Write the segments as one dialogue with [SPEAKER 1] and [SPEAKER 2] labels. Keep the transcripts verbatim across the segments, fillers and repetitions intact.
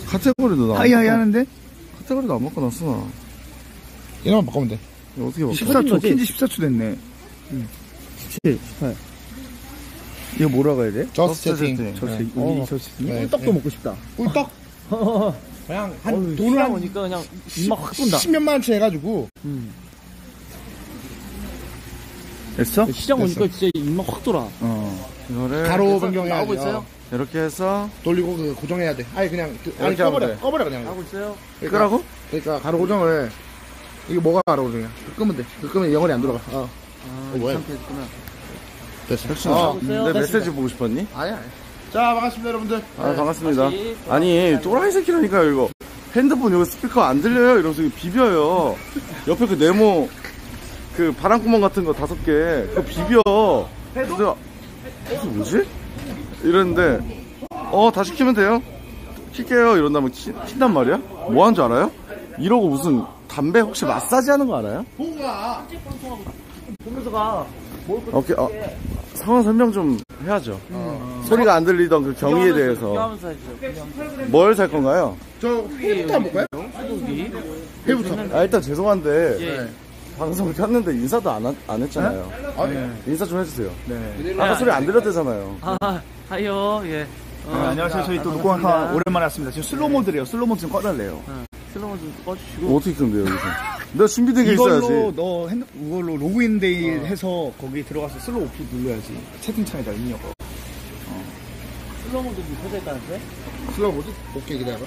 [SPEAKER 1] 카테고리도 나.
[SPEAKER 2] 하이하이 하는데?
[SPEAKER 1] 카테고리도 안 바꿔놨어, 나.
[SPEAKER 3] 얘만 바꾸면 돼.
[SPEAKER 1] 이거 어떻게 바꿔?
[SPEAKER 2] 십사 초, 킨지 십사 초 됐네. 응. 십칠, 십팔. 이거 뭐라고 해야 돼?
[SPEAKER 3] 저스트 세팅.
[SPEAKER 2] 저스트,
[SPEAKER 3] 네.
[SPEAKER 2] 우리
[SPEAKER 3] 어.
[SPEAKER 2] 저스트.
[SPEAKER 3] 네.
[SPEAKER 2] 꿀떡도
[SPEAKER 3] 네.
[SPEAKER 2] 먹고 싶다.
[SPEAKER 3] 꿀떡? 그냥 한
[SPEAKER 2] 어휴,
[SPEAKER 3] 돈을 한
[SPEAKER 2] 오니까 그냥 입맛 확 돈다.
[SPEAKER 3] 십몇만 원치 해가지고.
[SPEAKER 2] 음. 됐어?
[SPEAKER 4] 시장
[SPEAKER 3] 됐어.
[SPEAKER 4] 오니까 진짜 입맛 확 돌아.
[SPEAKER 2] 어.
[SPEAKER 1] 이거를
[SPEAKER 3] 가로 변경해야
[SPEAKER 4] 나오고
[SPEAKER 3] 돼.
[SPEAKER 4] 있어요?
[SPEAKER 1] 이렇게 해서
[SPEAKER 3] 돌리고 그 고정해야 돼. 아니 그냥 그, 아니
[SPEAKER 1] 이렇게 하면
[SPEAKER 3] 꺼버려.
[SPEAKER 1] 돼.
[SPEAKER 3] 꺼버려 그냥.
[SPEAKER 4] 하고 있어요?
[SPEAKER 3] 그러니까,
[SPEAKER 1] 끄라고?
[SPEAKER 3] 그러니까 가로 고정을 이게 뭐가 가로 고정이야? 그 끄면 돼. 그 끄면 영원히 안 들어가. 어.
[SPEAKER 4] 아,
[SPEAKER 3] 어, 뭐야?
[SPEAKER 4] 이 상태였구나.
[SPEAKER 3] 됐어.
[SPEAKER 1] 혹시
[SPEAKER 3] 어.
[SPEAKER 1] 내 메시지 보고 싶었니?
[SPEAKER 3] 아니야. 자 반갑습니다 여러분들.
[SPEAKER 1] 아,
[SPEAKER 3] 네.
[SPEAKER 1] 반갑습니다.
[SPEAKER 4] 다시.
[SPEAKER 1] 아니, 또라이 새끼라니까요, 이거. 핸드폰 이거 스피커 안 들려요? 이러면서 이거 비벼요. 옆에 그 네모, 그 바람구멍 같은 거 다섯 개, 그거 비벼. 그래서, 이게 뭐지? 이랬는데, 어, 다시 키면 돼요? 킬게요. 이런 다음에 키, 킨단 말이야? 뭐 하는 줄 알아요? 이러고 무슨 담배 혹시 마사지 하는 거 알아요?
[SPEAKER 4] 보면서 가.
[SPEAKER 1] 오케이, 어, 상황 설명 좀 해야죠. 어. 소리가 안 들리던 그 경위에 대해서.
[SPEAKER 4] 비교하면서 해주죠.
[SPEAKER 1] 뭘 살 건가요?
[SPEAKER 3] 저 회부터 한번 볼까요?
[SPEAKER 4] 소고기.
[SPEAKER 3] 회부터.
[SPEAKER 1] 아, 일단 죄송한데,
[SPEAKER 4] 예.
[SPEAKER 1] 방송을 켰는데 인사도 안, 하- 안 했잖아요.
[SPEAKER 3] 아, 네.
[SPEAKER 1] 인사 좀 해주세요.
[SPEAKER 2] 네.
[SPEAKER 1] 아까 소리 안 들렸대잖아요.
[SPEAKER 4] 아, 하요, 예. 어,
[SPEAKER 2] 네, 안녕하세요. 저희 또
[SPEAKER 4] 반갑습니다.
[SPEAKER 2] 녹화한 오랜만에 왔습니다. 지금 슬로우 모드래요. 슬로우 모드 좀 꺼달래요.
[SPEAKER 4] 어, 슬로우 좀 꺼주시고.
[SPEAKER 1] 뭐 어떻게 끄면 돼요, 여기서? 내가 준비된 게
[SPEAKER 2] 이걸로
[SPEAKER 1] 있어야지.
[SPEAKER 2] 너 핸드 이걸로 로그인 데이 해서 거기 들어가서 슬로우 오프 눌러야지. 채팅창에다 입력.
[SPEAKER 4] 슬로우 모드 좀 켜져 있다는데?
[SPEAKER 3] 슬로우 뭐지? 오케이 기다려.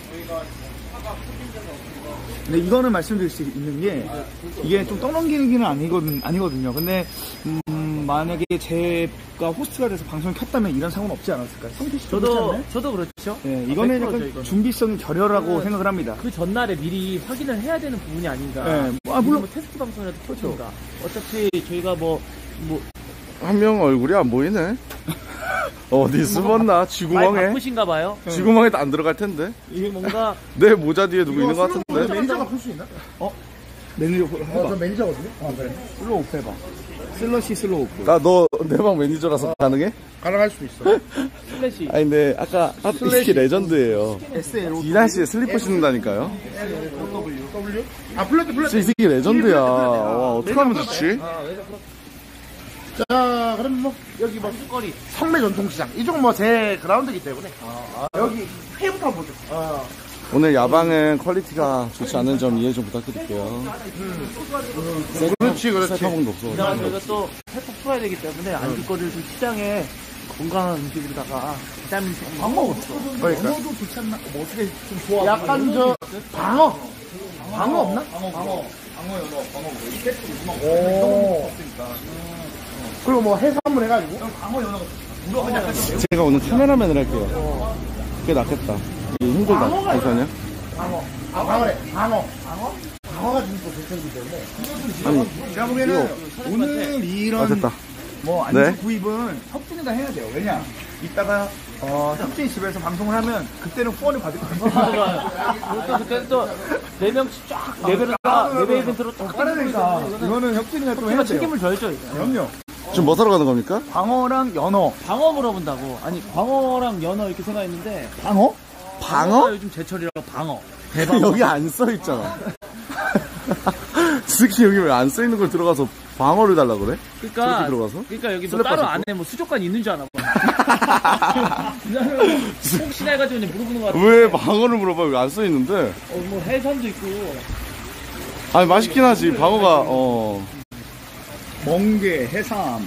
[SPEAKER 2] 근데 이거는 말씀드릴 수 있는 게 이게 좀 떠넘기는 아니거든 아니거든요. 근데 음, 만약에 제가 호스트가 돼서 방송을 켰다면 이런 상황은 없지 않았을까? 성태 씨
[SPEAKER 4] 저도, 저도 그렇죠.
[SPEAKER 2] 네, 이거는
[SPEAKER 4] 백 퍼센트
[SPEAKER 2] 약간
[SPEAKER 4] 죠, 이거는.
[SPEAKER 2] 준비성이 결여라고 생각을 합니다.
[SPEAKER 4] 그 전날에 미리 확인을 해야 되는 부분이 아닌가.
[SPEAKER 2] 네, 뭐, 아,
[SPEAKER 4] 아,
[SPEAKER 2] 물론-
[SPEAKER 4] 뭐 테스트 방송이라도 켜든가. 어차피 저희가 뭐, 뭐,
[SPEAKER 1] 한 명 얼굴이 안 보이네. 어디 숨었나?
[SPEAKER 4] 많이
[SPEAKER 1] 쥐구멍에?
[SPEAKER 4] 바쁘신가 봐요.
[SPEAKER 1] 쥐구멍에도 안 들어갈 텐데?
[SPEAKER 4] 이게 뭔가,
[SPEAKER 1] 내 모자 뒤에 누구 있는 것 같은데?
[SPEAKER 3] 매니저가 풀 수 있나?
[SPEAKER 2] 매니저
[SPEAKER 3] 어,
[SPEAKER 2] 해봐.
[SPEAKER 3] 저 매니저거든요. 아 그래.
[SPEAKER 2] 슬로우 오프 해봐. 슬러시 슬로우 오프.
[SPEAKER 1] 나 너 내 방 매니저라서 가능해?
[SPEAKER 3] 가능할 수도 있어.
[SPEAKER 4] 슬래시.
[SPEAKER 1] 아니, 근데 아까, 아, 이게 레전드예요.
[SPEAKER 2] 에스엘오.
[SPEAKER 1] 이 날씨에 슬리퍼 신는다니까요?
[SPEAKER 3] W? 아 플랫 플랫.
[SPEAKER 1] 진짜 이 새끼 레전드야. 와, 어떡하면 좋지?
[SPEAKER 3] 자 그럼 뭐 여기 뭐
[SPEAKER 4] 거리.
[SPEAKER 3] 성내 전통시장 이쪽은 뭐 제 그라운드이기 때문에 여기 회부터 한번 보죠. 아,
[SPEAKER 1] 오늘 야방은 퀄리티가 좋지 않은 점 이해 좀 부탁드릴게요.
[SPEAKER 3] 그렇지 그렇지.
[SPEAKER 1] 살파먹도 없어.
[SPEAKER 4] 그다음 저희가 또 살짝 풀어야 되기 때문에 안주거리를 좀 시장에 건강한 음식으로다가 비타민 안 먹었어.
[SPEAKER 3] 그러니까
[SPEAKER 2] 번호도 좋지 않나? 뭐 어떻게 좀 좋아?
[SPEAKER 3] 약간 저 방어 방어 없나?
[SPEAKER 2] 방어 방어 방어 연어 방어 이 세트
[SPEAKER 3] 오. 그리고 뭐 해산물 해가지고
[SPEAKER 2] 방어 연어 물어 그냥 약간 좀
[SPEAKER 1] 제가 오늘 카메라맨을 할게요. 그게 낫겠다. 이게 힘들다. 잠시만요.
[SPEAKER 3] 방어 아 방어래 방어 방어 방어가 지금 또 괜찮기 때문에
[SPEAKER 1] 아니,
[SPEAKER 2] 제가 보면은 오늘 이런
[SPEAKER 1] 아, 됐다.
[SPEAKER 2] 뭐 안주
[SPEAKER 1] 네.
[SPEAKER 2] 구입은 협진이가 해야 돼요. 왜냐? 이따가 어, 협진이 집에서 방송을 하면 그때는 후원을 받을 거예요.
[SPEAKER 4] 그것도 그때 또네 명씩 쫙 레벨을 다 레벨 이벤트로 딱
[SPEAKER 2] 그러니까 이거는 협진이가 또 해야
[SPEAKER 4] 제가
[SPEAKER 2] 돼요.
[SPEAKER 4] 책임을 져야죠. 이거.
[SPEAKER 2] 그럼요.
[SPEAKER 1] 지금 뭐 사러 가는 겁니까?
[SPEAKER 2] 방어랑 연어.
[SPEAKER 4] 방어 물어본다고. 아니 광어랑 연어 이렇게 생각했는데
[SPEAKER 2] 방어?
[SPEAKER 1] 방어?
[SPEAKER 4] 요즘 제철이라고 방어.
[SPEAKER 1] 여기 안 써 있잖아. 특히 여기 왜 안 써 있는 걸 들어가서 방어를 달라 그래?
[SPEAKER 4] 그러니까
[SPEAKER 1] 저렇게 들어가서?
[SPEAKER 4] 그러니까 여기 뭐
[SPEAKER 1] 슬래퍼
[SPEAKER 4] 따로
[SPEAKER 1] 신고?
[SPEAKER 4] 안에 뭐 수족관 있는 줄 아나 봐. 혹시나 해가지고 그냥 물어보는 거 같아.
[SPEAKER 1] 왜 방어를 물어봐? 왜 안 써 있는데?
[SPEAKER 4] 어, 뭐 해산도 있고.
[SPEAKER 1] 아니 맛있긴 하지. 방어가 어.
[SPEAKER 2] 멍게, 해삼.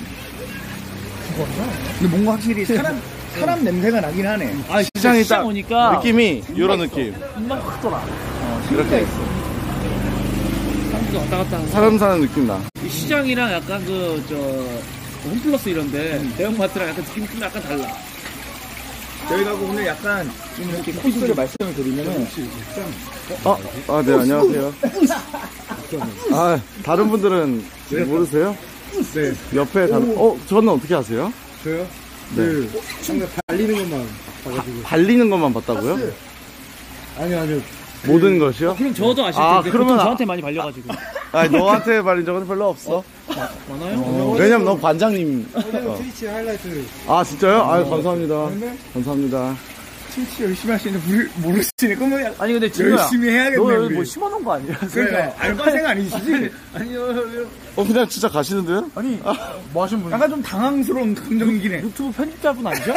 [SPEAKER 2] 근데 뭔가 확실히 사람 사람 냄새가 나긴 하네.
[SPEAKER 4] 아
[SPEAKER 1] 시장이
[SPEAKER 4] 시장
[SPEAKER 1] 딱
[SPEAKER 4] 오니까
[SPEAKER 1] 느낌이 이런 느낌.
[SPEAKER 4] 입맛 확 돌아.
[SPEAKER 1] 이렇게
[SPEAKER 4] 사람들이 왔다 갔다 하고.
[SPEAKER 1] 사람 사는 느낌 나.
[SPEAKER 4] 이 시장이랑 약간 그 저 홈플러스 이런데 대형마트랑 약간 느낌이 좀 약간 달라.
[SPEAKER 2] 저희가 오늘 약간 좀 이렇게 코스를 말씀을 드리면은
[SPEAKER 1] 아, 아, 네, 안녕하세요. 아, 다른 분들은 모르세요?
[SPEAKER 2] 네.
[SPEAKER 1] 옆에 다른, 어, 저는 어떻게 아세요?
[SPEAKER 2] 저요?
[SPEAKER 1] 네.
[SPEAKER 2] 춤 달리는 것만 봐가지고.
[SPEAKER 1] 발리는 것만 봤다고요?
[SPEAKER 2] 아니 아니요.
[SPEAKER 1] 모든 것이요?
[SPEAKER 4] 그럼 저도 아실
[SPEAKER 1] 아,
[SPEAKER 4] 텐데
[SPEAKER 1] 그러면
[SPEAKER 4] 보통
[SPEAKER 1] 아-
[SPEAKER 4] 저한테 많이 발려가지고.
[SPEAKER 1] 아니, 너한테 발린 적은 별로 없어.
[SPEAKER 4] 많아요?
[SPEAKER 1] 왜냐면 너 관장님. 어.
[SPEAKER 2] 트위치 하이라이트.
[SPEAKER 1] 아, 진짜요? 아, 감사합니다. 감사합니다.
[SPEAKER 2] 스트레치 열심히 하시는데 모르, 모르시네. 그러면
[SPEAKER 4] 아니 근데 진우야,
[SPEAKER 2] 열심히 해야겠네.
[SPEAKER 4] 너 여기
[SPEAKER 2] 우리.
[SPEAKER 4] 뭐 심어놓은 거 아니야?
[SPEAKER 2] 그러니까 알바생 아니시지?
[SPEAKER 4] 아니요.
[SPEAKER 1] 어, 그냥 진짜 가시는데요?
[SPEAKER 2] 아니
[SPEAKER 3] 뭐 하신 분?
[SPEAKER 2] 약간 좀 당황스러운 감정이긴 해.
[SPEAKER 4] 유튜브 편집자분 아니죠?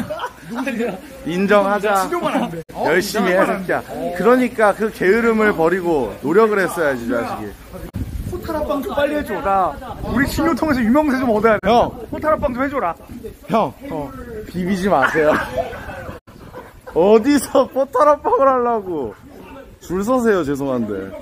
[SPEAKER 1] 인정하자.
[SPEAKER 2] 치료만 안 돼.
[SPEAKER 1] 열심히 해, 새끼야. 그러니까 그 게으름을 버리고 노력을 했어야지, 자식이.
[SPEAKER 2] 호타라빵 좀 빨리 해줘. 나 우리 신유 통해서 유명세 좀 얻어야 돼.
[SPEAKER 1] 형,
[SPEAKER 2] 호타라빵 좀 해줘라.
[SPEAKER 1] 형, 비비지 마세요. 어디서 포타라빵을 하려고. 줄 서세요, 죄송한데.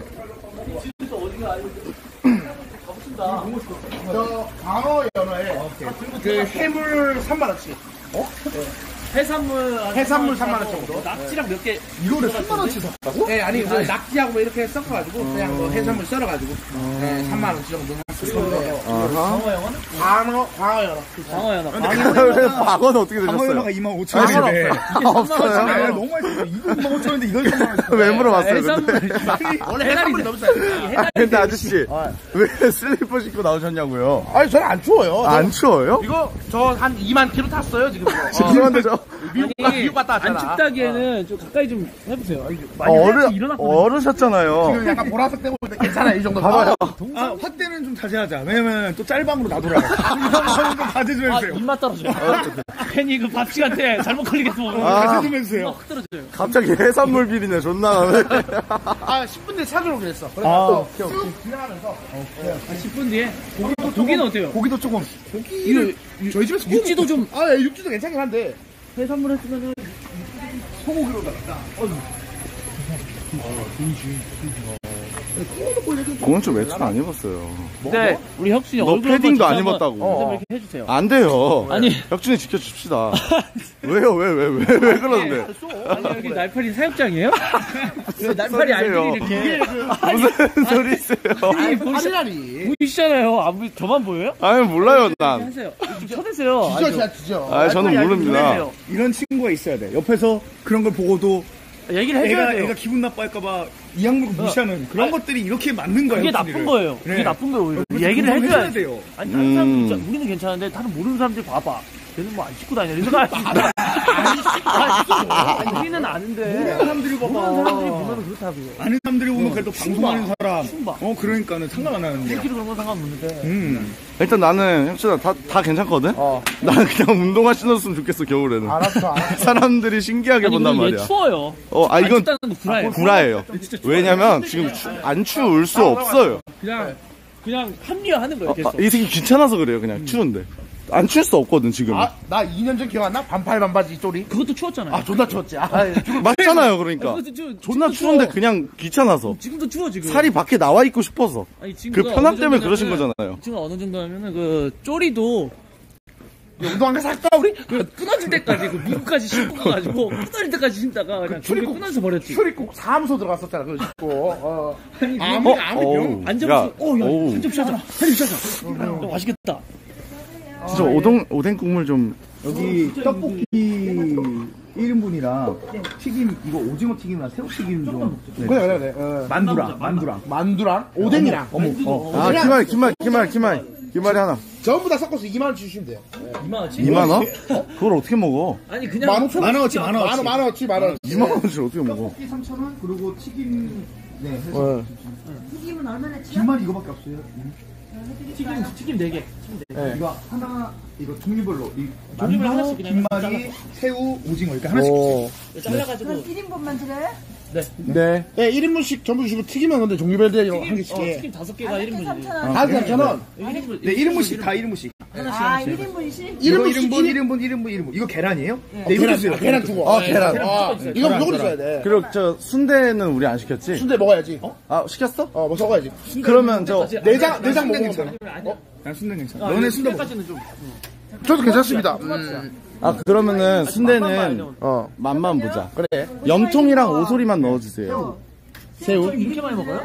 [SPEAKER 3] 저 광어 연어에 그 해물 삼만 원씩.
[SPEAKER 4] 해산물
[SPEAKER 3] 해산물 삼만 원 정도.
[SPEAKER 4] 낙지랑 몇 개.
[SPEAKER 2] 이거를 삼만 원치 샀다고?
[SPEAKER 3] 네, 아니 그 낙지하고 뭐 이렇게 섞어가지고 그냥 뭐 해산물 썰어가지고 네, 삼만 원 정도.
[SPEAKER 1] 아하.
[SPEAKER 3] 광어 광어 연어.
[SPEAKER 4] 광어 연어.
[SPEAKER 1] 왜 박어는 어떻게
[SPEAKER 2] 방어 연어가
[SPEAKER 1] 되셨어요?
[SPEAKER 2] 이만 오천 원인데.
[SPEAKER 1] 없어요?
[SPEAKER 2] 아, 너무 맛있어. 이거 이만 오천 원인데 이걸 삼만 원.
[SPEAKER 1] 왜 물어봤어요, 근데?
[SPEAKER 4] 해산물.
[SPEAKER 3] 원래 해산물이 너무 싸요.
[SPEAKER 1] 아, 근데 아저씨, 왜 슬리퍼 신고 나오셨냐고요?
[SPEAKER 3] 아니 저는 안 추워요.
[SPEAKER 1] 안 추워요?
[SPEAKER 3] 이거 저 한 이만 킬로 탔어요 지금.
[SPEAKER 1] 죄송한데 저
[SPEAKER 3] 미국 가 미국 갔다
[SPEAKER 4] 안
[SPEAKER 3] 왔잖아.
[SPEAKER 4] 춥다기에는 좀 가까이 좀 해보세요. 아니, 많이
[SPEAKER 1] 어르,
[SPEAKER 4] 헬스 일어났거든요.
[SPEAKER 1] 어르셨잖아요.
[SPEAKER 3] 지금 약간 보라색 되고 있는데 괜찮아요 이 정도.
[SPEAKER 1] 봐봐요.
[SPEAKER 2] 아, 확대는 좀 자제하자. 왜냐면 또 짤방으로 나돌아. 이런 좀 자제 좀
[SPEAKER 4] 아,
[SPEAKER 2] 해주세요.
[SPEAKER 4] 입맛 떨어져요. 괜히 그 밥 시간 때 잘못 걸리겠어.
[SPEAKER 1] 아.
[SPEAKER 2] 자제 좀 해주세요.
[SPEAKER 4] 확 떨어져요.
[SPEAKER 1] 갑자기 해산물 비리네, 존나. 나네.
[SPEAKER 3] 아 십 분 뒤에 찾으러 그랬어.
[SPEAKER 2] 아,
[SPEAKER 3] 그래서 쭉 지나가면서
[SPEAKER 4] 아, 십 분 뒤에. 고기, 고기는 어때요?
[SPEAKER 2] 고기도 조금.
[SPEAKER 3] 이거 저희 집에서
[SPEAKER 4] 육지도 좀.
[SPEAKER 3] 아 예, 육지도 괜찮긴 한데
[SPEAKER 4] 해산물 했으면은.
[SPEAKER 1] 그건 좀 외출 안 입었어요.
[SPEAKER 4] 근데 우리 혁준이
[SPEAKER 1] 너
[SPEAKER 4] 얼굴
[SPEAKER 1] 패딩도
[SPEAKER 4] 한번
[SPEAKER 1] 안
[SPEAKER 4] 다시
[SPEAKER 1] 입었다고.
[SPEAKER 4] 한번 좀 이렇게 해주세요.
[SPEAKER 1] 안 돼요.
[SPEAKER 4] 아니.
[SPEAKER 1] 혁준이 지켜줍시다. 왜요, 왜, 왜, 왜, 왜 그러는데?
[SPEAKER 4] 아니 여기 날파리 사육장이에요? 왜 날파리 알들이 이렇게.
[SPEAKER 1] 무슨 소리세요?
[SPEAKER 4] 아니 보시,
[SPEAKER 3] 하늘이
[SPEAKER 4] 보이시잖아요. 안 보이, 저만 보여요?
[SPEAKER 1] 아니, 몰라요, 난.
[SPEAKER 4] 하세요. 좀 쳐내세요.
[SPEAKER 3] 뒤져
[SPEAKER 4] 아주.
[SPEAKER 3] 진짜 뒤져.
[SPEAKER 1] 아, 저는 모릅니다.
[SPEAKER 2] 이런 친구가 있어야 돼. 옆에서 그런 걸 보고도
[SPEAKER 4] 얘기를 해줘야
[SPEAKER 2] 애가,
[SPEAKER 4] 돼요.
[SPEAKER 2] 애가 기분 나빠할까봐 이 항목 무시하는 그런 것들이 이렇게 맞는 거예요.
[SPEAKER 4] 그게 나쁜 거예요. 그게 나쁜 거예요. 오히려. 얘기를 해줘야
[SPEAKER 2] 돼요.
[SPEAKER 4] 돼요. 아니 다른 사람들
[SPEAKER 1] 음.
[SPEAKER 4] 진짜 우리는 괜찮은데 다른 모르는 사람들이 봐봐. 걔는 뭐 안 씻고 다녀. 이런 생각 아니 우리는 아는데
[SPEAKER 2] 사람들이 봐봐.
[SPEAKER 4] 모르는 사람들이 보면 그렇다고요.
[SPEAKER 2] 아는 사람들이 보면 그래도 방송하는 사람.
[SPEAKER 4] 춤봐.
[SPEAKER 2] 어, 그러니까는 상관 안 하는데.
[SPEAKER 4] 우리끼리 그런 건 상관없는데.
[SPEAKER 2] 음.
[SPEAKER 1] 일단 나는, 혁준아, 다, 다 괜찮거든?
[SPEAKER 3] 어.
[SPEAKER 1] 나는 그냥 운동화 신었으면 좋겠어, 겨울에는.
[SPEAKER 3] 알았어, 알았어.
[SPEAKER 1] 사람들이 신기하게
[SPEAKER 4] 아니
[SPEAKER 1] 본단
[SPEAKER 4] 근데 얘
[SPEAKER 1] 말이야.
[SPEAKER 4] 추워요.
[SPEAKER 1] 어, 아, 이건
[SPEAKER 4] 춥다는 거 구라예요.
[SPEAKER 1] 구라예요. 왜냐면 지금 추, 안 추울 수 없어요.
[SPEAKER 4] 그냥 그냥 합리화하는 거예요.
[SPEAKER 1] 아,
[SPEAKER 4] 계속.
[SPEAKER 1] 이 새끼 귀찮아서 그래요, 그냥 추운데. 안 추울 수 없거든, 지금.
[SPEAKER 3] 아, 나 이 년 전 기억 안 나? 반팔 반바지 쪼리.
[SPEAKER 4] 그것도 추웠잖아요.
[SPEAKER 3] 아, 존나 추웠지. 아,
[SPEAKER 1] 맞잖아요, 그러니까.
[SPEAKER 4] 그것도 추,
[SPEAKER 1] 존나
[SPEAKER 4] 지금도
[SPEAKER 1] 추운데
[SPEAKER 4] 추워.
[SPEAKER 1] 그냥 귀찮아서.
[SPEAKER 4] 지금도 추워 지금.
[SPEAKER 1] 살이 밖에 나와 있고 싶어서.
[SPEAKER 4] 아니,
[SPEAKER 1] 그
[SPEAKER 4] 지금도
[SPEAKER 1] 편함
[SPEAKER 4] 어느
[SPEAKER 1] 때문에
[SPEAKER 4] 정도냐면은-
[SPEAKER 1] 그러신 거잖아요.
[SPEAKER 4] 지금 어느 정도 하면은 그 쪼리도
[SPEAKER 3] 운동한 거 살까 우리?
[SPEAKER 4] 그 끊어질 때까지 그 미국까지 신고 가가지고 끊어질 때까지 신다가 그냥 중간에 끊어서 버렸지.
[SPEAKER 3] 출입국 사무소 들어갔었잖아. 그거 입고. 어.
[SPEAKER 4] 아니
[SPEAKER 3] 아무
[SPEAKER 4] 어?
[SPEAKER 3] 아무
[SPEAKER 1] 어우.
[SPEAKER 3] 병.
[SPEAKER 4] 앉아서 어야
[SPEAKER 1] 어우.
[SPEAKER 4] 한점 쉬자 한점 쉬자. 어, 맛있겠다.
[SPEAKER 1] 진짜 오동, 오뎅 국물 좀.
[SPEAKER 2] 여기 떡볶이 일 인분이랑 튀김, 이거 오징어 튀김이랑 새우 튀김 좀. 네.
[SPEAKER 3] 그래 그래 그래. 어.
[SPEAKER 2] 만두랑, 만두랑.
[SPEAKER 3] 만두랑 오뎅이랑
[SPEAKER 2] 어묵, 어.
[SPEAKER 1] 아, 기말, 기말, 기말, 기말. 기말이 하나.
[SPEAKER 3] 전부 다 섞어서 이만 원 주시면 돼요.
[SPEAKER 4] 이만 원치?
[SPEAKER 1] 이만 원? 그걸 어떻게 먹어?
[SPEAKER 4] 아니 그냥
[SPEAKER 3] 만 오천
[SPEAKER 2] 만 원어치, 만 원어치.
[SPEAKER 3] 만 원, 만 원어치, 만 원.
[SPEAKER 1] 이만 원치 어떻게 먹어?
[SPEAKER 2] 떡볶이 삼천 원, 그리고 튀김, 네, 해서.
[SPEAKER 3] 어.
[SPEAKER 5] 튀김은 얼마나 치요?
[SPEAKER 2] 김말이 이거밖에 없어요.
[SPEAKER 4] 튀김 튀김 네 개.
[SPEAKER 3] 네.
[SPEAKER 2] 이거 하나, 이거 종류별로. 이
[SPEAKER 4] 종류별로
[SPEAKER 2] 만두,
[SPEAKER 4] 하나씩 그냥
[SPEAKER 2] 김말이, 새우, 오징어 이렇게 하나씩.
[SPEAKER 3] 오.
[SPEAKER 4] 잘라가지고
[SPEAKER 5] 그럼 일 인분만 드려요?
[SPEAKER 3] 네. 네, 일 인분씩 전부 주시고 튀기면 근데 종류별대로 한 개씩
[SPEAKER 4] 어,
[SPEAKER 3] 해.
[SPEAKER 4] 튀김 다섯 개가 일 인분이에요.
[SPEAKER 5] 삼천 원.
[SPEAKER 3] 아, 삼천 원.
[SPEAKER 2] 네, 일 인분씩, 다 일 인분씩.
[SPEAKER 4] 하나씩
[SPEAKER 5] 아,
[SPEAKER 4] 하나씩.
[SPEAKER 5] 일 인분이씩?
[SPEAKER 2] 이거
[SPEAKER 3] 일 인분씩
[SPEAKER 2] 일 인분,
[SPEAKER 3] 일
[SPEAKER 2] 일 인분, 일 인분, 일 인분. 이거 계란이에요? 네,
[SPEAKER 3] 계란,
[SPEAKER 2] 이거 주세요.
[SPEAKER 3] 계란 주고.
[SPEAKER 1] 아, 계란.
[SPEAKER 3] 아,
[SPEAKER 4] 있어요.
[SPEAKER 3] 이거 무조건 있어야 돼.
[SPEAKER 1] 그리고 저 순대는 우리 안 시켰지?
[SPEAKER 3] 순대 먹어야지. 어,
[SPEAKER 1] 아, 시켰어?
[SPEAKER 3] 뭐 섞어야지.
[SPEAKER 1] 그러면 저
[SPEAKER 3] 내장, 내장
[SPEAKER 2] 순대
[SPEAKER 3] 먹으면
[SPEAKER 2] 괜찮아.
[SPEAKER 3] 돼.
[SPEAKER 4] 아니야.
[SPEAKER 2] 난 순대 괜찮아.
[SPEAKER 4] 아,
[SPEAKER 2] 너네 순대 먹어.
[SPEAKER 4] 까지는 좀.
[SPEAKER 3] 저도 괜찮습니다. 음.
[SPEAKER 1] 아, 그러면은 순대는
[SPEAKER 3] 어,
[SPEAKER 1] 맛만 보자.
[SPEAKER 3] 그래.
[SPEAKER 1] 염통이랑 오소리만 넣어주세요.
[SPEAKER 3] 새우.
[SPEAKER 4] 이렇게 많이 먹어요?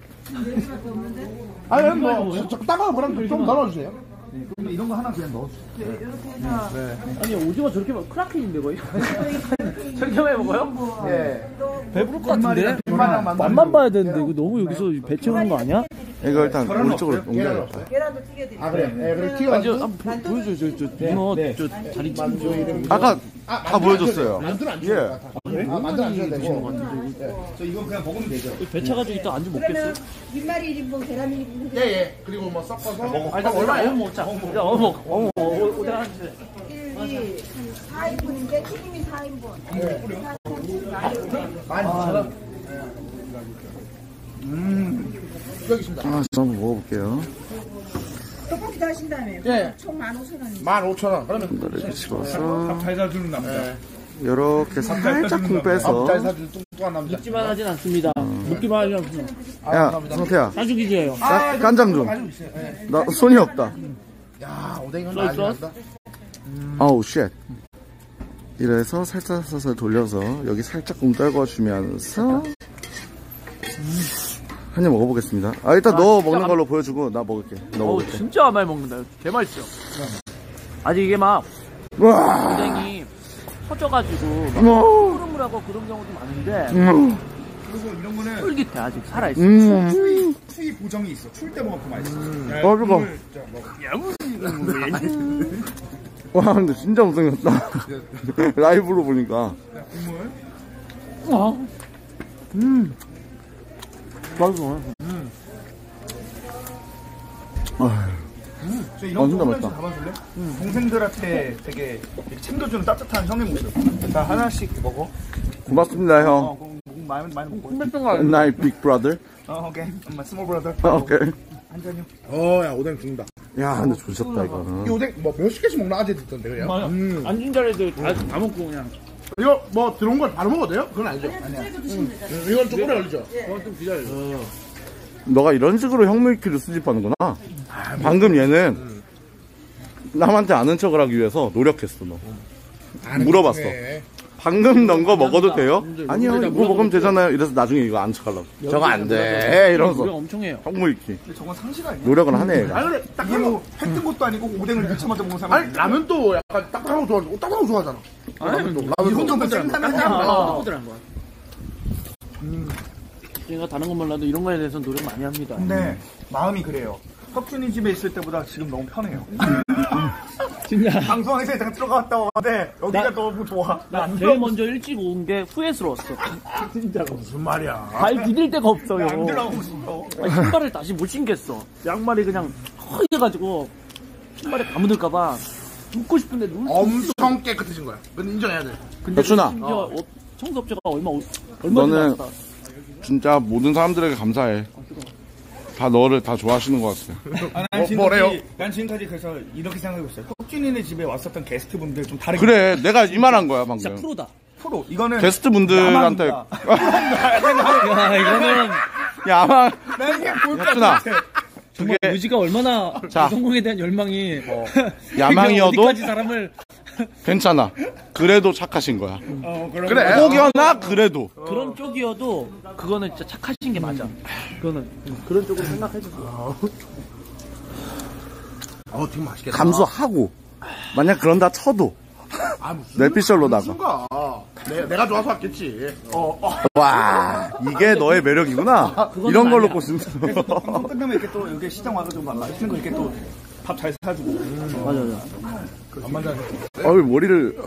[SPEAKER 3] 아니, 뭐, 저, 딴거 뭐랑 좀 넣어주세요.
[SPEAKER 2] 그러면 이런 거 하나 그냥 넣어주세요.
[SPEAKER 5] 이렇게 해서
[SPEAKER 4] 아니 오징어 저렇게 먹 크라켄인데 거의. 저렇게 많이 먹어요?
[SPEAKER 3] 예.
[SPEAKER 4] 배부를 것 같은데.
[SPEAKER 3] 김말이랑 만두.
[SPEAKER 4] 맛만 봐야 되는데 이거 너무 여기서 배 채우는 거 아니야?
[SPEAKER 1] 이거 일단
[SPEAKER 3] 계란은
[SPEAKER 1] 우리 쪽으로
[SPEAKER 3] 없어요? 계란은
[SPEAKER 1] 옮겨야겠다.
[SPEAKER 3] 없어요?
[SPEAKER 5] 계란도 튀겨드릴게요.
[SPEAKER 3] 아 그래. 네, 그래
[SPEAKER 4] 아, 저,
[SPEAKER 3] 튀어가지고.
[SPEAKER 4] 한번 보- 보여줘, 저, 저, 문어, 저, 다리 찢은 거.
[SPEAKER 1] 아까
[SPEAKER 3] 아,
[SPEAKER 1] 다 보여줬어요.
[SPEAKER 3] 만두는 안
[SPEAKER 1] 예.
[SPEAKER 3] 주는 것 같아. 아, 만두는 안 줘도 되고. 네.
[SPEAKER 2] 저 이건 그냥 먹으면 되죠.
[SPEAKER 4] 배 차가지고 이따 안주 먹겠어요?
[SPEAKER 5] 그러면 김말이 일 인분, 계란 일 인분.
[SPEAKER 3] 예, 예. 그리고 뭐 섞어서.
[SPEAKER 4] 아, 일단 얼마예요? 어묵 먹자. 야, 어묵, 어묵, 어묵, 오뎅 한 줄.
[SPEAKER 5] 일, 이, 사 인분인데 튀김이 사 인분.
[SPEAKER 3] 많이 아, 여기 있습니다.
[SPEAKER 1] 아, 저 한번 먹어볼게요.
[SPEAKER 5] 떡볶이 다 하신다며요?
[SPEAKER 3] 예.
[SPEAKER 5] 총 만 오천 원입니다.
[SPEAKER 3] 만 오천 원. 그러면
[SPEAKER 1] 이렇게 집어서
[SPEAKER 2] 밥잘 사주는 남자.
[SPEAKER 1] 이렇게 살짝 콩 빼서.
[SPEAKER 3] 잘 사준 뚱뚱한 남자.
[SPEAKER 4] 묻기만 하진 않습니다. 묻기만 하진 않습니다.
[SPEAKER 1] 야, 성태야.
[SPEAKER 4] 사주기제예요.
[SPEAKER 1] 깐- 깐장 좀.
[SPEAKER 3] 가지고 있어요. 예.
[SPEAKER 1] 나 손이 없다.
[SPEAKER 3] 야, 오뎅은
[SPEAKER 4] 써
[SPEAKER 3] 난리
[SPEAKER 4] 있어?
[SPEAKER 3] 난다.
[SPEAKER 1] 아우 쉣. 이래서 살짝 살살 돌려서 여기 살짝 공 떨궈주면서 한 입 먹어보겠습니다. 아 일단
[SPEAKER 4] 아,
[SPEAKER 1] 너
[SPEAKER 4] 진짜
[SPEAKER 1] 먹는
[SPEAKER 4] 감-
[SPEAKER 1] 걸로 보여주고 나 먹을게. 너
[SPEAKER 4] 어우,
[SPEAKER 1] 먹을게.
[SPEAKER 4] 진짜 많이 먹는다. 개 맛있어. 아직 이게 막,
[SPEAKER 1] 와.
[SPEAKER 4] 오뎅이 터져가지고, 막,
[SPEAKER 1] 음.
[SPEAKER 4] 흐물흐물하고 그런 경우도 많은데,
[SPEAKER 1] 음.
[SPEAKER 2] 그리고 이런 거는
[SPEAKER 4] 쫄깃해, 아직 살아있어.
[SPEAKER 1] 음.
[SPEAKER 2] 추위, 추위 보정이 있어. 추울 때 먹으면 더 맛있어. 야,
[SPEAKER 1] 어, 그거.
[SPEAKER 2] 국물 진짜 먹어.
[SPEAKER 1] 와 근데 진짜 못생겼다. 라이브로 보니까.
[SPEAKER 2] 야, 국물.
[SPEAKER 4] 어. 음. 맛있어.
[SPEAKER 1] 아,
[SPEAKER 2] 저
[SPEAKER 1] 아,
[SPEAKER 2] 이런
[SPEAKER 1] 진짜
[SPEAKER 2] 거
[SPEAKER 1] 맛있다.
[SPEAKER 2] 하나씩 담아줄래? 동생들한테 되게 이렇게 챙겨주는 따뜻한 형의 모습. 나 하나씩 먹어.
[SPEAKER 1] 고맙습니다 형.
[SPEAKER 2] 어, 공, 공 많이 많이 먹고.
[SPEAKER 4] 콩백병 거
[SPEAKER 1] 나의 빅 브라더.
[SPEAKER 2] 어, 오케이. 엄마 스몰 브라더.
[SPEAKER 1] 아, 오케이.
[SPEAKER 2] 한 잔요.
[SPEAKER 3] 어, 야, 오뎅 죽는다.
[SPEAKER 1] 야 근데 조졌다
[SPEAKER 3] 이
[SPEAKER 1] 이거는.
[SPEAKER 3] 오뎅 뭐 몇십 개씩 먹나 아재 듣던데 그냥.
[SPEAKER 4] 맞아.
[SPEAKER 3] 음.
[SPEAKER 4] 앉은 자리에도 다, 다 먹고 그냥.
[SPEAKER 3] 이거 뭐 들어온 걸 바로 먹어도 돼요? 그건 아니죠.
[SPEAKER 5] 아니야, 찔고 드시면 되잖아요.
[SPEAKER 3] 음, 이건 좀 오래 걸리죠.
[SPEAKER 4] 그건 좀 기다려.
[SPEAKER 1] 너가 이런 식으로 형 밀키를 수집하는구나. 방금 얘는 남한테 아는 척을 하기 위해서 노력했어 너.
[SPEAKER 3] 아는
[SPEAKER 1] 물어봤어.
[SPEAKER 3] 것 중에.
[SPEAKER 1] 방금 넣은 거 먹어도 돼요?
[SPEAKER 4] 근데
[SPEAKER 1] 아니요
[SPEAKER 4] 우리가
[SPEAKER 1] 이거 먹으면 되잖아요. 이래서 나중에 이거 안 척하려고. 저거 안 돼. 이러면서
[SPEAKER 4] 노력 엄청 해요.
[SPEAKER 1] 형 밀키.
[SPEAKER 2] 근데 저건 상식 아니야?
[SPEAKER 1] 노력은 하네 얘가.
[SPEAKER 3] 아니, 근데 딱
[SPEAKER 2] 이게 뭐 했던 것도 아니고 오뎅을 미쳐맞아 먹는 사람.
[SPEAKER 3] 아니, 라면도 약간 딱딱한 거 좋아하고, 딱딱한 거 좋아하잖아. 라면도.
[SPEAKER 2] 이
[SPEAKER 3] 라면도.
[SPEAKER 2] 정도면 생산하는
[SPEAKER 4] 아,
[SPEAKER 2] 거야.
[SPEAKER 4] 한 거야. 음. 제가 다른 건 몰라도 이런 거에 대해서 노력 많이 합니다.
[SPEAKER 2] 근데 마음이 그래요. 혁준이 집에 있을 때보다 지금 너무 편해요.
[SPEAKER 4] 진짜.
[SPEAKER 2] 방송에서 잠깐 들어갔다 왔는데 여기가
[SPEAKER 4] 나-
[SPEAKER 2] 너무 좋아.
[SPEAKER 4] 나 제일 먼저 일찍 온 게 후회스러웠어. 진짜로.
[SPEAKER 3] 무슨 말이야.
[SPEAKER 4] 발 디딜 데가 없어요.
[SPEAKER 2] 안 들어가고 싶어.
[SPEAKER 4] 아니, 신발을 다시 못 신겠어. 양말이 그냥 허해가지고 신발에 다 묻을까봐 눕고 싶은데 누울 수 없어.
[SPEAKER 3] 엄청 깨끗해진 거야. 그건 인정해야 돼.
[SPEAKER 4] 근데
[SPEAKER 1] 혁준아.
[SPEAKER 4] 심지어 어, 청소업체가 얼마 오- 얼마
[SPEAKER 1] 너는
[SPEAKER 4] 들어갔다.
[SPEAKER 1] 진짜 모든 사람들에게 감사해. 다 너를 다 좋아하시는 것 같아.
[SPEAKER 2] 아, 난
[SPEAKER 3] 어,
[SPEAKER 2] 지금까지,
[SPEAKER 3] 뭐래요?
[SPEAKER 2] 난 지금까지 그래서 이렇게 생각하고 있어요. 혁준이네 집에 왔었던 게스트분들 좀 다르게.
[SPEAKER 1] 그래 내가 이 말한 거야
[SPEAKER 4] 진짜
[SPEAKER 1] 방금.
[SPEAKER 4] 프로다.
[SPEAKER 2] 프로. 이거는
[SPEAKER 1] 게스트분들한테
[SPEAKER 2] 야망이다.
[SPEAKER 4] 야 이거는
[SPEAKER 1] 야망.
[SPEAKER 2] 난 이게 볼것
[SPEAKER 1] 혁준아.
[SPEAKER 2] 같아.
[SPEAKER 4] 정말
[SPEAKER 1] 그게-
[SPEAKER 4] 뮤지가 얼마나
[SPEAKER 1] 자.
[SPEAKER 4] 성공에 대한 열망이
[SPEAKER 1] 야망이어도
[SPEAKER 4] 어디까지 사람을
[SPEAKER 1] 괜찮아. 그래도 착하신 거야.
[SPEAKER 2] 어, 그럼
[SPEAKER 3] 그래.
[SPEAKER 1] 혹여나 그래도.
[SPEAKER 4] 그런 쪽이어도 그거는 진짜 착하신 게 맞아. 그거는 음, 그런 쪽으로 생각해 주세요.
[SPEAKER 3] 어, 되게 맛있겠다.
[SPEAKER 1] 감수하고 만약 그런다 쳐도
[SPEAKER 3] 아, 무슨.
[SPEAKER 1] 넷피셜로다가.
[SPEAKER 3] 순가. 내, 내가 좋아서 왔겠지. 어, 어.
[SPEAKER 1] 와 이게 너의 매력이구나.
[SPEAKER 4] 그거는
[SPEAKER 1] 이런 걸로
[SPEAKER 4] 아니야.
[SPEAKER 1] 꽂힌다.
[SPEAKER 2] 방송 끝나면 이렇게 또 여기 시장 와서 좀 맛있는 거 이렇게 또 밥 잘 사주고.
[SPEAKER 4] 맞아 맞아.
[SPEAKER 3] 엄마 잘.
[SPEAKER 1] 어이 머리를.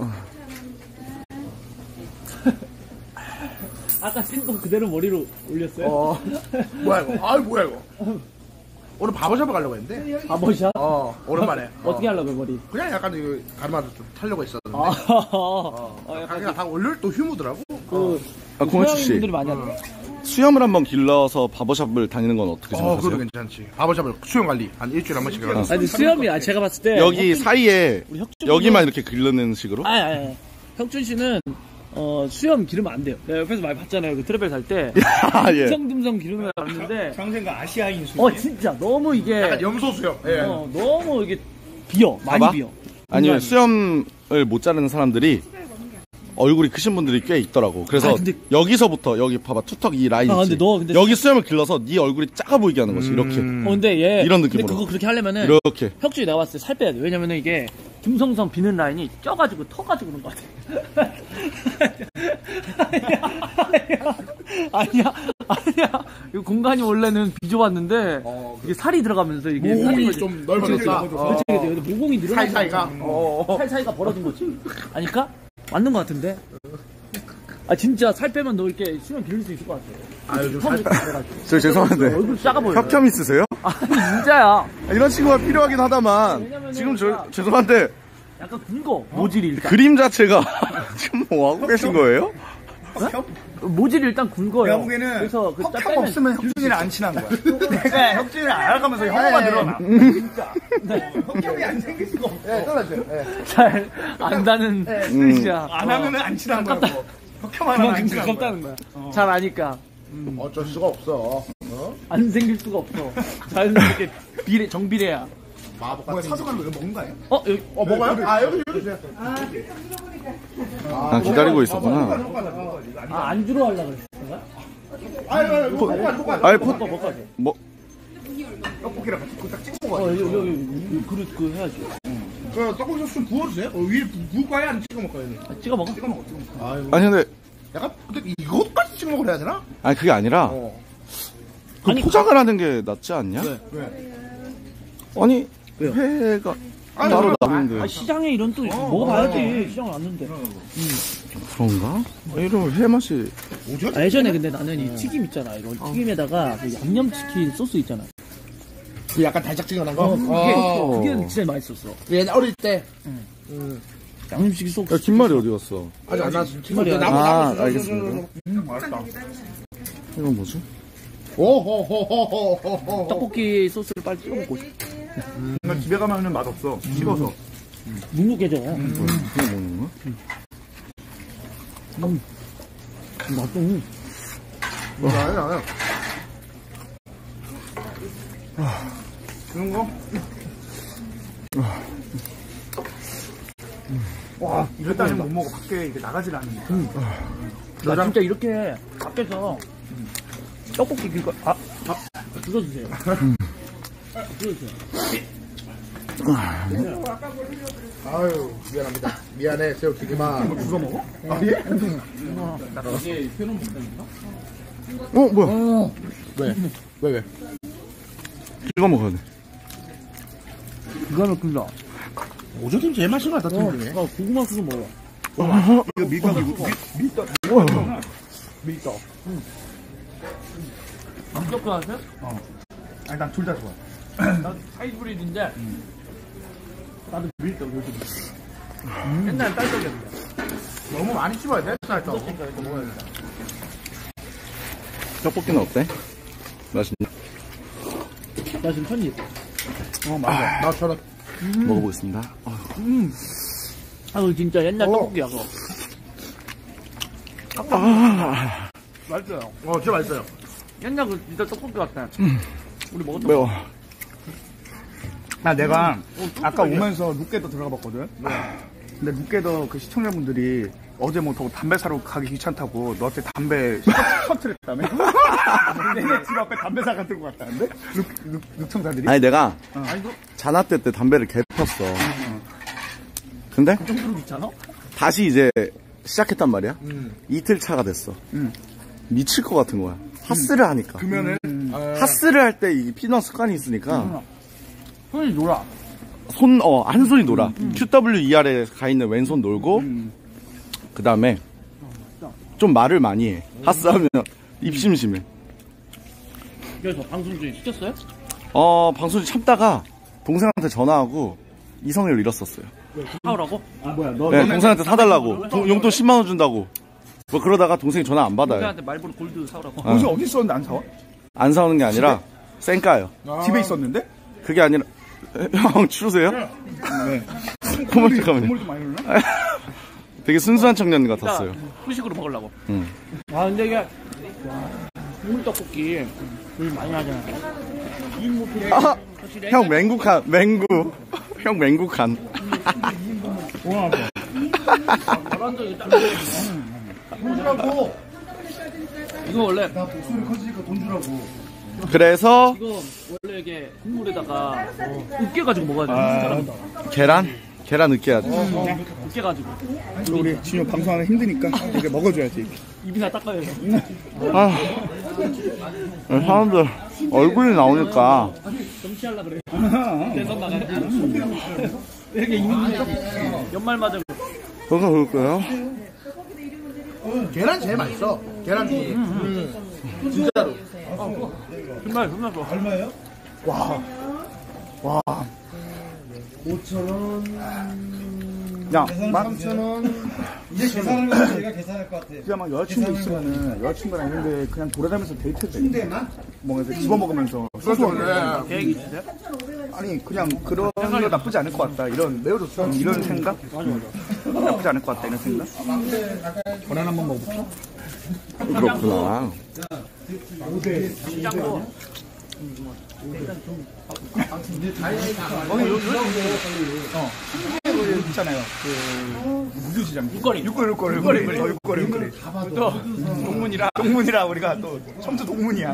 [SPEAKER 4] 아까 생거 그대로 머리로 올렸어요?
[SPEAKER 3] 어. 뭐야, 이거. 아이, 뭐야, 이거. 오늘 바버샵을 가려고 했는데.
[SPEAKER 4] 바버샵?
[SPEAKER 3] 어, 오랜만에.
[SPEAKER 4] 어떻게 하려고 머리?
[SPEAKER 3] 그냥 약간 이거 가르마도 좀 타려고 했었는데.
[SPEAKER 4] 아, 어,
[SPEAKER 3] 아,
[SPEAKER 4] 약간
[SPEAKER 3] 그냥 다 올릴 또 휴무더라고.
[SPEAKER 4] 그
[SPEAKER 1] 아, 공화치 씨.
[SPEAKER 4] 분들이 많이 하는
[SPEAKER 1] 수염을 한번 길러서 바버샵을 다니는 건 어떻게
[SPEAKER 3] 어, 그것도
[SPEAKER 1] 생각하세요?
[SPEAKER 3] 괜찮지. 바버샵을 수영 관리 한 일주일에 한 번씩 해가지고.
[SPEAKER 4] 아니 수염이 아 제가 봤을 때
[SPEAKER 1] 여기
[SPEAKER 4] 혁준-
[SPEAKER 1] 사이에
[SPEAKER 4] 우리 혁준
[SPEAKER 1] 여기만 이렇게 길르는 식으로?
[SPEAKER 4] 아니 아니 아니. 혁준 씨는 어 수염 기르면 안 돼요. 내가 옆에서 많이 봤잖아요. 그 트래벨 살 때
[SPEAKER 1] 아, 예.
[SPEAKER 4] 듬성듬성 기르면 왔는데
[SPEAKER 2] 평생가 아시아인 수.
[SPEAKER 4] 어 진짜 너무 이게
[SPEAKER 3] 약간 염소 수영. 예.
[SPEAKER 4] 어, 너무 이게 비어 많이
[SPEAKER 1] 봐봐.
[SPEAKER 4] 비어.
[SPEAKER 1] 아니
[SPEAKER 4] 공간이.
[SPEAKER 1] 수염을 못 자르는 사람들이 얼굴이 크신 분들이 꽤 있더라고. 그래서
[SPEAKER 4] 아, 근데-
[SPEAKER 1] 여기서부터 여기 봐봐 투턱 이 라인
[SPEAKER 4] 아,
[SPEAKER 1] 있지.
[SPEAKER 4] 근데 너 근데-
[SPEAKER 1] 여기 수염을 길러서 네 얼굴이 작아 보이게 하는 거지. 이렇게
[SPEAKER 4] 어 근데 얘
[SPEAKER 1] 이런
[SPEAKER 4] 근데
[SPEAKER 1] 느낌으로.
[SPEAKER 4] 그거 그렇게 하려면은
[SPEAKER 1] 이렇게.
[SPEAKER 4] 혁준이 내가 봤을 때 살 빼야 돼. 왜냐면은 이게 듬성성 비는 라인이 쪄가지고 터가지고 그런 것 같아. 아니야, 아니야, 아니야. 이거 공간이 원래는 비좁았는데
[SPEAKER 3] 어,
[SPEAKER 4] 이게 살이 들어가면서 이게
[SPEAKER 3] 모공이
[SPEAKER 4] 살이
[SPEAKER 3] 좀 넓어졌다.
[SPEAKER 4] 그렇지,
[SPEAKER 3] 어.
[SPEAKER 4] 그렇지, 그렇지. 모공이 늘어나.
[SPEAKER 3] 살 사이가. 어.
[SPEAKER 4] 살 사이가 벌어진 거지. 아니까? 맞는 거 같은데? 아, 진짜 살 빼면 너 이렇게 수면 기를 수 있을 것 같아.
[SPEAKER 3] 아, 요즘 살
[SPEAKER 1] 저 죄송한데
[SPEAKER 4] 얼굴 작아 보여.
[SPEAKER 1] 혁혐 있으세요?
[SPEAKER 4] 아니, 진짜야.
[SPEAKER 1] 이런 친구가 필요하긴 하다만
[SPEAKER 4] 왜냐면은
[SPEAKER 1] 지금 저
[SPEAKER 4] 그러니까-
[SPEAKER 1] 죄송한데
[SPEAKER 4] 약간 굵어. 모질이 일단.
[SPEAKER 1] 그림 자체가 지금 뭐 하고 계신 거예요?
[SPEAKER 4] 모질이 일단 굵어요.
[SPEAKER 2] 내가 보기에는
[SPEAKER 4] 그래서 그
[SPEAKER 2] 혁형
[SPEAKER 4] 빼면
[SPEAKER 2] 없으면 혁준이랑 안 친한 거야. 내가 혁준이를 알아가면서 혐오가 늘어나. 진짜. 혁형이 안 생길 수가 없어.
[SPEAKER 3] 네, 떨어져요. 네.
[SPEAKER 4] 잘 안다는 뜻이야.
[SPEAKER 2] 안 하면은 안 친한 거야. 뭐. 혁형 하면 안
[SPEAKER 4] 그만큼
[SPEAKER 2] 친한 거야.
[SPEAKER 4] 가깝다는 거야. 잘 아니까.
[SPEAKER 3] 어쩔 수가 없어. 어?
[SPEAKER 4] 안 생길 수가 없어. 자연스럽게 비례, 정비례야.
[SPEAKER 3] 마법
[SPEAKER 2] 뭐야,
[SPEAKER 3] 같은.
[SPEAKER 2] 사소한 거 이거 먹는 거 아니야?
[SPEAKER 4] 어, 여기.
[SPEAKER 3] 어, 먹어요? 아, 여기, 여기 주세요.
[SPEAKER 1] 아 기다리고 있었구나.
[SPEAKER 4] 아, 안주로 하려고 그랬어.
[SPEAKER 3] 아유, 아유, 이거 먹고 가, 먹고 가.
[SPEAKER 1] 아이 포
[SPEAKER 4] 먹어, 먹어.
[SPEAKER 1] 뭐
[SPEAKER 2] 떡볶이랑 같이 그거 딱 찍어 먹어.
[SPEAKER 4] 어, 여기, 여기, 여기 그릇 그 해야지.
[SPEAKER 3] 그 떡볶이 소스 좀 부어주세요. 어, 위에 부- 부을까요? 아니면 찍어 먹을까요?
[SPEAKER 4] 아, 찍어 먹어.
[SPEAKER 2] 찍어 먹어, 찍어 먹어.
[SPEAKER 3] 아유.
[SPEAKER 1] 아니 근데
[SPEAKER 3] 약간 근데 이것까지 찍어 먹으려 해야 되나?
[SPEAKER 1] 아니 그게 아니라
[SPEAKER 3] 어.
[SPEAKER 1] 그
[SPEAKER 4] 아니,
[SPEAKER 1] 포장을 하는 게 낫지 않냐?
[SPEAKER 4] 왜?
[SPEAKER 3] 왜?
[SPEAKER 1] 아니
[SPEAKER 4] 왜요?
[SPEAKER 1] 회가
[SPEAKER 3] 아니,
[SPEAKER 1] 따로
[SPEAKER 3] 그럼-
[SPEAKER 1] 남는데
[SPEAKER 4] 아, 시장에 이런 또 먹어봐야지. 시장을 왔는데.
[SPEAKER 1] 그런가? 이러면 회 맛이
[SPEAKER 3] 뭐죠?
[SPEAKER 4] 아, 예전에 근데 나는 이 튀김 있잖아. 이거 튀김에다가 그 양념치킨 소스 있잖아.
[SPEAKER 3] 그 약간 달짝지근한 거?
[SPEAKER 4] 어, 그게,
[SPEAKER 3] 어.
[SPEAKER 4] 그게 진짜 맛있었어.
[SPEAKER 3] 옛날 어릴 때.
[SPEAKER 4] 양념치킨 소스.
[SPEAKER 1] 야 김말이 어디 갔어?
[SPEAKER 3] 아직 안 나왔어.
[SPEAKER 4] 김말이야.
[SPEAKER 3] 나무,
[SPEAKER 1] 아,
[SPEAKER 3] 나무,
[SPEAKER 1] 알겠습니다.
[SPEAKER 2] 음, 맛있다.
[SPEAKER 1] 이건 뭐지?
[SPEAKER 3] 오호호호호호호.
[SPEAKER 4] 떡볶이 소스를 빨리 찍어 먹고 싶어.
[SPEAKER 2] 나 집에 가면은 맛없어. 식어서.
[SPEAKER 4] 눅눅해져.
[SPEAKER 1] 그냥 먹는 거야?
[SPEAKER 4] 음. 맛있어. 음.
[SPEAKER 3] 아니, 아니.
[SPEAKER 2] 이런 거? 와, 이럴 때는 못 먹어. 밖에 이게 나가질 않는다.
[SPEAKER 4] 나 진짜 이렇게 밖에서 떡볶이 그거 아, 아 들어주세요. 들어주세요.
[SPEAKER 3] 아유, 미안합니다. 미안해, 새우튀김아.
[SPEAKER 2] 주워 먹어?
[SPEAKER 3] 아, 예?
[SPEAKER 4] 이게 표현 못하니까?
[SPEAKER 1] 어 뭐야?
[SPEAKER 3] 왜? 왜, 왜?
[SPEAKER 1] 찍어 먹어야 돼.
[SPEAKER 4] 기가 막힌다.
[SPEAKER 3] 오저팀 제일 맛있는 것 같다,
[SPEAKER 4] 어,
[SPEAKER 3] 팀 중에.
[SPEAKER 4] 나 고구마 소스 먹어.
[SPEAKER 2] 이거 밀떡이고. 밀떡. 밀떡.
[SPEAKER 4] 밀떡 하세요?
[SPEAKER 2] 아니, 난 둘 다 좋아.
[SPEAKER 4] 나도 하이브리드인데 나도 밀떡 요즘. 옛날 딸떡이었는데.
[SPEAKER 3] 너무 많이 씹어야 돼? 쌀 떡.
[SPEAKER 1] 떡볶이는 어때? 맛있냐?
[SPEAKER 4] 나 지금 편집.
[SPEAKER 2] 어, 맞아.
[SPEAKER 3] 나처럼.
[SPEAKER 1] 먹어보겠습니다. 어,
[SPEAKER 4] 아, 그 진짜 옛날
[SPEAKER 3] 어.
[SPEAKER 4] 떡볶이야, 그거.
[SPEAKER 1] 아,
[SPEAKER 4] 맛있어요.
[SPEAKER 3] 어, 진짜 맛있어요.
[SPEAKER 4] 옛날 그 진짜 떡볶이 같아. 우리 먹었던
[SPEAKER 1] 매워.
[SPEAKER 2] 아, 내가
[SPEAKER 4] 어,
[SPEAKER 2] 아까 오면서 룩게더 들어가 봤거든? 근데 룩게더 그 시청자분들이 어제 뭐 더 담배 사러 가기 귀찮다고 너한테 담배 셔틀 했다며? 내내 집 앞에 담배 사가 들고 갔다는데? 룩, 룩, 룩청자들이?
[SPEAKER 1] 아니 내가
[SPEAKER 4] 아니, 너
[SPEAKER 1] 자나 때 때 담배를 개 폈어. 근데
[SPEAKER 4] 그 정도로 귀찮아?
[SPEAKER 1] 다시 이제 시작했단 말이야.
[SPEAKER 3] 음.
[SPEAKER 1] 이틀 차가 됐어.
[SPEAKER 2] 음.
[SPEAKER 1] 미칠 것 같은 거야. 하스를 하니까.
[SPEAKER 3] 그러면은,
[SPEAKER 2] 음.
[SPEAKER 3] 아,
[SPEAKER 1] 하스를 할 때 이 피넛 습관이 있으니까
[SPEAKER 4] 손이 놀아.
[SPEAKER 1] 손, 어, 한 손이 놀아. 큐더블유이알에 가 있는 왼손 놀고, 그 다음에 좀 말을 많이 해. 하스하면 입심심해.
[SPEAKER 4] 그래서 방송 중에 시켰어요?
[SPEAKER 1] 어, 방송 참다가 동생한테 전화하고 이성을 잃었었어요.
[SPEAKER 4] 사오라고?
[SPEAKER 2] 아, 뭐야, 너,
[SPEAKER 1] 네,
[SPEAKER 2] 너네
[SPEAKER 1] 동생한테 사달라고. 동- 용돈 십만 원 준다고. 뭐 그러다가 동생이 전화 안 받아요.
[SPEAKER 4] 동생한테 말보로 골드 사오라고.
[SPEAKER 1] 아.
[SPEAKER 2] 요새 어디 있었는데 안 사와?
[SPEAKER 1] 안 사오는 게 아니라 쌩까요.
[SPEAKER 2] 집에 있었는데?
[SPEAKER 1] 그게 아니라 형 추우세요?
[SPEAKER 2] 네.
[SPEAKER 1] 고만 잠깐만요.
[SPEAKER 2] 국물 좀 많이 넣나?
[SPEAKER 1] 되게 순수한 청년 같았어요.
[SPEAKER 4] 후식으로 먹으려고.
[SPEAKER 1] 응.
[SPEAKER 4] 아, 근데 이게, 와, 국물 떡볶이, 물 많이 하잖아.
[SPEAKER 1] 아, 형 맹국한 맹구. 형 맹국한.
[SPEAKER 3] 돈 주라고.
[SPEAKER 4] 이거 원래,
[SPEAKER 3] 나 목소리 커지니까 돈 주라고.
[SPEAKER 1] 그래서
[SPEAKER 4] 이거 원래 이게 국물에다가 어, 으깨가지고 먹어야 돼. 사람다.
[SPEAKER 1] 계란? 계란 으깨야지.
[SPEAKER 4] 으깨가지고.
[SPEAKER 2] 우리 진호 방송하는 힘드니까 이렇게 먹어줘야지.
[SPEAKER 4] 입이나 닦아야 돼.
[SPEAKER 1] 아, 사람들 얼굴이 나오니까
[SPEAKER 4] 정치하려 그래. 대선 나가야 이렇게 있는데 연말맞아.
[SPEAKER 1] 그래서 그럴까요?
[SPEAKER 3] 계란 제일 맛있어. 계란이. 음. 진짜로.
[SPEAKER 4] 정말 정말 좋아.
[SPEAKER 2] 얼마예요? 와. 와.
[SPEAKER 3] 오천 원.
[SPEAKER 2] 야,
[SPEAKER 3] 계산
[SPEAKER 2] 막,
[SPEAKER 3] 삼천 원.
[SPEAKER 2] 이제 계산을 하면 저희가 계산할 것 같아. 그냥 막 여자친구 있으면은 여자친구랑 있는데 그냥 돌아다니면서 데이트 순대만? 뭔가 이렇게 집어먹으면서 소소하게.
[SPEAKER 4] 계획 있으세요?
[SPEAKER 2] 아니 그냥 그런 거 나쁘지 않을 것 같다. 이런 매우 좋다. 이런 생각? 나쁘지 않을 것 같다. 이런 생각? 전화 한번 먹어볼까?
[SPEAKER 1] 그렇구나.
[SPEAKER 4] 시장도
[SPEAKER 2] 거기 여기 어 한국에 있잖아요. 그 무교시장.
[SPEAKER 4] 육거리.
[SPEAKER 2] 육거리 육거리 육거리 육거리 육거리 육거리. 또 동문이라 동문이라 우리가 또 첨주 동문이야.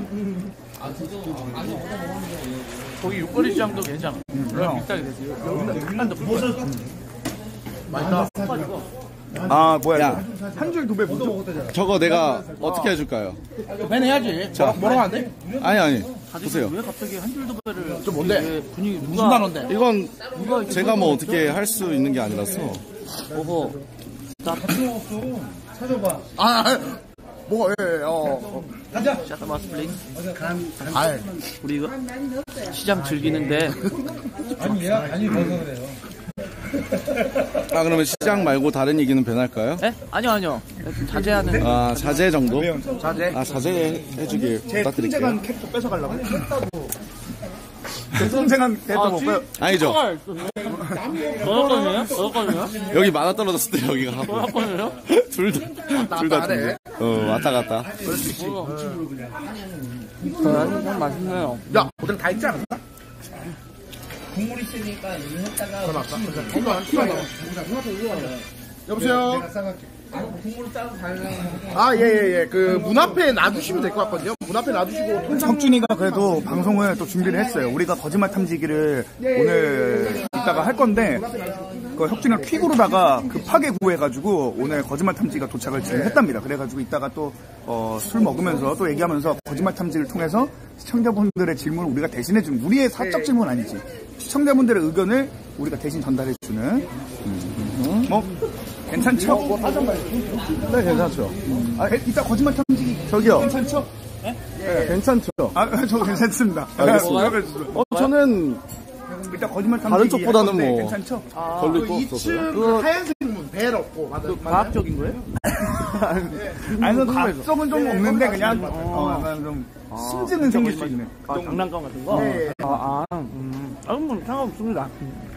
[SPEAKER 4] 거기 육거리 시장도 괜찮아.
[SPEAKER 2] 응.
[SPEAKER 4] 비싸게 되지. 한도 무슨
[SPEAKER 3] 맛있다.
[SPEAKER 2] 아 뭐야?
[SPEAKER 1] 야.
[SPEAKER 2] 한 줄 두 배 뭐죠?
[SPEAKER 1] 저거 내가 어떻게 해줄까요?
[SPEAKER 3] 배내야지.
[SPEAKER 1] 자.
[SPEAKER 3] 뭐라고 안 돼?
[SPEAKER 1] 아니 아니 보세요.
[SPEAKER 4] 왜 갑자기 한 줄 두 배를?
[SPEAKER 3] 저 뭔데?
[SPEAKER 4] 왜 분위기 누가
[SPEAKER 3] 무슨 단어인데?
[SPEAKER 1] 이건
[SPEAKER 4] 누가
[SPEAKER 1] 제가 뭐 어떻게 할 수 있는 게 아니라서
[SPEAKER 4] 오호. 자,
[SPEAKER 3] 찾아봐. 아, 뭐, 예, 예, 어.
[SPEAKER 4] 샤타 마스 플레이.
[SPEAKER 3] 아,
[SPEAKER 4] 우리 이거 시장 즐기는데
[SPEAKER 2] 아니 얘가 아니 벌써 그래요.
[SPEAKER 1] 아 그러면 시장 말고 다른 얘기는 변할까요?
[SPEAKER 4] 에? 아니요 아니요 자제하는
[SPEAKER 1] 아 자제 정도?
[SPEAKER 2] 자제.
[SPEAKER 1] 아 자제 해주길
[SPEAKER 2] 제
[SPEAKER 1] 부탁드릴게요.
[SPEAKER 2] 통장한 캐릭터 뺏어가려고. 제 통장한 캐릭터 못 빼.
[SPEAKER 1] 아니죠.
[SPEAKER 4] 너거든요? 너거든요?
[SPEAKER 1] 여기 만화 떨어졌을 때 여기가 하고
[SPEAKER 4] 너거든요?
[SPEAKER 1] 둘다둘다
[SPEAKER 3] 하네.
[SPEAKER 1] 어 왔다 갔다.
[SPEAKER 4] 참 맛있네요.
[SPEAKER 3] 야, 오늘 다 있지 않았나? 여보세요? 아, 예, 예, 예. 그, 문 앞에 놔두시면 될 것 같거든요. 문 앞에 놔두시고, 통장.
[SPEAKER 2] 석준이가 그래도 방송을 또 준비를 했어요. 우리가 거짓말 탐지기를 오늘 이따가 할 건데, 그 혁준이가 퀵으로다가 급하게 구해가지고 오늘 거짓말 탐지기가 도착을 지금 했답니다. 그래가지고 이따가 또, 어, 술 먹으면서 또 얘기하면서 거짓말 탐지기를 통해서 시청자분들의 질문을 우리가 대신해주는, 우리의 사적 질문 아니지. 시청자분들의 의견을 우리가 대신 전달해주는, 음, 뭐, 괜찮죠?
[SPEAKER 1] 네 괜찮죠.
[SPEAKER 2] 아, 이따 거짓말 탐지기
[SPEAKER 1] 저기요.
[SPEAKER 2] 괜찮죠?
[SPEAKER 1] 네, 괜찮죠.
[SPEAKER 2] 아, 저 괜찮습니다.
[SPEAKER 1] 알겠습니다. 어 저는
[SPEAKER 2] 일단 거짓말 탐지기
[SPEAKER 1] 다른 쪽보다는
[SPEAKER 2] 할 건데
[SPEAKER 1] 뭐.
[SPEAKER 2] 괜찮죠?
[SPEAKER 1] 걸릴 거
[SPEAKER 3] 이
[SPEAKER 1] 없어서요.
[SPEAKER 3] 층 그 하얀색 문, 벨 없고, 맞아.
[SPEAKER 4] 그 과학적인 거예요?
[SPEAKER 2] 아니, 그 각성은 좀 없는데 그냥 어, 약간 좀 심증은 생길 수 있는.
[SPEAKER 4] 아, 장난감 같은 거?
[SPEAKER 3] 네.
[SPEAKER 4] 아, 아, 음. 아, 뭐, 상관없습니다.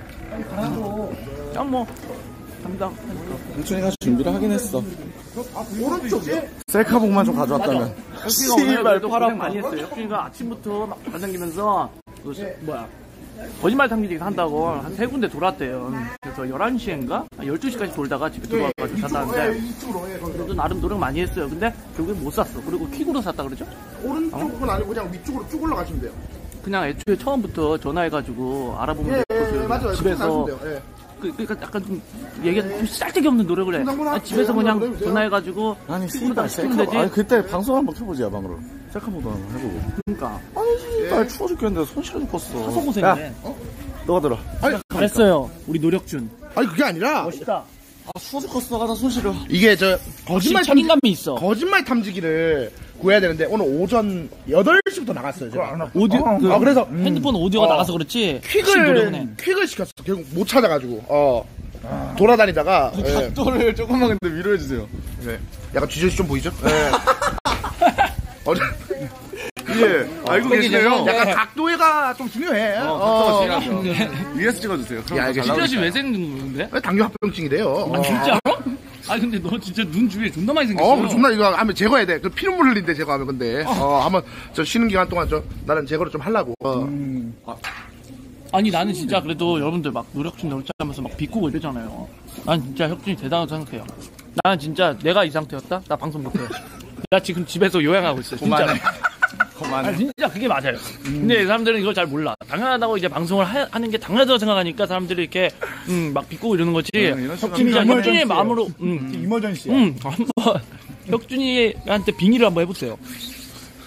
[SPEAKER 4] 아, 뭐, 담당.
[SPEAKER 1] 일준이가 준비를 하긴 했어.
[SPEAKER 3] 오른쪽에?
[SPEAKER 1] 셀카봉만 좀 가져왔다면.
[SPEAKER 4] 혁준이가 오늘 그래도 고생 많이 했어요. 혁준이가 아침부터 막 다니면서, 그, 뭐야, 거짓말 탐지기 한다고 한 세 군데 돌았대요. 그래서 열한 시인가? 열두 시까지 돌다가 집에 들어와가지고 샀다는데,
[SPEAKER 3] 이쪽으로, 예, 거기.
[SPEAKER 4] 그래도 나름 노력 많이 했어요. 근데 결국엔 못 샀어. 그리고 퀵으로 샀다 그러죠?
[SPEAKER 3] 오른쪽은 아니고 그냥 위쪽으로 쭉 올라가시면 돼요.
[SPEAKER 4] 그냥 애초에 처음부터 전화해가지고 알아보면
[SPEAKER 3] 예,
[SPEAKER 4] 될
[SPEAKER 3] 예,
[SPEAKER 4] 것을
[SPEAKER 3] 예, 맞아요.
[SPEAKER 4] 집에서
[SPEAKER 3] 돼요. 예.
[SPEAKER 4] 그, 그러니까 약간 좀 얘기가 좀 쌀데기 없는 노력을 해.
[SPEAKER 3] 한번
[SPEAKER 4] 아니, 집에서
[SPEAKER 3] 하-
[SPEAKER 4] 그냥
[SPEAKER 3] 한번
[SPEAKER 4] 전화해가지고
[SPEAKER 1] 아니
[SPEAKER 4] 퀵으로 다
[SPEAKER 1] 씨발
[SPEAKER 4] 시키면
[SPEAKER 1] 셀카.
[SPEAKER 4] 되지.
[SPEAKER 1] 아니 그때 방송 한번 켜보지 야방으로. 셀카봉도 한번 해보고.
[SPEAKER 4] 그러니까
[SPEAKER 1] 아니 씨발 추워 죽겠는데 손 시려 죽겠어.
[SPEAKER 4] 하소 고생이네.
[SPEAKER 1] 너가 들어.
[SPEAKER 3] 아니,
[SPEAKER 4] 잘했어요. 우리 노력준.
[SPEAKER 3] 아니, 그게 아니라,
[SPEAKER 4] 멋있다.
[SPEAKER 1] 아 추워 죽겠어. 가다 손 시려.
[SPEAKER 3] 이게 저,
[SPEAKER 4] 확실히
[SPEAKER 3] 거짓말 탐지,
[SPEAKER 4] 책임감이 있어.
[SPEAKER 3] 거짓말 탐지기를 구해야 되는데, 오늘 오전 여덟 시부터 나갔어요, 제가.
[SPEAKER 4] 오디오, 그
[SPEAKER 3] 아, 그래서,
[SPEAKER 4] 핸드폰 오디오가
[SPEAKER 3] 어.
[SPEAKER 4] 나가서 그렇지. 확실히 노력은 해.
[SPEAKER 3] 퀵을, 퀵을 시켰어. 결국 못 찾아가지고, 어, 돌아다니다가, 예.
[SPEAKER 1] 각도를 조금만 근데 위로해 주세요.
[SPEAKER 3] 네. 약간 쥐젖이 좀 보이죠? 네. 어제,
[SPEAKER 1] 예. 알고 계시네요.
[SPEAKER 3] 약간 각도가 좀 중요해. 어,
[SPEAKER 1] 위에서 찍어주세요. 그럼
[SPEAKER 3] 예,
[SPEAKER 1] 더
[SPEAKER 3] 알겠습니다.
[SPEAKER 1] 잘
[SPEAKER 4] 찌라시 왜 생긴 건데?
[SPEAKER 3] 왜 당뇨 합병증이래요?
[SPEAKER 4] 아, 진짜로? 아, 근데 너 진짜 눈 주위에 존나 많이 생겼어.
[SPEAKER 3] 어, 존나 이거 하면 제거해야 돼. 그 피눈물 흘린데 제거하면 근데. 어, 한번 저 쉬는 기간 동안 저 나는 제거를 좀 하려고. 어.
[SPEAKER 4] 아니, 나는 진짜 그래도 여러분들 막 노력준 노력하면서 막 비꼬고 이러잖아요. 난 진짜 혁준이 대단하다고 생각해요. 나는 진짜 내가 이 상태였다? 나 방송 못해. 나 지금 집에서 요양하고 있어. 진짜.
[SPEAKER 1] 그만해.
[SPEAKER 4] 아, 진짜 그게 맞아요. 근데 사람들은 이걸 잘 몰라. 당연하다고 이제 방송을 하, 하는 게 당연하다고 생각하니까 사람들이 이렇게, 음, 막 비꼬고 이러는 거지.
[SPEAKER 1] 이런 식으로
[SPEAKER 4] 진짜
[SPEAKER 2] 하면
[SPEAKER 4] 혁준이의
[SPEAKER 2] 이머전시예요.
[SPEAKER 4] 마음으로, 음,
[SPEAKER 2] 이머전시야.
[SPEAKER 4] 음, 한번, 혁준이한테 빙의를 한번 해보세요.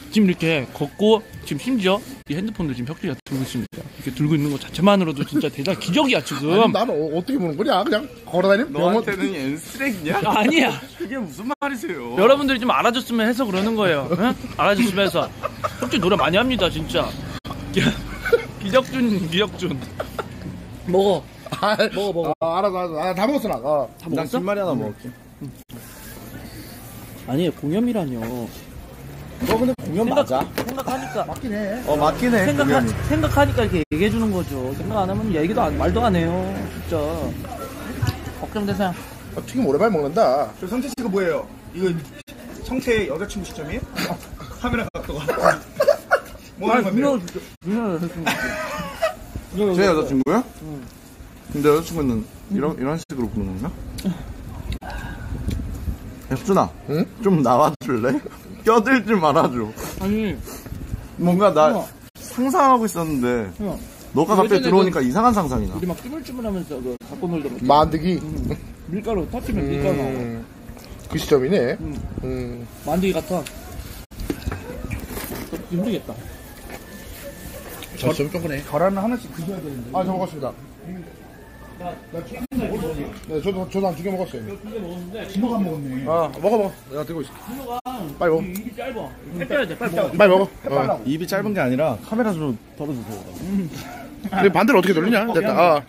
[SPEAKER 4] 지금 이렇게 걷고 지금 심지어 이 핸드폰도 지금 혁준이가 들고 있습니다. 이렇게 들고 있는 것 자체만으로도 진짜 대단 기적이야 지금.
[SPEAKER 3] 아니, 나는 어, 어떻게 보는 거냐? 그냥 걸어다니는 병원.
[SPEAKER 1] 너한테는 얜 쓰레기냐?
[SPEAKER 4] 아니야.
[SPEAKER 1] 그게 무슨 말이세요?
[SPEAKER 4] 여러분들이 좀 알아줬으면 해서 그러는 거예요. 응? 알아줬으면 해서. 혁준 노래 많이 합니다 진짜. 기, 기적준 기적준. 먹어.
[SPEAKER 3] 아,
[SPEAKER 4] 먹어 먹어.
[SPEAKER 3] 아, 알았어, 알았어. 아, 다 먹었어, 나. 어.
[SPEAKER 4] 다
[SPEAKER 1] 난
[SPEAKER 4] 먹었어?
[SPEAKER 1] 김말이 하나 먹을게.
[SPEAKER 4] 아니에요 공연이라뇨.
[SPEAKER 1] 너 근데 공연 맞아?
[SPEAKER 4] 생각하니까.
[SPEAKER 3] 맞긴 해.
[SPEAKER 1] 어 맞긴 해.
[SPEAKER 4] 생각하,
[SPEAKER 1] 공연이.
[SPEAKER 4] 생각하니까 이렇게 얘기해주는 거죠. 생각 안 하면 얘기도 안, 말도 안 해요. 진짜. 걱정돼서야.
[SPEAKER 3] 아, 튀김 오랜만에 먹는다.
[SPEAKER 2] 저 성태 씨가 뭐예요? 이거 성태 여자친구 시점이에요? 카메라 각도가. 뭐 하는 건데요?
[SPEAKER 1] 제 여자친구야? 응. 근데 여자친구는 이런 이런 식으로 부르는 건가? 혁준아,
[SPEAKER 3] 응?
[SPEAKER 1] 좀 나와줄래? 껴들지 말아줘.
[SPEAKER 4] 아니,
[SPEAKER 1] 뭔가 나
[SPEAKER 4] 어.
[SPEAKER 1] 상상하고 있었는데
[SPEAKER 4] 형.
[SPEAKER 1] 너가 갑자기
[SPEAKER 4] 예전에
[SPEAKER 1] 들어오니까 이상한 상상이 나.
[SPEAKER 4] 우리 막 쭈물쭈물 하면서 그 갖고 놀던 거.
[SPEAKER 3] 만드기.
[SPEAKER 4] 음, 밀가루 터치면 밀가루 나오고.
[SPEAKER 3] 음, 그 시점이네.
[SPEAKER 4] 음.
[SPEAKER 3] 음.
[SPEAKER 4] 만두기 같아. 힘들겠다.
[SPEAKER 3] 저 좀 조그네.
[SPEAKER 2] 계란을 하나씩 드셔야 되는데.
[SPEAKER 3] 아, 저 먹었습니다. 네, 저도, 저도 한 두 개 먹었어요.
[SPEAKER 4] 두개 먹었는데,
[SPEAKER 2] 김어가 먹었네.
[SPEAKER 3] 아, 먹어, 먹어. 내가 들고 있을게.
[SPEAKER 4] 진호가
[SPEAKER 3] 빨리 먹어.
[SPEAKER 4] 입이 짧아. 살 빼야 돼, 빨리 먹어.
[SPEAKER 3] 빨리 먹어. 어.
[SPEAKER 1] 입이 짧은 게 아니라 카메라 좀 덜어주세요.
[SPEAKER 3] 근데 반대로 어떻게 돌리냐? 됐다. 아.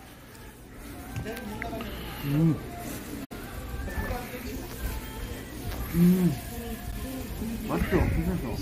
[SPEAKER 2] 맛있어. 괜찮죠?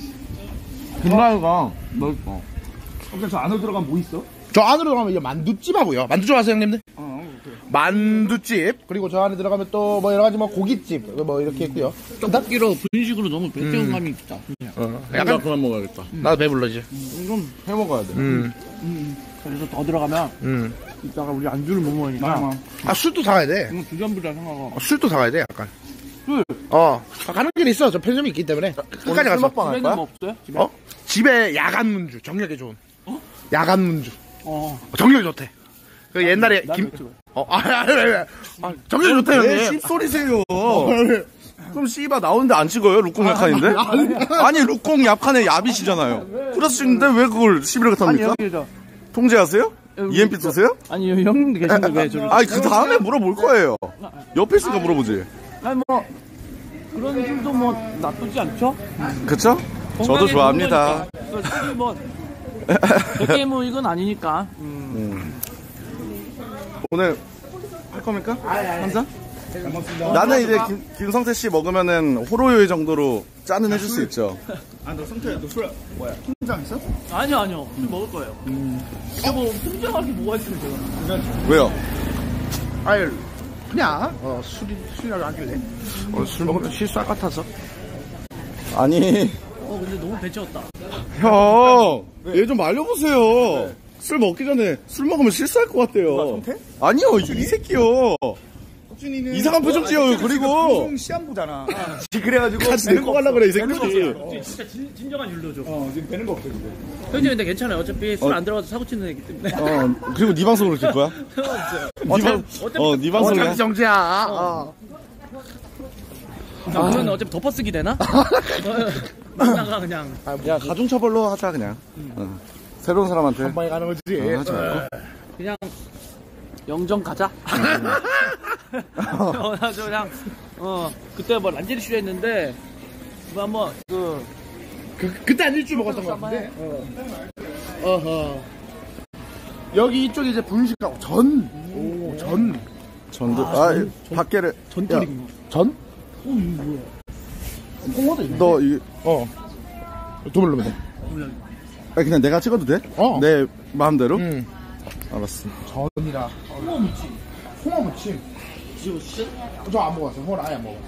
[SPEAKER 1] 김가루가 맛있어.
[SPEAKER 2] 근데 저 안으로 들어가면 뭐 있어?
[SPEAKER 3] 저 안으로 들어가면 이제 만두집하고요. 만두 좋아하세요, 형님들?
[SPEAKER 2] 어, 그래.
[SPEAKER 3] 만두집. 그리고 저 안에 들어가면 또 뭐 여러 가지 뭐 고깃집. 뭐 이렇게 있고요.
[SPEAKER 4] 떡볶이로 분식으로 너무 배경감이 있다.
[SPEAKER 3] 어,
[SPEAKER 1] 약간
[SPEAKER 3] 약간,
[SPEAKER 1] 그만 먹어야겠다.
[SPEAKER 3] 나도 배불러, 이제.
[SPEAKER 1] 좀 해 먹어야 돼.
[SPEAKER 3] 음,
[SPEAKER 4] 그래서 더 들어가면,
[SPEAKER 3] 음.
[SPEAKER 4] 이따가 우리 안주를 못 먹으니까,
[SPEAKER 2] 아,
[SPEAKER 3] 아, 술도 사가야 돼.
[SPEAKER 4] 이거 주전부리라 생각하고.
[SPEAKER 3] 어, 술도 사가야 돼, 약간.
[SPEAKER 4] 술?
[SPEAKER 3] 어. 가는 길에 있어. 저 편의점이 있기 때문에. 끝까지
[SPEAKER 1] 오늘 술
[SPEAKER 3] 가서.
[SPEAKER 1] 먹방 할
[SPEAKER 4] 집에는
[SPEAKER 1] 거야?
[SPEAKER 4] 뭐 없어요? 집에?
[SPEAKER 3] 어? 집에 야간 문주. 정력에 좋은. 야간 문주.
[SPEAKER 4] 어.
[SPEAKER 3] 정력이 좋대. 그 옛날에
[SPEAKER 4] 난
[SPEAKER 3] 김,
[SPEAKER 4] 왜 찍어요?
[SPEAKER 3] 어, 아, 아, 아, 아, 아, 정력이 좋대,
[SPEAKER 1] 왜
[SPEAKER 3] 형님.
[SPEAKER 1] 씹소리세요? 그럼 씨바 나오는데 안 찍어요? 룩공 약한인데? 아니 룩공 약한의 야비시잖아요. 그렇시는데 왜 그걸 시비를
[SPEAKER 4] 아니,
[SPEAKER 1] 탑니까?
[SPEAKER 4] 여기서.
[SPEAKER 1] 통제하세요?
[SPEAKER 4] 여기
[SPEAKER 1] 이엠피 쓰세요?
[SPEAKER 4] 아니, 여기 형님도 계신데 왜 저를.
[SPEAKER 1] 아니 그 다음에 물어볼 거예요. 옆에 있으니까 물어보지.
[SPEAKER 4] 아니, 뭐, 그런 술도 뭐, 나쁘지 않죠?
[SPEAKER 1] 그쵸? 저도 좋아합니다.
[SPEAKER 4] 그 술이 뭐, 백개 뭐, 이건 아니니까. 음.
[SPEAKER 1] 오늘 할 겁니까? 한 잔? 나는 이제 김, 김성태 씨 먹으면은 호로요이 정도로 짠은 해줄 수 있죠.
[SPEAKER 2] 아, 너 성태야, 너 술, 뭐야? 팀장 있어?
[SPEAKER 4] 아니요, 아니요. 술 먹을 거예요. 근데 뭐, 흥정할 게 뭐가 있어요, 제가.
[SPEAKER 1] 왜요?
[SPEAKER 3] 아유, 그냥, 어, 술이, 술이라고 하길래. 어, 술 먹으면 실수할 것 같아서.
[SPEAKER 1] 아니
[SPEAKER 4] 어, 근데 너무 배치웠다.
[SPEAKER 1] 형, 얘 좀 말려보세요. 술 먹기 전에 술 먹으면 실수할 것 같아요.
[SPEAKER 2] 성태?
[SPEAKER 1] 아니요, 이, 이 새끼요.
[SPEAKER 2] 혁준이는
[SPEAKER 1] 이상한 표정 지어요. 그리고
[SPEAKER 2] 방송 시한부잖아. 그래가지고
[SPEAKER 1] 같이 데리고 가려고 그래, 이 새끼.
[SPEAKER 4] 진짜 진, 진정한 율로죠.
[SPEAKER 2] 어, 지금 되는 거 없어 지금.
[SPEAKER 4] 형님, 근데 괜찮아요. 어차피 술 안 들어가서 사고 치는 애기 때문에.
[SPEAKER 1] 어, 그리고 네 방송으로 킬 거야?
[SPEAKER 4] 상관없어요.
[SPEAKER 1] 네 방, 어, 네 방송이야?
[SPEAKER 3] 어차피 정지야. 어.
[SPEAKER 4] 아, 그러면 어차피 덮어쓰기 되나? 나가 그냥.
[SPEAKER 1] 야, 가중처벌로 하자, 그냥. 어. 새로운 사람한테.
[SPEAKER 3] 한 방에 가는 거지.
[SPEAKER 1] 어, 하지 말고.
[SPEAKER 4] 그냥 영정 가자. 어, 나 저 그냥 어 그때 뭐 란제리 쇼 했는데 뭐 한번 그
[SPEAKER 3] 그, 그때 한 일주일 먹었던 것 같은데. 어. 어허. 여기 이쪽에 이제 분식하고 전. 오, 전.
[SPEAKER 1] 전도, 아, 밖에를.
[SPEAKER 4] 전떨이구나.
[SPEAKER 3] 전?
[SPEAKER 4] 어 이거 뭐야?
[SPEAKER 3] 홍어도 있네.
[SPEAKER 1] 너, 이,
[SPEAKER 3] 어. 두 번 누르면 돼.
[SPEAKER 1] 아, 그냥 내가 찍어도 돼?
[SPEAKER 3] 어.
[SPEAKER 1] 내 마음대로?
[SPEAKER 3] 응.
[SPEAKER 1] 알았어.
[SPEAKER 3] 전이라.
[SPEAKER 4] 홍어 무침.
[SPEAKER 3] 홍어 무침.
[SPEAKER 4] 이거 진짜?
[SPEAKER 3] 저 안 먹었어요. 홍어를 아예 안 먹었어요.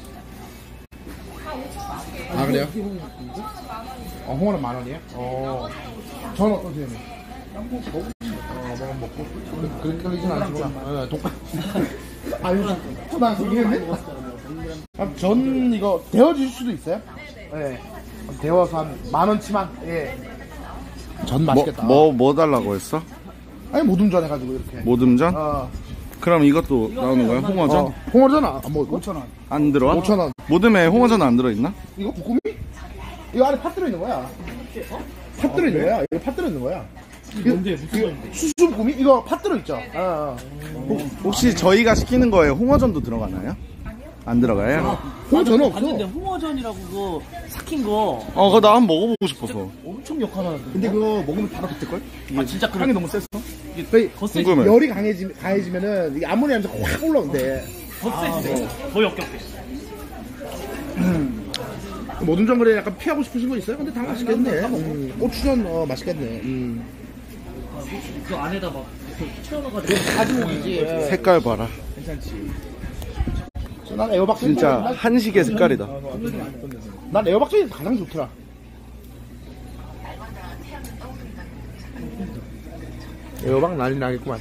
[SPEAKER 3] 아, 그래요? 어, 홍어는 만 원이에요? 어. 전 어떠세요? 어, 먹으면 먹고. 그렇게 걸리진 않지만. 어, 독 아유, 초등학생이 했네? 아, 전 이거 데워질 수도 있어요? 네. 데워서 한 만 원치만. 예. 전
[SPEAKER 1] 뭐,
[SPEAKER 3] 맛있겠다.
[SPEAKER 1] 뭐, 뭐 달라고 했어?
[SPEAKER 3] 아니, 모둠전 해가지고 이렇게.
[SPEAKER 1] 모듬전?
[SPEAKER 3] 어.
[SPEAKER 1] 그럼 이것도 나오는 거야? 홍어전?
[SPEAKER 3] 어. 홍어전 안, 뭐,
[SPEAKER 2] 오천 원.
[SPEAKER 1] 안 들어와?
[SPEAKER 3] 오천 원.
[SPEAKER 1] 모듬에 홍어전 안 들어있나?
[SPEAKER 3] 이거 볶음이? 이거 안에 팥 들어있는 거야. 팥 들어있는 거야. 이거 팥 들어있는 거야.
[SPEAKER 4] 이게 뭔데? 무슨 건데?
[SPEAKER 3] 수수부꾸미? 이거 팥 들어있죠? 아, 아.
[SPEAKER 1] 혹시 저희가 시키는 거에 홍어전도 들어가나요? 안 들어가요?
[SPEAKER 3] 홍어전은
[SPEAKER 4] 봤는데
[SPEAKER 3] 없어.
[SPEAKER 4] 홍어전이라고 그거 삭힌 거
[SPEAKER 1] 어, 그거 나 한번 먹어보고 싶어서.
[SPEAKER 4] 엄청 역하다는데.
[SPEAKER 2] 근데 그거 먹으면 바로 붙을걸?
[SPEAKER 4] 아 진짜
[SPEAKER 2] 향이
[SPEAKER 4] 그래.
[SPEAKER 2] 너무 셌어.
[SPEAKER 3] 거의
[SPEAKER 4] 더
[SPEAKER 1] 궁금해.
[SPEAKER 3] 열이 강해지, 강해지면은 이게 아모니아 냄새가 확 올라온대.
[SPEAKER 4] 더 세지. 더 역겹게.
[SPEAKER 3] 모든 정글에 약간 피하고 싶으신 거 있어요? 근데 다 맛있겠네. 음, 고추전 어, 맛있겠네. 음.
[SPEAKER 4] 그 안에다 막 채워넣어가지고.
[SPEAKER 3] 가지고기지.
[SPEAKER 1] 색깔 봐라.
[SPEAKER 3] 난 에어박
[SPEAKER 1] 진짜 한식의 색깔이다.
[SPEAKER 3] 난 에어박전이 가장 좋더라. 에어박 난리 나겠구만.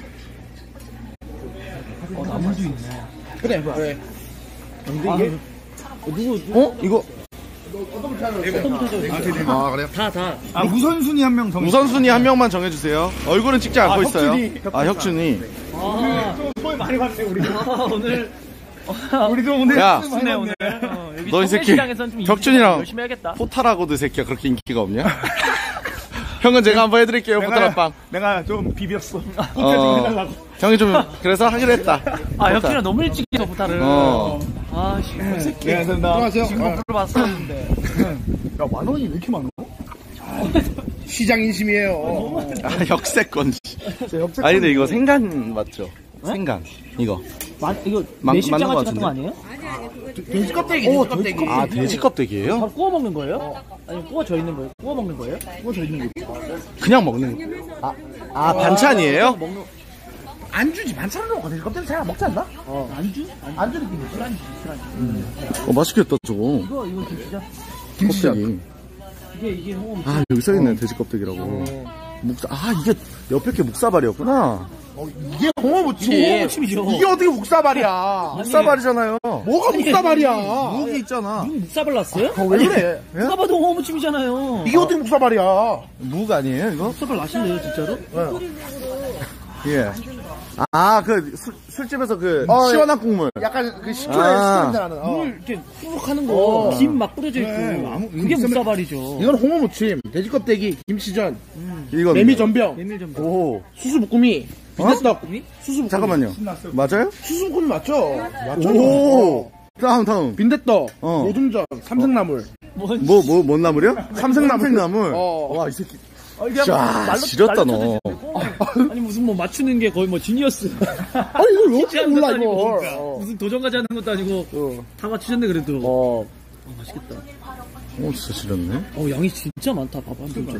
[SPEAKER 4] 어 나물도 있네.
[SPEAKER 3] 그래, 그래. 근데 이게
[SPEAKER 1] 어? 이거
[SPEAKER 3] 아 그래요?
[SPEAKER 4] 다 다.
[SPEAKER 2] 아, 우선순위 한 명 정해.
[SPEAKER 1] 우선순위 한 명만 정해주세요. 얼굴은 찍지 않고 있어요.
[SPEAKER 2] 혁준이.
[SPEAKER 1] 아, 혁준이.
[SPEAKER 4] 아,
[SPEAKER 2] 좀 많이 봤네, 우리.
[SPEAKER 4] 아 오늘.
[SPEAKER 2] 우리도 오늘.
[SPEAKER 1] 야,
[SPEAKER 4] 네 오늘. 어, 여기
[SPEAKER 1] 너 이 새끼
[SPEAKER 4] 시장에서는 좀
[SPEAKER 1] 혁준이랑
[SPEAKER 4] 열심히 해야겠다.
[SPEAKER 1] 포탈하고도 이 새끼야 그렇게 인기가 없냐? 형은 제가 한번 해드릴게요, 포탈합방.
[SPEAKER 2] 내가 좀 비볐어. 포탈 좀
[SPEAKER 1] 어,
[SPEAKER 2] 해달라고.
[SPEAKER 1] 형이 좀 그래서 하기로 했다.
[SPEAKER 4] 아 혁준이랑 너무 일찍 해서 부타를.
[SPEAKER 1] 어.
[SPEAKER 4] 아씨.
[SPEAKER 2] 네, 나
[SPEAKER 3] 들어가세요.
[SPEAKER 2] 지금
[SPEAKER 3] 어.
[SPEAKER 4] 봤었는데.
[SPEAKER 2] 야, 만 원이 왜 이렇게 많아?
[SPEAKER 3] 시장 인심이에요.
[SPEAKER 1] 아, 역세권. 아니 근데 이거 생간 맞죠? 생간 이거.
[SPEAKER 4] 만 이거
[SPEAKER 1] 만-
[SPEAKER 4] 매실장
[SPEAKER 1] 맞는 거
[SPEAKER 4] 같은 거
[SPEAKER 1] 같은데?
[SPEAKER 4] 아니에요?
[SPEAKER 3] 돼지 껍데기, 돼지 껍데기.
[SPEAKER 1] 아 돼지 껍데기예요?
[SPEAKER 4] 바로 구워 먹는 거예요? 아니면 구워져 있는 거예요? 구워 먹는 거예요? 구워져 있는 거.
[SPEAKER 1] 그냥 먹는 거. 아, 아 반찬이에요?
[SPEAKER 4] 먹는
[SPEAKER 3] 안주지 반찬으로 돼지 껍데기 잘 안 먹지 않나?
[SPEAKER 4] 안주?
[SPEAKER 3] 안주 느낌이지.
[SPEAKER 4] 술안주, 술안주.
[SPEAKER 1] 어 맛있겠다 저거.
[SPEAKER 4] 이거 이거 김치전.
[SPEAKER 1] 껍데기.
[SPEAKER 4] 이게 이게 홍어.
[SPEAKER 1] 아 여기 써있네 돼지 껍데기라고. 묵사 아 이게 옆에 게 묵사발이었구나.
[SPEAKER 3] 어, 이게 홍어무침.
[SPEAKER 4] 홍어무침이죠.
[SPEAKER 3] 이게 어떻게 묵사발이야?
[SPEAKER 1] 묵사발이잖아요.
[SPEAKER 3] 뭐가 묵사발이야?
[SPEAKER 1] 묵이 있잖아.
[SPEAKER 4] 누구 묵사발 났어요?
[SPEAKER 3] 어, 왜 그래?
[SPEAKER 4] 누가 봐도 홍어무침이잖아요.
[SPEAKER 3] 이게 어떻게 묵사발이야?
[SPEAKER 1] 묵 아니에요 이거?
[SPEAKER 4] 묵사발 나실래요 진짜로?
[SPEAKER 1] 예. 아 그 술집에서 그
[SPEAKER 3] 어,
[SPEAKER 1] 시원한 국물.
[SPEAKER 3] 약간 그 식초에
[SPEAKER 1] 아.
[SPEAKER 3] 스프인데 나는. 어.
[SPEAKER 4] 물 이렇게 푹 하는 거.
[SPEAKER 3] 어.
[SPEAKER 4] 김 막 뿌려져 있고.
[SPEAKER 2] 그래, 아무-
[SPEAKER 4] 그게
[SPEAKER 2] 묵사발-
[SPEAKER 4] 묵사발이죠.
[SPEAKER 3] 이건 홍어무침, 돼지 껍데기, 김치전,
[SPEAKER 1] 이건
[SPEAKER 3] 메미 전병,
[SPEAKER 4] 메밀 좀.
[SPEAKER 1] 오.
[SPEAKER 3] 수수부꾸미, 빈대떡, 수수부꾸미.
[SPEAKER 1] 잠깐만요. 맞아요?
[SPEAKER 3] 수수부꾸미 맞죠? 맞죠?
[SPEAKER 1] 오. 다음 다음.
[SPEAKER 3] 빈대떡,
[SPEAKER 1] 어.
[SPEAKER 3] 모둠전, 삼색나물.
[SPEAKER 4] 뭔?
[SPEAKER 1] 뭐 뭐 뭔 나물이요? 삼색나물. 삼색나물.
[SPEAKER 3] 어.
[SPEAKER 1] 와 이 새끼.
[SPEAKER 4] 아, 이게
[SPEAKER 1] 자,
[SPEAKER 4] 말로-
[SPEAKER 1] 지렸다,
[SPEAKER 4] 말로
[SPEAKER 1] 너.
[SPEAKER 4] 쳐주시네. 아니 무슨 뭐 맞추는 게 거의 뭐 지니어스.
[SPEAKER 3] 아니 이걸 왜 어떻게
[SPEAKER 4] 하는
[SPEAKER 3] 몰라
[SPEAKER 4] 것도 아니고,
[SPEAKER 3] 이걸? 어.
[SPEAKER 4] 무슨 도전까지 하는 것도 아니고
[SPEAKER 3] 어.
[SPEAKER 4] 다 맞추셨네 그래도.
[SPEAKER 3] 어.
[SPEAKER 4] 아, 맛있겠다.
[SPEAKER 1] 오 진짜 지렸네.
[SPEAKER 4] 어 양이 진짜 많다. 봐봐 한 점.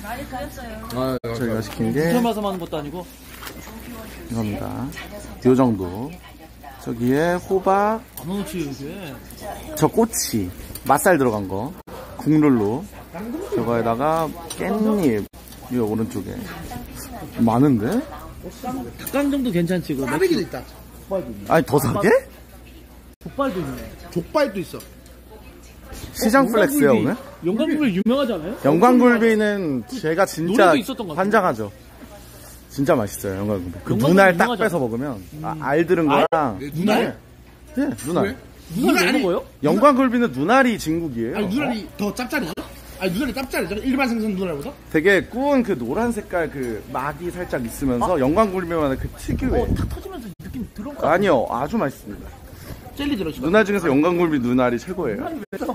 [SPEAKER 3] 아,
[SPEAKER 1] 저희가 시킨 게
[SPEAKER 4] 인터마서 하는 것도 아니고.
[SPEAKER 1] 이겁니다. 요 정도. 저기에 호박,
[SPEAKER 4] 아무렇지 이게.
[SPEAKER 1] 저 꼬치, 맛살 들어간 거, 국룰로. 저거에다가 깻잎, 이 오른쪽에. 많은데?
[SPEAKER 4] 닭강 정도 괜찮지 그.
[SPEAKER 3] 꽈배기도 있다.
[SPEAKER 1] 아니 더 사게?
[SPEAKER 4] 족발도 있네.
[SPEAKER 3] 족발도 있어.
[SPEAKER 1] 시장 플렉스야 오늘?
[SPEAKER 4] 영광굴 유명하잖아요.
[SPEAKER 1] 영광굴비는 제가 진짜
[SPEAKER 4] 노래도 있었던 것 같아요.
[SPEAKER 1] 환장하죠. 진짜 맛있어요 영광굴비. 그
[SPEAKER 4] 영광굴비
[SPEAKER 1] 눈알 딱
[SPEAKER 4] 유명하잖아.
[SPEAKER 1] 빼서 먹으면 아, 알 들은 거랑
[SPEAKER 3] 눈알?
[SPEAKER 1] 예 눈알.
[SPEAKER 4] 누가 왜 먹어요?
[SPEAKER 1] 영광굴비는 눈알이 진국이에요.
[SPEAKER 3] 아니 눈알이 더 짭짤이죠? 아니 눈알이 짭짤이죠? 일반 생선 눈알보다?
[SPEAKER 1] 되게 구운 그 노란 색깔 그 막이 살짝 있으면서 영광굴비만의 그 특유의
[SPEAKER 4] 어, 탁 터지면서 느낌 들어온 거.
[SPEAKER 1] 아니요 아주 맛있습니다.
[SPEAKER 3] 젤리 들어있어.
[SPEAKER 1] 눈알 중에서 영광굴비 눈알이 최고예요.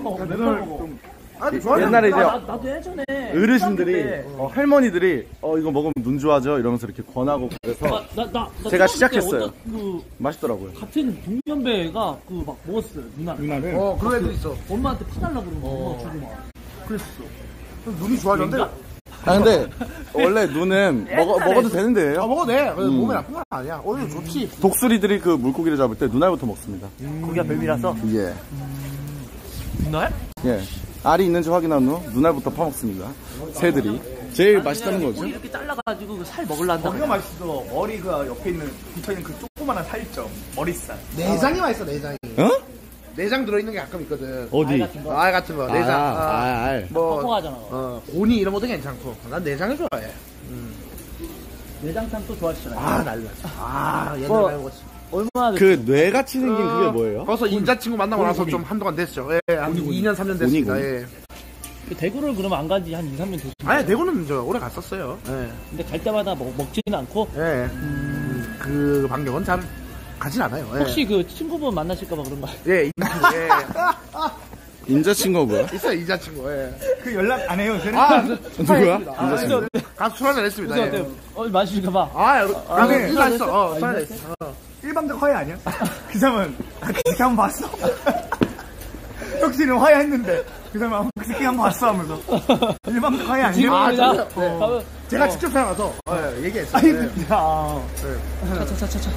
[SPEAKER 3] 아니 좋아요.
[SPEAKER 1] 옛날에 이제
[SPEAKER 4] 나, 나도 예전에
[SPEAKER 1] 어르신들이 어, 할머니들이 어 이거 먹으면 눈 좋아져 이러면서 이렇게 권하고 그래서
[SPEAKER 4] 나, 나, 나, 나
[SPEAKER 1] 제가
[SPEAKER 4] 초등학교 때
[SPEAKER 1] 시작했어요.
[SPEAKER 4] 어떤 그
[SPEAKER 1] 맛있더라고요.
[SPEAKER 4] 같은 동년배가 그 막 먹었어요 누나.
[SPEAKER 2] 누나를.
[SPEAKER 3] 어 그런 애들 있어.
[SPEAKER 4] 엄마한테 파달라고 그러는 거 주고 막. 그랬어.
[SPEAKER 3] 눈이 좋아졌는데?
[SPEAKER 1] 아 근데 원래 눈은 먹어, 먹어도 되는데요.
[SPEAKER 3] 아 먹어도 돼. 그래도 몸에 나쁜 건 아니야. 오히려 좋지.
[SPEAKER 1] 독수리들이 그 물고기를 잡을 때 눈알부터 먹습니다.
[SPEAKER 4] 고기가 별미라서.
[SPEAKER 1] 예.
[SPEAKER 4] 누날?
[SPEAKER 1] 예. 알이 있는지 확인한 후 눈알부터 파먹습니다. 새들이. 제일 맛있다는 거죠.
[SPEAKER 4] 꼬리 이렇게 잘라가지고 그살 먹으려다.
[SPEAKER 2] 거기가 맛있어. 머리가 옆에 있는, 붙어있는 그 조그만한 살점. 머리살.
[SPEAKER 3] 내장이 맛있어 내장이.
[SPEAKER 1] 어?
[SPEAKER 3] 내장 들어있는 게 가끔 있거든.
[SPEAKER 1] 어디?
[SPEAKER 4] 알 같은 거.
[SPEAKER 3] 알 같은 거. 내장.
[SPEAKER 1] 아,
[SPEAKER 3] 아,
[SPEAKER 1] 아, 알.
[SPEAKER 3] 뭐
[SPEAKER 4] 뽀뽀하잖아.
[SPEAKER 3] 어, 고니 이런 것도 괜찮고. 난 내장을 좋아해.
[SPEAKER 4] 내장탕 또 좋아하시잖아요.
[SPEAKER 3] 아 난리 났어. 아 옛날
[SPEAKER 4] 뭐,
[SPEAKER 3] 말고.
[SPEAKER 4] 얼마나
[SPEAKER 1] 그 뇌같이 생긴 그게 뭐예요?
[SPEAKER 3] 벌써 인자친구 만나고 나서 좀 한동안 됐죠. 예, 한 이 년 삼 년 됐습니다.
[SPEAKER 1] 고니, 고니.
[SPEAKER 3] 예.
[SPEAKER 4] 대구를 그러면 안 간지 한 이, 삼 년 됐어요.
[SPEAKER 3] 아니 대구는 저 오래 갔었어요. 예.
[SPEAKER 4] 근데 갈 때마다 먹, 먹지는 않고.
[SPEAKER 3] 예. 음, 그 반경은 잘 가진 않아요. 예.
[SPEAKER 4] 혹시 그 친구분 만나실까봐 그런가요?
[SPEAKER 3] 예, 이 친구. 예.
[SPEAKER 1] 인자 친구가 뭐야?
[SPEAKER 3] 있어요 이자 친구. 예.
[SPEAKER 2] 그 연락 안 해요, 쟤는?
[SPEAKER 3] 아,
[SPEAKER 1] 누구야?
[SPEAKER 3] 아,
[SPEAKER 1] 인자 친구.
[SPEAKER 3] 가수 출연을 했습니다.
[SPEAKER 4] 그래서
[SPEAKER 3] 예.
[SPEAKER 4] 어때요? 어, 마주실까봐.
[SPEAKER 3] 아,
[SPEAKER 2] 아,
[SPEAKER 3] 아니,
[SPEAKER 2] 네.
[SPEAKER 3] 인사했어. 어, 인사했어. 어.
[SPEAKER 2] 일방적 화해 아니야? 그 사람은 그 새끼 한번 봤어? 혁신은 화해했는데 그 사람은 그 새끼 한번 봤어 하면서 일방적 화해
[SPEAKER 4] 지금
[SPEAKER 2] 아니야?
[SPEAKER 4] 그냥
[SPEAKER 3] 진짜? 네.
[SPEAKER 4] 가면-
[SPEAKER 3] 제가
[SPEAKER 4] 어.
[SPEAKER 3] 직접 살아가서 예, 얘기했어요.
[SPEAKER 2] 아니
[SPEAKER 3] 예.
[SPEAKER 2] 야
[SPEAKER 4] 차차차차차.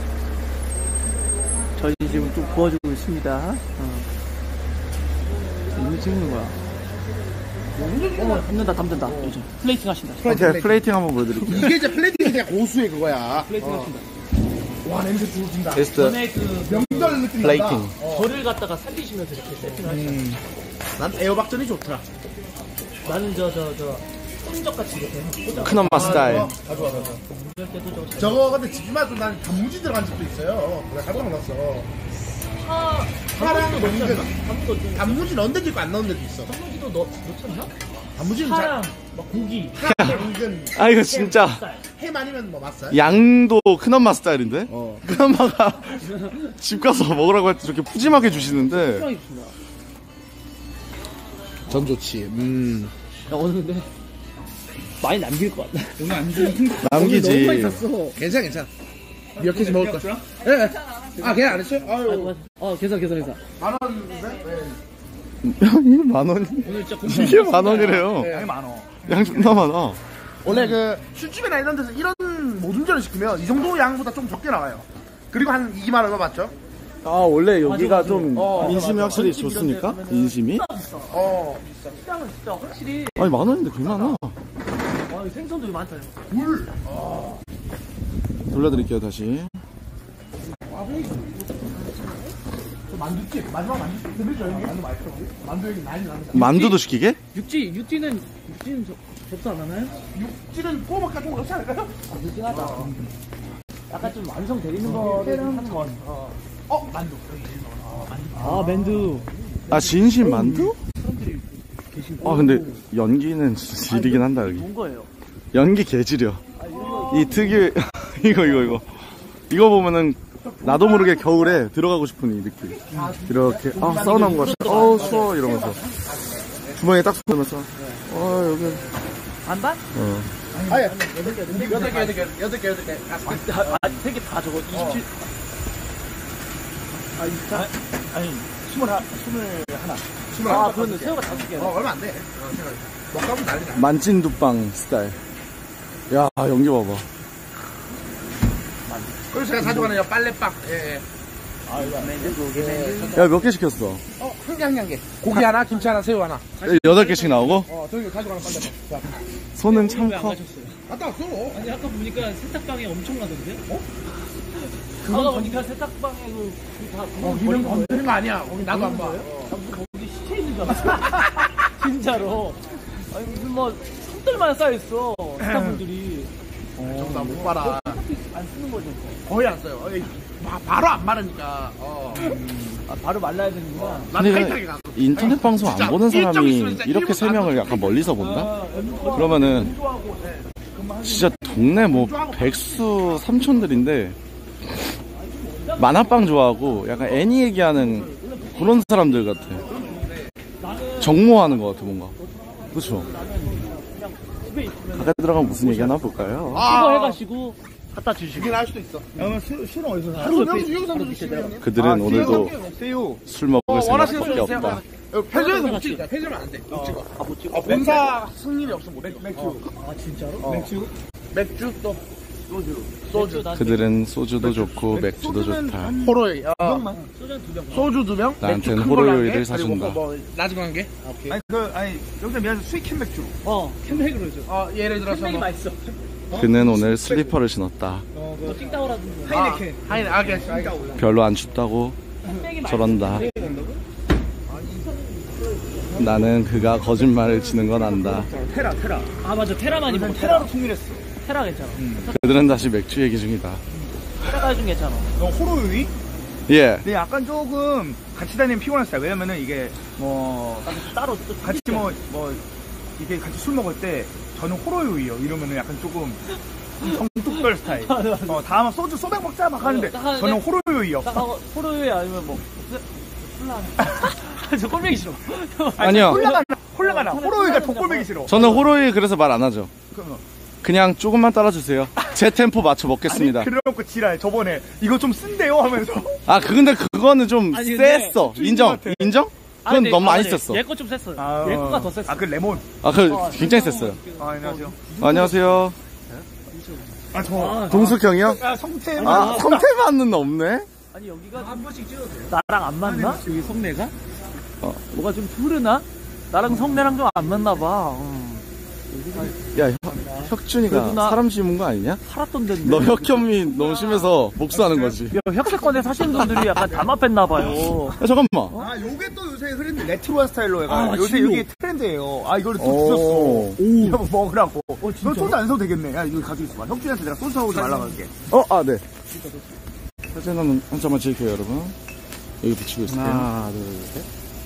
[SPEAKER 4] 저희 지금 좀 구워주고 있습니다. 어. 이거 찍는 거야. 어머, 담는다, 담는다. 요즘 플레이팅 하신다.
[SPEAKER 1] 오케이, 플레이팅 한번 보여드릴게요.
[SPEAKER 3] 이게 이제 플레이팅이 그냥 고수의 그거야.
[SPEAKER 4] 플레이팅 하신다.
[SPEAKER 3] 와, 냄새 죽진다.
[SPEAKER 1] It's the
[SPEAKER 4] 전에 그
[SPEAKER 3] 명절 느낌 난다.
[SPEAKER 1] 플레이팅.
[SPEAKER 4] 저를 갖다가 살리시면서 이렇게 세팅하시다.
[SPEAKER 3] 난 애호박전이 좋더라.
[SPEAKER 4] 나는 저, 저, 저, 혼적 같이 이렇게 꽂아.
[SPEAKER 1] 큰 엄마 스타일.
[SPEAKER 3] 아, 좋아, 좋아, 좋아.
[SPEAKER 4] 이럴 때도 저거 잘.
[SPEAKER 3] 저거 근데 집마다 난 단무지 들어간 집도 있어요. 내가 깜짝 놀랐어.
[SPEAKER 4] 파,
[SPEAKER 3] 파랑
[SPEAKER 4] 단무지도
[SPEAKER 3] 넣는
[SPEAKER 4] 넣잖아. 단무지도 넣
[SPEAKER 3] 단무지 넣은 데도 있고 안 넣은 데도 있어.
[SPEAKER 4] 단무지도 넣, 넣잖아?
[SPEAKER 3] 단무지는
[SPEAKER 4] 파랑,
[SPEAKER 3] 잘,
[SPEAKER 4] 막 고기.
[SPEAKER 3] 파랑 은근
[SPEAKER 1] 아, 이거 진짜.
[SPEAKER 4] 쌀.
[SPEAKER 3] 햄 아니면 뭐 맛살?
[SPEAKER 1] 양도 큰 엄마 스타일인데?
[SPEAKER 3] 어.
[SPEAKER 1] 큰 엄마가 집 가서 먹으라고 할 때 저렇게 푸짐하게 주시는데.
[SPEAKER 4] 편하게 주신다.
[SPEAKER 3] 전 좋지. 음.
[SPEAKER 4] 야, 오늘 근데 많이 남길 것 같다.
[SPEAKER 2] 오늘 안 주는
[SPEAKER 1] 남기지.
[SPEAKER 3] 괜찮아, 괜찮아. 몇 개씩 먹을 거야? 예. 예. 아, 걔 안 했어요? 아유.
[SPEAKER 4] 어, 계산, 계산, 계산.
[SPEAKER 3] 만 원인데? 네.
[SPEAKER 1] 이게 만 원?
[SPEAKER 4] 오늘 진짜
[SPEAKER 1] 이게 만 원이래요.
[SPEAKER 3] 네.
[SPEAKER 2] 양이 많어.
[SPEAKER 1] 양 존나 많아.
[SPEAKER 3] 원래 그 술집이나 이런 데서 이런 모둠전을 시키면 이 정도 양보다 좀 적게 나와요. 그리고 한 이만 얼마 맞죠?
[SPEAKER 1] 아, 원래 여기가
[SPEAKER 4] 맞아,
[SPEAKER 1] 좀
[SPEAKER 3] 어,
[SPEAKER 1] 인심이
[SPEAKER 4] 맞아.
[SPEAKER 1] 확실히
[SPEAKER 4] 맛집 이런
[SPEAKER 1] 좋습니까?
[SPEAKER 4] 데 가면은-
[SPEAKER 1] 인심이?
[SPEAKER 3] 어.
[SPEAKER 4] 시장은 진짜 확실히.
[SPEAKER 1] 아니, 만 원인데 꽤 많아.
[SPEAKER 4] 와, 생선도 많다.
[SPEAKER 3] 물.
[SPEAKER 1] 돌려드릴게요, 다시.
[SPEAKER 3] 저 만두집. 마지막 만두집 들리죠, 형님? 만두 맛있어. 만두 여기 난리 납니다.
[SPEAKER 1] 만두도 시키게?
[SPEAKER 4] 육지, 육지는, 육지는 저, 접수 안 하나요?
[SPEAKER 3] 육질은 구워먹기가 좀 그렇지 않을까요?
[SPEAKER 4] 아, 육진 하다. 약간 좀 완성되어 있는 거를 하는 거 같아.
[SPEAKER 3] 어, 만두.
[SPEAKER 4] 아, 맨두.
[SPEAKER 1] 아, 진심 만두? 아, 근데 연기는 진짜 지리긴 한다, 여기.
[SPEAKER 4] 좋은 거예요.
[SPEAKER 1] 연기 개지려. 이 특유, 이거, 이거, 이거. 이거 보면은 나도 모르게 겨울에 들어가고 싶은 이 느낌. 이렇게, 아, 사우나 온것 같아. 어우, 추워. 이러면서. 주머니에 딱 쏘면서. 어, 여기.
[SPEAKER 4] 반반?
[SPEAKER 1] 어.
[SPEAKER 3] 아예. 여덟 개, 여덟 개, 여덟 개, 여덟 개, 여덟 개.
[SPEAKER 4] 아, 아, 세 개 다 저거 이십칠. 아, 이십칠? 아니, 스물 하, 스물 하나.
[SPEAKER 3] 스물
[SPEAKER 4] 아,
[SPEAKER 3] 하나.
[SPEAKER 4] 그런데 새우가 다섯 개야.
[SPEAKER 3] 어, 얼마 안 돼. 어, 생각해. 먹가면 난리 나.
[SPEAKER 1] 만찐두빵 스타일. 야, 연기 봐봐.
[SPEAKER 3] 그리고 제가 자주 가는 요 빨래빵. 예, 예.
[SPEAKER 4] 아, 이거 맨두, 맨두.
[SPEAKER 1] 야, 몇 개 시켰어?
[SPEAKER 3] 어, 한 개, 한 개, 한 개. 고기 하나, 김치 하나, 새우 하나.
[SPEAKER 1] 여덟 개씩 나오고?
[SPEAKER 3] 어, 저기 자주 가는 빨래빵. 자,
[SPEAKER 1] 손은 참
[SPEAKER 4] 왜안
[SPEAKER 1] 커.
[SPEAKER 4] 가셨어요?
[SPEAKER 3] 갔다 왔어.
[SPEAKER 4] 아니, 아까 보니까 세탁방에 엄청나던데? 어? 아까 보니까 세탁방에 그, 그 다,
[SPEAKER 3] 어,
[SPEAKER 4] 구멍
[SPEAKER 3] 니는
[SPEAKER 4] 버린 거예요?
[SPEAKER 3] 건드린 거 아니야. 거기 나도 안 봐.
[SPEAKER 4] 아, 무슨 거기 시체 있는 줄 알았어. 진짜로. 아니, 무슨 뭐, 손들만 쌓여있어. 스타분들이.
[SPEAKER 3] 전부 다 못 봐라.
[SPEAKER 4] 안 쓰는 거죠.
[SPEAKER 3] 거의 안 써요. 어이, 바- 바로 안 마르니까. 어.
[SPEAKER 4] 아, 바로 말라야 되는구나.
[SPEAKER 3] 난
[SPEAKER 1] 근데
[SPEAKER 3] 타이트하게 가고.
[SPEAKER 1] 인터넷 방송 안
[SPEAKER 3] 진짜
[SPEAKER 1] 보는
[SPEAKER 3] 일정
[SPEAKER 1] 사람이
[SPEAKER 3] 있으면 진짜
[SPEAKER 1] 이렇게
[SPEAKER 3] 일본
[SPEAKER 1] 세 명을
[SPEAKER 3] 안
[SPEAKER 1] 약간 멀리서 본다?
[SPEAKER 4] 아,
[SPEAKER 1] 그러면은 진짜 동네 뭐 백수 삼촌들인데 만화빵 좋아하고 약간 애니 얘기하는 그런 사람들 같아. 정모하는 것 같아 뭔가. 그렇죠? 가까이 들어가면 무슨 얘기 하나 볼까요?
[SPEAKER 4] 이거 해가지고 갖다 주시고.
[SPEAKER 3] 이게 나을 수도 있어.
[SPEAKER 2] 그러면 술, 술은 어디서 사?
[SPEAKER 3] 하루 여기서 여기서 한번 주시면.
[SPEAKER 1] 그들은
[SPEAKER 2] 아,
[SPEAKER 1] 오늘도
[SPEAKER 2] 새우.
[SPEAKER 1] 술 먹을
[SPEAKER 3] 어, 원하시는
[SPEAKER 1] 생각밖에
[SPEAKER 3] 술
[SPEAKER 1] 없다.
[SPEAKER 3] 주세요. 편의점에서 못 찍을까? 편의점은 안 돼. 못 찍어.
[SPEAKER 4] 아, 못 찍어.
[SPEAKER 3] 어, 본사 승인이 없으면 못 해. 맥주.
[SPEAKER 4] 아, 진짜로?
[SPEAKER 3] 어.
[SPEAKER 2] 맥주?
[SPEAKER 3] 맥주 또 소주. 소주.
[SPEAKER 4] 난
[SPEAKER 1] 그들은 소주도 좋고 맥주도 좋다.
[SPEAKER 3] 호로에. 어.
[SPEAKER 4] 소주 두 병.
[SPEAKER 3] 소주 두 병.
[SPEAKER 1] 나한텐
[SPEAKER 3] 맥주 큰걸로 한
[SPEAKER 1] 호로요일을
[SPEAKER 3] 개,
[SPEAKER 1] 사준다.
[SPEAKER 3] 그리고 뭐 나중 한 개. 아, 오케이.
[SPEAKER 2] 아니, 그, 아니, 여기서 미안해서 수익캔 맥주.
[SPEAKER 4] 어, 캔맥으로 해줘.
[SPEAKER 3] 어, 예를 들어서
[SPEAKER 4] 캔맥이
[SPEAKER 3] 뭐.
[SPEAKER 4] 맛있어.
[SPEAKER 1] 그는 오늘 슬리퍼를 신었다.
[SPEAKER 4] 뭐 찡따오라든지.
[SPEAKER 3] 아,
[SPEAKER 2] 하이네켄.
[SPEAKER 3] 하이네. 아, 알겠어.
[SPEAKER 1] 별로 안 춥다고
[SPEAKER 4] 캔맥이
[SPEAKER 1] 저런다. 나는 그가 거짓말을 치는 건 안다.
[SPEAKER 2] 테라, 테라.
[SPEAKER 4] 아, 맞아. 테라만이 먹고
[SPEAKER 2] 테라로
[SPEAKER 4] 테라.
[SPEAKER 2] 통일했어.
[SPEAKER 4] 테라 괜찮아.
[SPEAKER 1] 그들은 다시 맥주 얘기 중이다.
[SPEAKER 4] 테라가 좀 괜찮아.
[SPEAKER 2] 너 호로유이?
[SPEAKER 1] 예.
[SPEAKER 2] 근데 약간 조금 같이 다니면 피곤할 스타일. 왜냐면은 이게 뭐,
[SPEAKER 4] 따로 또
[SPEAKER 2] 같이 뭐, 뭐, 이게 같이 술 먹을 때 저는 호로요이요 이러면은 약간 조금 정뚝별 스타일. 어, 다음에 소주 소맥 먹자 막 하는데 저는 호로요이요.
[SPEAKER 4] 딱 하고 호로요이 아니면 뭐 콜라. 저 꼴보기 싫어.
[SPEAKER 1] 아니요.
[SPEAKER 2] 홀라가 홀라가 나. 호로요이가 더 꼴보기 싫어.
[SPEAKER 1] 저는 호로이 그래서 말 안 하죠.
[SPEAKER 2] 그럼
[SPEAKER 1] 그냥 조금만 따라주세요. 제 템포 맞춰 먹겠습니다.
[SPEAKER 2] 아니, 그래놓고 지랄 저번에 이거 좀 쓴대요 하면서.
[SPEAKER 1] 아, 그 근데 그거는 좀
[SPEAKER 4] 아니, 근데
[SPEAKER 1] 셌어. 인정. 인정? 그건 너무 많이 셌어.
[SPEAKER 4] 얘 거 좀 셌어요.
[SPEAKER 2] 아,
[SPEAKER 4] 얘 거가 더 셌어.
[SPEAKER 2] 아, 그 레몬.
[SPEAKER 1] 아, 그 굉장히 셌어요.
[SPEAKER 2] 아, 안녕하세요.
[SPEAKER 1] 안녕하세요.
[SPEAKER 2] 아, 저.
[SPEAKER 1] 동숙 형이요?
[SPEAKER 2] 아, 성태.
[SPEAKER 1] 아, 성태만은 없네.
[SPEAKER 4] 아니 여기가 한 번씩 찍어도 돼요. 나랑 안 맞나? 여기 성내가? 어, 뭐가 좀 푸르나? 나랑 성내랑 좀 안 맞나 봐. 음.
[SPEAKER 1] 야, 혁, 혁준이가
[SPEAKER 4] 그래도 나-
[SPEAKER 1] 사람 심은 거 아니냐?
[SPEAKER 4] 살았던 데인데.
[SPEAKER 1] 너 혁혐이 너무 심해서 복수하는 거지.
[SPEAKER 4] 야, 혁세권에 사시는 분들이 약간 담합했나 봐요.
[SPEAKER 1] 야, 잠깐만.
[SPEAKER 2] 아, 요게 또 요새 흐르는 레트로한 스타일로 해가.
[SPEAKER 4] 아,
[SPEAKER 2] 요새
[SPEAKER 4] 진로.
[SPEAKER 2] 이게 트렌드예요. 아, 이거를 또
[SPEAKER 1] 오.
[SPEAKER 2] 주셨어.
[SPEAKER 1] 오.
[SPEAKER 2] 이거 먹으라고. 너 소주 안 사도 되겠네. 야, 이거 가지고 있어봐. 혁준이한테 내가 소주 사오지 말라고 할게.
[SPEAKER 1] 어, 아, 네. 사진 한번, 한 장만 찍을게요, 여러분. 여기 붙이고 있을게요.
[SPEAKER 2] 하나, 둘, 셋.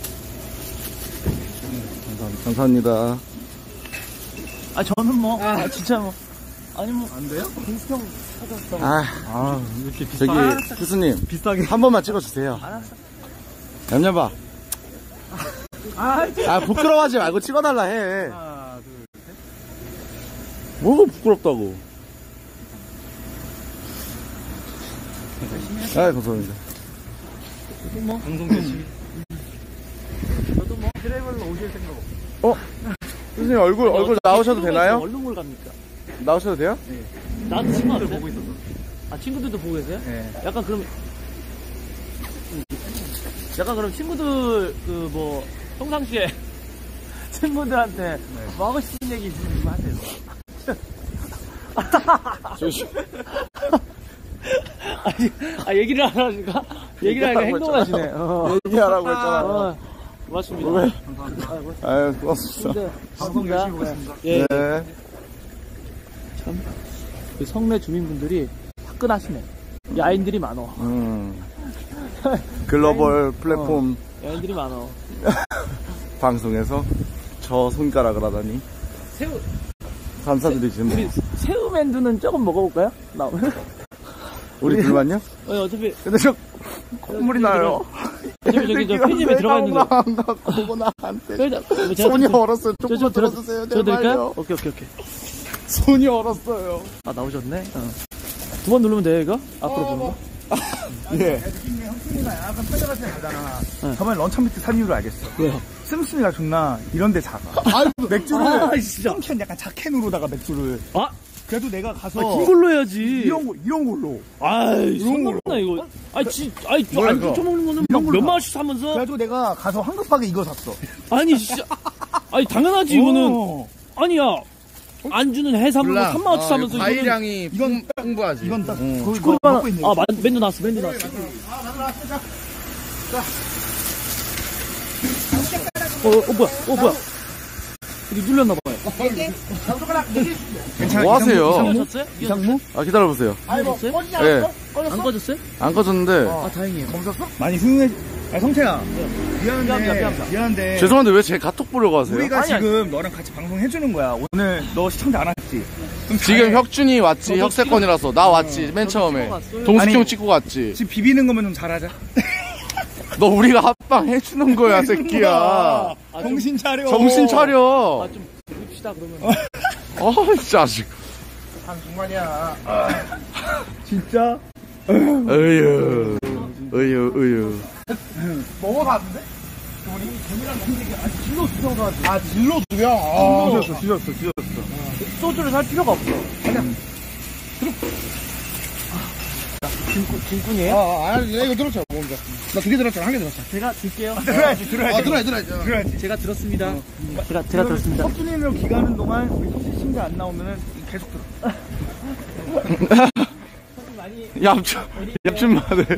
[SPEAKER 1] 감사합니다. 감사합니다.
[SPEAKER 4] 아, 저는 뭐, 아, 진짜 뭐. 아니 뭐.
[SPEAKER 2] 안 돼요?
[SPEAKER 4] 김수경 찾았어.
[SPEAKER 1] 아,
[SPEAKER 4] 아, 이렇게
[SPEAKER 1] 저기, 교수님.
[SPEAKER 4] 비싸게.
[SPEAKER 1] 한 번만 찍어주세요.
[SPEAKER 4] 알았어.
[SPEAKER 1] 얌얌아.
[SPEAKER 4] 아,
[SPEAKER 1] 아, 부끄러워하지 말고 찍어달라 해.
[SPEAKER 2] 하나, 둘, 셋.
[SPEAKER 1] 뭐가 부끄럽다고. 아, 감사합니다.
[SPEAKER 4] 저도 뭐.
[SPEAKER 2] 방송 열심히.
[SPEAKER 4] 저도 뭐. 드라이버로 오실 생각 없어.
[SPEAKER 1] 어? 교수님 얼굴, 얼굴 나오셔도 되나요?
[SPEAKER 4] 얼른 뭘 갑니까?
[SPEAKER 1] 나오셔도 돼요?
[SPEAKER 4] 나도 친구들 보고 있었어. 아, 친구들도 보고 계세요?
[SPEAKER 2] 네.
[SPEAKER 4] 약간 그럼, 약간 그럼 친구들, 그 뭐, 평상시에 친구들한테 뭐 하고 싶은 얘기 좀 하세요.
[SPEAKER 1] 조심.
[SPEAKER 4] 아니, 아, 얘기를 안 하니까? 얘기를 하니까 행동하시네. 어.
[SPEAKER 1] 얘기하라고 했잖아.
[SPEAKER 4] 어, 고맙습니다.
[SPEAKER 1] 왜?
[SPEAKER 4] 아, 뭐,
[SPEAKER 1] 아유, 고맙습니다.
[SPEAKER 4] 근데,
[SPEAKER 2] 방송 열심히 보겠습니다.
[SPEAKER 4] 예,
[SPEAKER 1] 네.
[SPEAKER 4] 참, 그 성내 주민분들이 화끈하시네. 야인들이 많어.
[SPEAKER 1] 음. 글로벌 플랫폼
[SPEAKER 4] 야인들이 많어.
[SPEAKER 1] 방송에서 저 손가락을 하다니
[SPEAKER 4] 새우,
[SPEAKER 1] 감사드리지 뭐.
[SPEAKER 4] 우리 새우맨두는 조금 먹어볼까요? 나오면?
[SPEAKER 1] 우리 둘만요?
[SPEAKER 4] 어, 어차피,
[SPEAKER 1] 근데 저 콧물이 나요.
[SPEAKER 4] 어차피 저기 저 편집에 들어가 있는 거.
[SPEAKER 1] 안 갖고 나한테
[SPEAKER 4] 그래서 뭐 제가
[SPEAKER 1] 손이
[SPEAKER 4] 좀-
[SPEAKER 1] 얼었어요.
[SPEAKER 4] 저,
[SPEAKER 1] 조금
[SPEAKER 4] 저 들어,
[SPEAKER 1] 들어주세요.
[SPEAKER 4] 저 드릴까요?
[SPEAKER 1] 제발요.
[SPEAKER 4] 오케이, 오케이, 오케이.
[SPEAKER 1] 손이 얼었어요.
[SPEAKER 4] 아, 나오셨네? 어. 두 번 누르면 돼요, 이거? 앞으로 보는 거?
[SPEAKER 1] 예.
[SPEAKER 2] 혁준이가 약간 편집할 때 가잖아.
[SPEAKER 4] 네.
[SPEAKER 2] 저번에 런천 밑에 산 이유를 알겠어.
[SPEAKER 4] 왜요?
[SPEAKER 2] 씀씀이가 존나 이런 데 작아. 맥주를
[SPEAKER 4] 아, 진짜.
[SPEAKER 2] 한캔 약간 자캔으로다가 맥주를.
[SPEAKER 4] 아,
[SPEAKER 2] 그래도 내가 가서
[SPEAKER 4] 아, 긴 걸로 해야지.
[SPEAKER 2] 이런 거 이런 걸로.
[SPEAKER 4] 아이,
[SPEAKER 2] 이런 걸로.
[SPEAKER 4] 상관없나, 이거. 아이, 지, 아이,
[SPEAKER 2] 뭐야,
[SPEAKER 4] 안
[SPEAKER 2] 이거?
[SPEAKER 4] 훔쳐먹는 거는
[SPEAKER 2] 이런
[SPEAKER 4] 막
[SPEAKER 2] 걸로
[SPEAKER 4] 몇만
[SPEAKER 2] 사.
[SPEAKER 4] 원씩 사면서.
[SPEAKER 2] 그래가지고 내가 가서 황급하게 이거 샀어.
[SPEAKER 4] 아니, 진짜. 아니, 당연하지, 이거는.
[SPEAKER 2] 어.
[SPEAKER 4] 아니야. 안주는 해산물로 삼만 원씩 사면서. 이거는
[SPEAKER 1] 과일량이
[SPEAKER 2] 이건
[SPEAKER 1] 풍부하지.
[SPEAKER 2] 이건 딱 거기
[SPEAKER 4] 그걸
[SPEAKER 2] 거
[SPEAKER 4] 봐.
[SPEAKER 2] 먹고 있네.
[SPEAKER 4] 아, 만- 맨두 나왔어, 맨두 나왔어. 어, 어, 뭐야, 어, 뭐야. 이게 눌렸나봐요.
[SPEAKER 2] 괜찮아.
[SPEAKER 1] 뭐 하세요?
[SPEAKER 2] 이상무?
[SPEAKER 4] 꺼졌어요?
[SPEAKER 2] 이상무?
[SPEAKER 1] 아, 기다려보세요.
[SPEAKER 4] 꺼졌어요?
[SPEAKER 1] 예.
[SPEAKER 4] 안 꺼졌어요?
[SPEAKER 1] 안 꺼졌는데.
[SPEAKER 4] 아, 다행이에요.
[SPEAKER 2] 많이 흥해. 아 성태야. 미안한데.
[SPEAKER 4] 미안합니다, 미안합니다.
[SPEAKER 2] 미안한데.
[SPEAKER 1] 죄송한데 왜 제 카톡 보려고 하세요?
[SPEAKER 2] 우리가
[SPEAKER 4] 아니, 아니.
[SPEAKER 2] 지금 너랑 같이 방송 해주는 거야. 오늘 너 시청자 안 왔지? 그럼
[SPEAKER 1] 지금
[SPEAKER 2] 잘해.
[SPEAKER 1] 혁준이 왔지,
[SPEAKER 4] 저도
[SPEAKER 1] 혁세권이라서. 나 왔지, 맨 처음에.
[SPEAKER 4] 찍어 갔어요.
[SPEAKER 1] 동숙 형
[SPEAKER 2] 아니,
[SPEAKER 1] 찍고 갔지.
[SPEAKER 2] 지금 비비는 거면 좀 잘하자.
[SPEAKER 1] 너 우리가 합방 해주는 거야, 새끼야.
[SPEAKER 4] 아, 좀-
[SPEAKER 2] 정신 차려.
[SPEAKER 1] 정신 차려.
[SPEAKER 4] 아, 좀, 봅시다, 그러면.
[SPEAKER 1] 어, 이 자식.
[SPEAKER 2] 한중만이야. 진짜?
[SPEAKER 1] 으유. 으유, 으유.
[SPEAKER 2] 먹어봤는데?
[SPEAKER 4] 진로 주셔서
[SPEAKER 2] 아 진로 두 명. 아, 뒤졌어, 뒤졌어, 뒤졌어.
[SPEAKER 4] 소주를 살 필요가 없어. 그냥. 진꾼, 진꾼이에요?
[SPEAKER 3] 아, 아, 이거 들었죠, 뭔가. 나 두 개 들었잖아, 한 개 들었어.
[SPEAKER 4] 제가 줄게요.
[SPEAKER 2] 들어야지, 들어야지.
[SPEAKER 3] 아, 들어야, 들어야.
[SPEAKER 2] 들어야지.
[SPEAKER 4] 제가 들었습니다. 제가, 제가 들었습니다.
[SPEAKER 2] 석준이로 기가는 동안 우리 석준 시청자 안 나오면은 계속 들어.
[SPEAKER 1] 얌춘, 얌춘 마늘.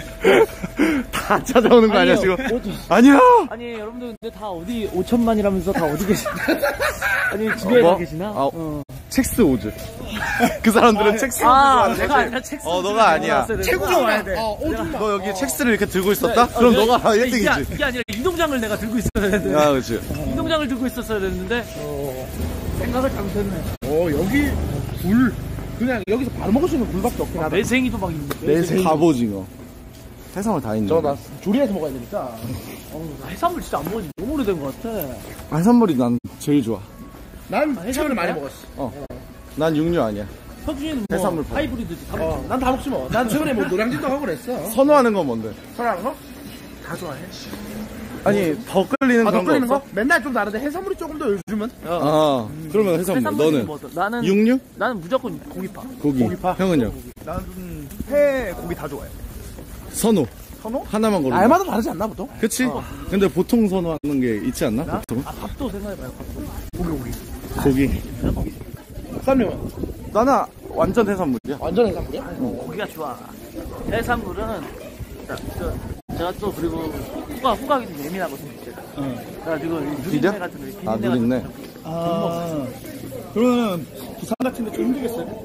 [SPEAKER 1] 다 찾아오는 거 아니야, 지금?
[SPEAKER 4] 어디-
[SPEAKER 1] 아니야!
[SPEAKER 4] 아니, 여러분들, 근데 다 어디, 오천만이라면서 다 어디 계시나? 아니, 집에
[SPEAKER 1] 어, 뭐?
[SPEAKER 4] 가 계시나?
[SPEAKER 1] 아,
[SPEAKER 4] 어.
[SPEAKER 1] 첵스 오즈. 그 사람들은 첵스
[SPEAKER 4] 아,
[SPEAKER 1] 좋아하는
[SPEAKER 4] 내가
[SPEAKER 1] 거지?
[SPEAKER 4] 아니라 첵스.
[SPEAKER 1] 어, 너가 아니야.
[SPEAKER 2] 최고로 와야 돼.
[SPEAKER 3] 어, 오줌
[SPEAKER 1] 너 여기 첵스를 이렇게 들고 있었다? 그럼 너가
[SPEAKER 4] 이게,
[SPEAKER 1] 일 등이지.
[SPEAKER 4] 이게 아니라 이동장을 내가 들고 있어야 되는데.
[SPEAKER 1] 아, 그렇지.
[SPEAKER 4] 이동장을 들고 있었어야 됐는데. 생각을 잘못했네.
[SPEAKER 3] 어, 여기 굴. 그냥 여기서 바로 먹을 수 있는 굴밖에 없긴 하다.
[SPEAKER 4] 매생이도 막 있는데.
[SPEAKER 1] 내 갑오징어. 해산물 다 있네.
[SPEAKER 3] 저, 나 조리해서 먹어야 되니까.
[SPEAKER 4] 어, 나 해산물 진짜 안 먹은 지 너무 오래된 것 같아.
[SPEAKER 1] 해산물이 난 제일 좋아.
[SPEAKER 3] 난
[SPEAKER 4] 해산물이야?
[SPEAKER 3] 최근에 많이 먹었어.
[SPEAKER 1] 난 육류 아니야.
[SPEAKER 4] 혁준이는 뭐
[SPEAKER 1] 해산물 파.
[SPEAKER 4] 하이브리드지. 다
[SPEAKER 3] 어, 난 다 먹지 뭐. 난 최근에 뭐 노량진도 하고 그랬어.
[SPEAKER 1] 선호하는 건 뭔데?
[SPEAKER 3] 사랑하는 거?
[SPEAKER 4] 다 좋아해.
[SPEAKER 1] 아니, 더 끌리는
[SPEAKER 3] 아, 더
[SPEAKER 1] 그런 거
[SPEAKER 3] 끌리는
[SPEAKER 1] 없어?
[SPEAKER 3] 거? 맨날 좀 다른데 해산물이 조금 더 요즘은?
[SPEAKER 1] 아, 그러면 해산물.
[SPEAKER 4] 해산물이
[SPEAKER 1] 너는?
[SPEAKER 4] 뭐 어떤- 나는
[SPEAKER 1] 육류?
[SPEAKER 4] 나는 무조건 고기파.
[SPEAKER 1] 고기.
[SPEAKER 3] 고기파?
[SPEAKER 1] 형은요?
[SPEAKER 2] 나는 회, 고기 다 좋아해.
[SPEAKER 1] 선호.
[SPEAKER 2] 선호?
[SPEAKER 1] 하나만 고른다.
[SPEAKER 3] 알마다 다르지 않나, 보통?
[SPEAKER 1] 그치? 근데 보통 선호하는 게 있지 않나? 보통?
[SPEAKER 4] 아 밥도 생각해봐요. 밥도.
[SPEAKER 1] 고기.
[SPEAKER 3] 쌈용은?
[SPEAKER 1] 나는 완전 해산물이야.
[SPEAKER 3] 완전 해산물이야?
[SPEAKER 4] 고기가 좋아. 해산물은 자, 저, 제가 또 그리고 후각 후각이 좀 예민하거든요. 제가. 그래가지고 누린내
[SPEAKER 1] 비려?
[SPEAKER 4] 같은 거. 비린내
[SPEAKER 1] 아,
[SPEAKER 4] 같은
[SPEAKER 1] 누린내.
[SPEAKER 4] 거.
[SPEAKER 2] 아, 그러면 부산 같은데 좀 힘들겠어요?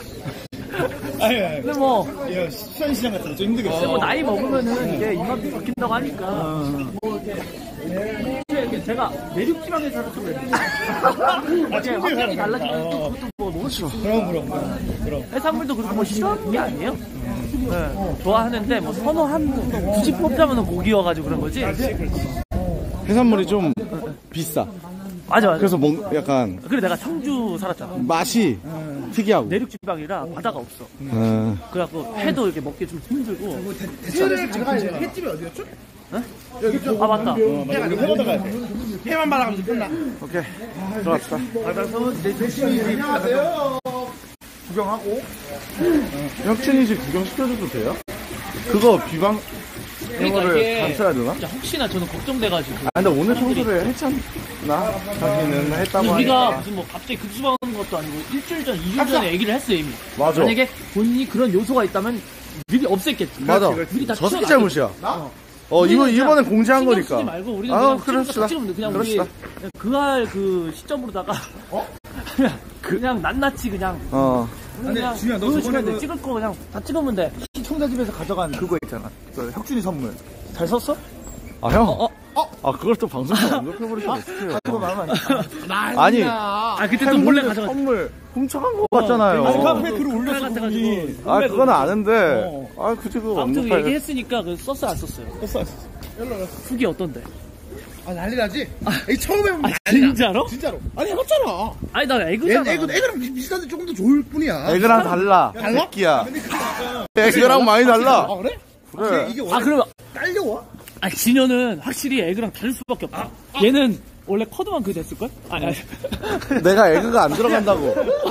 [SPEAKER 2] 아니, 아니,
[SPEAKER 4] 근데 뭐,
[SPEAKER 2] 야, 수산시장 같은 데좀 힘들겠어요.
[SPEAKER 4] 뭐 나이 먹으면은 이제 입맛이 바뀐다고 하니까 뭐 이렇게 이렇게 제가 내륙 지방에 살아서 그래요. 이렇게 환경이 달라지면 또 그것도 뭐 너무 싫어.
[SPEAKER 2] 그럼, 그럼, 그럼. 그럼.
[SPEAKER 4] 해산물도 그렇고 뭐 싫어하는 게 아니에요. 네, 좋아하는데 뭐 선호한 굳이 뽑자면 고기여가지고 그런 거지.
[SPEAKER 1] 해산물이 좀 비싸.
[SPEAKER 4] 맞아 맞아.
[SPEAKER 1] 그래서 뭔 약간
[SPEAKER 4] 그래 내가 청주 살았잖아.
[SPEAKER 1] 맛이 특이하고.
[SPEAKER 4] 내륙 지방이라 바다가 없어.
[SPEAKER 1] 어,
[SPEAKER 4] 그래갖고 회도 이렇게 먹기 좀 힘들고.
[SPEAKER 3] 회를 제가 횟집이 어디였죠? 여기 좀.
[SPEAKER 4] 아 맞다.
[SPEAKER 3] 회가 좀 해보다 가야 돼. 회만 바라가면서 끝나.
[SPEAKER 1] 오케이. 들어갑시다.
[SPEAKER 4] 바다서 내륙
[SPEAKER 3] 안녕하세요.
[SPEAKER 2] 구경하고.
[SPEAKER 1] 혁준이 집 구경시켜줘도 돼요? 그거 비방
[SPEAKER 4] 그러니까
[SPEAKER 1] 이거를
[SPEAKER 4] 이게
[SPEAKER 1] 감싸야 되나?
[SPEAKER 4] 진짜 혹시나 저는 걱정돼가지고.
[SPEAKER 1] 아, 근데 오늘 청소를 했잖아. 자기는 했다고
[SPEAKER 4] 우리가
[SPEAKER 1] 하니까.
[SPEAKER 4] 무슨 뭐 갑자기 급수방하는 것도 아니고 일주일 전, 이 주 전에 얘기를 했어 이미.
[SPEAKER 1] 맞아.
[SPEAKER 4] 만약에 본인이 그런 요소가 있다면 미리 없앴겠지.
[SPEAKER 1] 맞아.
[SPEAKER 4] 미리 다
[SPEAKER 1] 저 새끼
[SPEAKER 4] 튀어나왔겠지.
[SPEAKER 1] 잘못이야.
[SPEAKER 4] 어.
[SPEAKER 1] 어, 이번,
[SPEAKER 4] 우리는
[SPEAKER 1] 이번엔
[SPEAKER 4] 그냥
[SPEAKER 1] 공지한
[SPEAKER 4] 신경
[SPEAKER 1] 거니까.
[SPEAKER 4] 쓰지 말고 우리는
[SPEAKER 1] 아,
[SPEAKER 4] 그냥
[SPEAKER 1] 그럽시다.
[SPEAKER 4] 찍으면 찍으면 돼. 그냥
[SPEAKER 1] 그럽시다.
[SPEAKER 4] 우리 그할 그 시점으로다가 어? 그냥 그냥 낱낱이 그냥
[SPEAKER 1] 어.
[SPEAKER 4] 그냥
[SPEAKER 2] 준이야, 너
[SPEAKER 4] 보여주면
[SPEAKER 2] 저번에
[SPEAKER 4] 돼.
[SPEAKER 2] 그-
[SPEAKER 4] 찍을 거 그냥 다 찍으면 돼.
[SPEAKER 2] 시청자 집에서 가져간 그거 있잖아. 저 혁준이 선물.
[SPEAKER 4] 잘 썼어?
[SPEAKER 1] 아, 형.
[SPEAKER 4] 어, 어.
[SPEAKER 1] 아, 그걸 또 방송에 언급해버리시면 어떡해요.
[SPEAKER 2] 그거 마음에 안
[SPEAKER 1] 아니,
[SPEAKER 4] 아 그때 또 몰래 가져가.
[SPEAKER 1] 선물 훔쳐간 거 같잖아요.
[SPEAKER 2] 아니, 카페에 글을
[SPEAKER 4] 올려
[SPEAKER 2] 올렸어,
[SPEAKER 4] 같아가지고.
[SPEAKER 2] 그분이.
[SPEAKER 1] 아, 그건 아는데.
[SPEAKER 2] 어.
[SPEAKER 1] 아, 굳이 그거
[SPEAKER 4] 아무튼
[SPEAKER 1] 언급할.
[SPEAKER 4] 얘기했으니까 그 썼어 안 썼어요?
[SPEAKER 2] 썼어.
[SPEAKER 4] 후기 어떤데?
[SPEAKER 3] 아, 난리 나지? 이 처음 해보면
[SPEAKER 4] 아
[SPEAKER 3] 난리 나.
[SPEAKER 4] 진짜로?
[SPEAKER 3] 진짜로. 아니, 해봤잖아.
[SPEAKER 4] 아니 나
[SPEAKER 3] 애,
[SPEAKER 4] 애그잖아.
[SPEAKER 3] 애그, 애그랑 비- 비슷한데 조금 더 좋을 뿐이야.
[SPEAKER 1] 애그랑 달라.
[SPEAKER 3] 달라?
[SPEAKER 1] 새끼야. 애그랑 많이 달라.
[SPEAKER 3] 아, 그래?
[SPEAKER 1] 그래.
[SPEAKER 3] 이게
[SPEAKER 4] 아
[SPEAKER 3] 원래
[SPEAKER 4] 그러면
[SPEAKER 3] 딸려와?
[SPEAKER 4] 아 진현은 확실히 애그랑 다를 수밖에 없다. 얘는 원래 커드만 그게 됐을걸? 아니 아니.
[SPEAKER 1] 내가 애그가 안 들어간다고.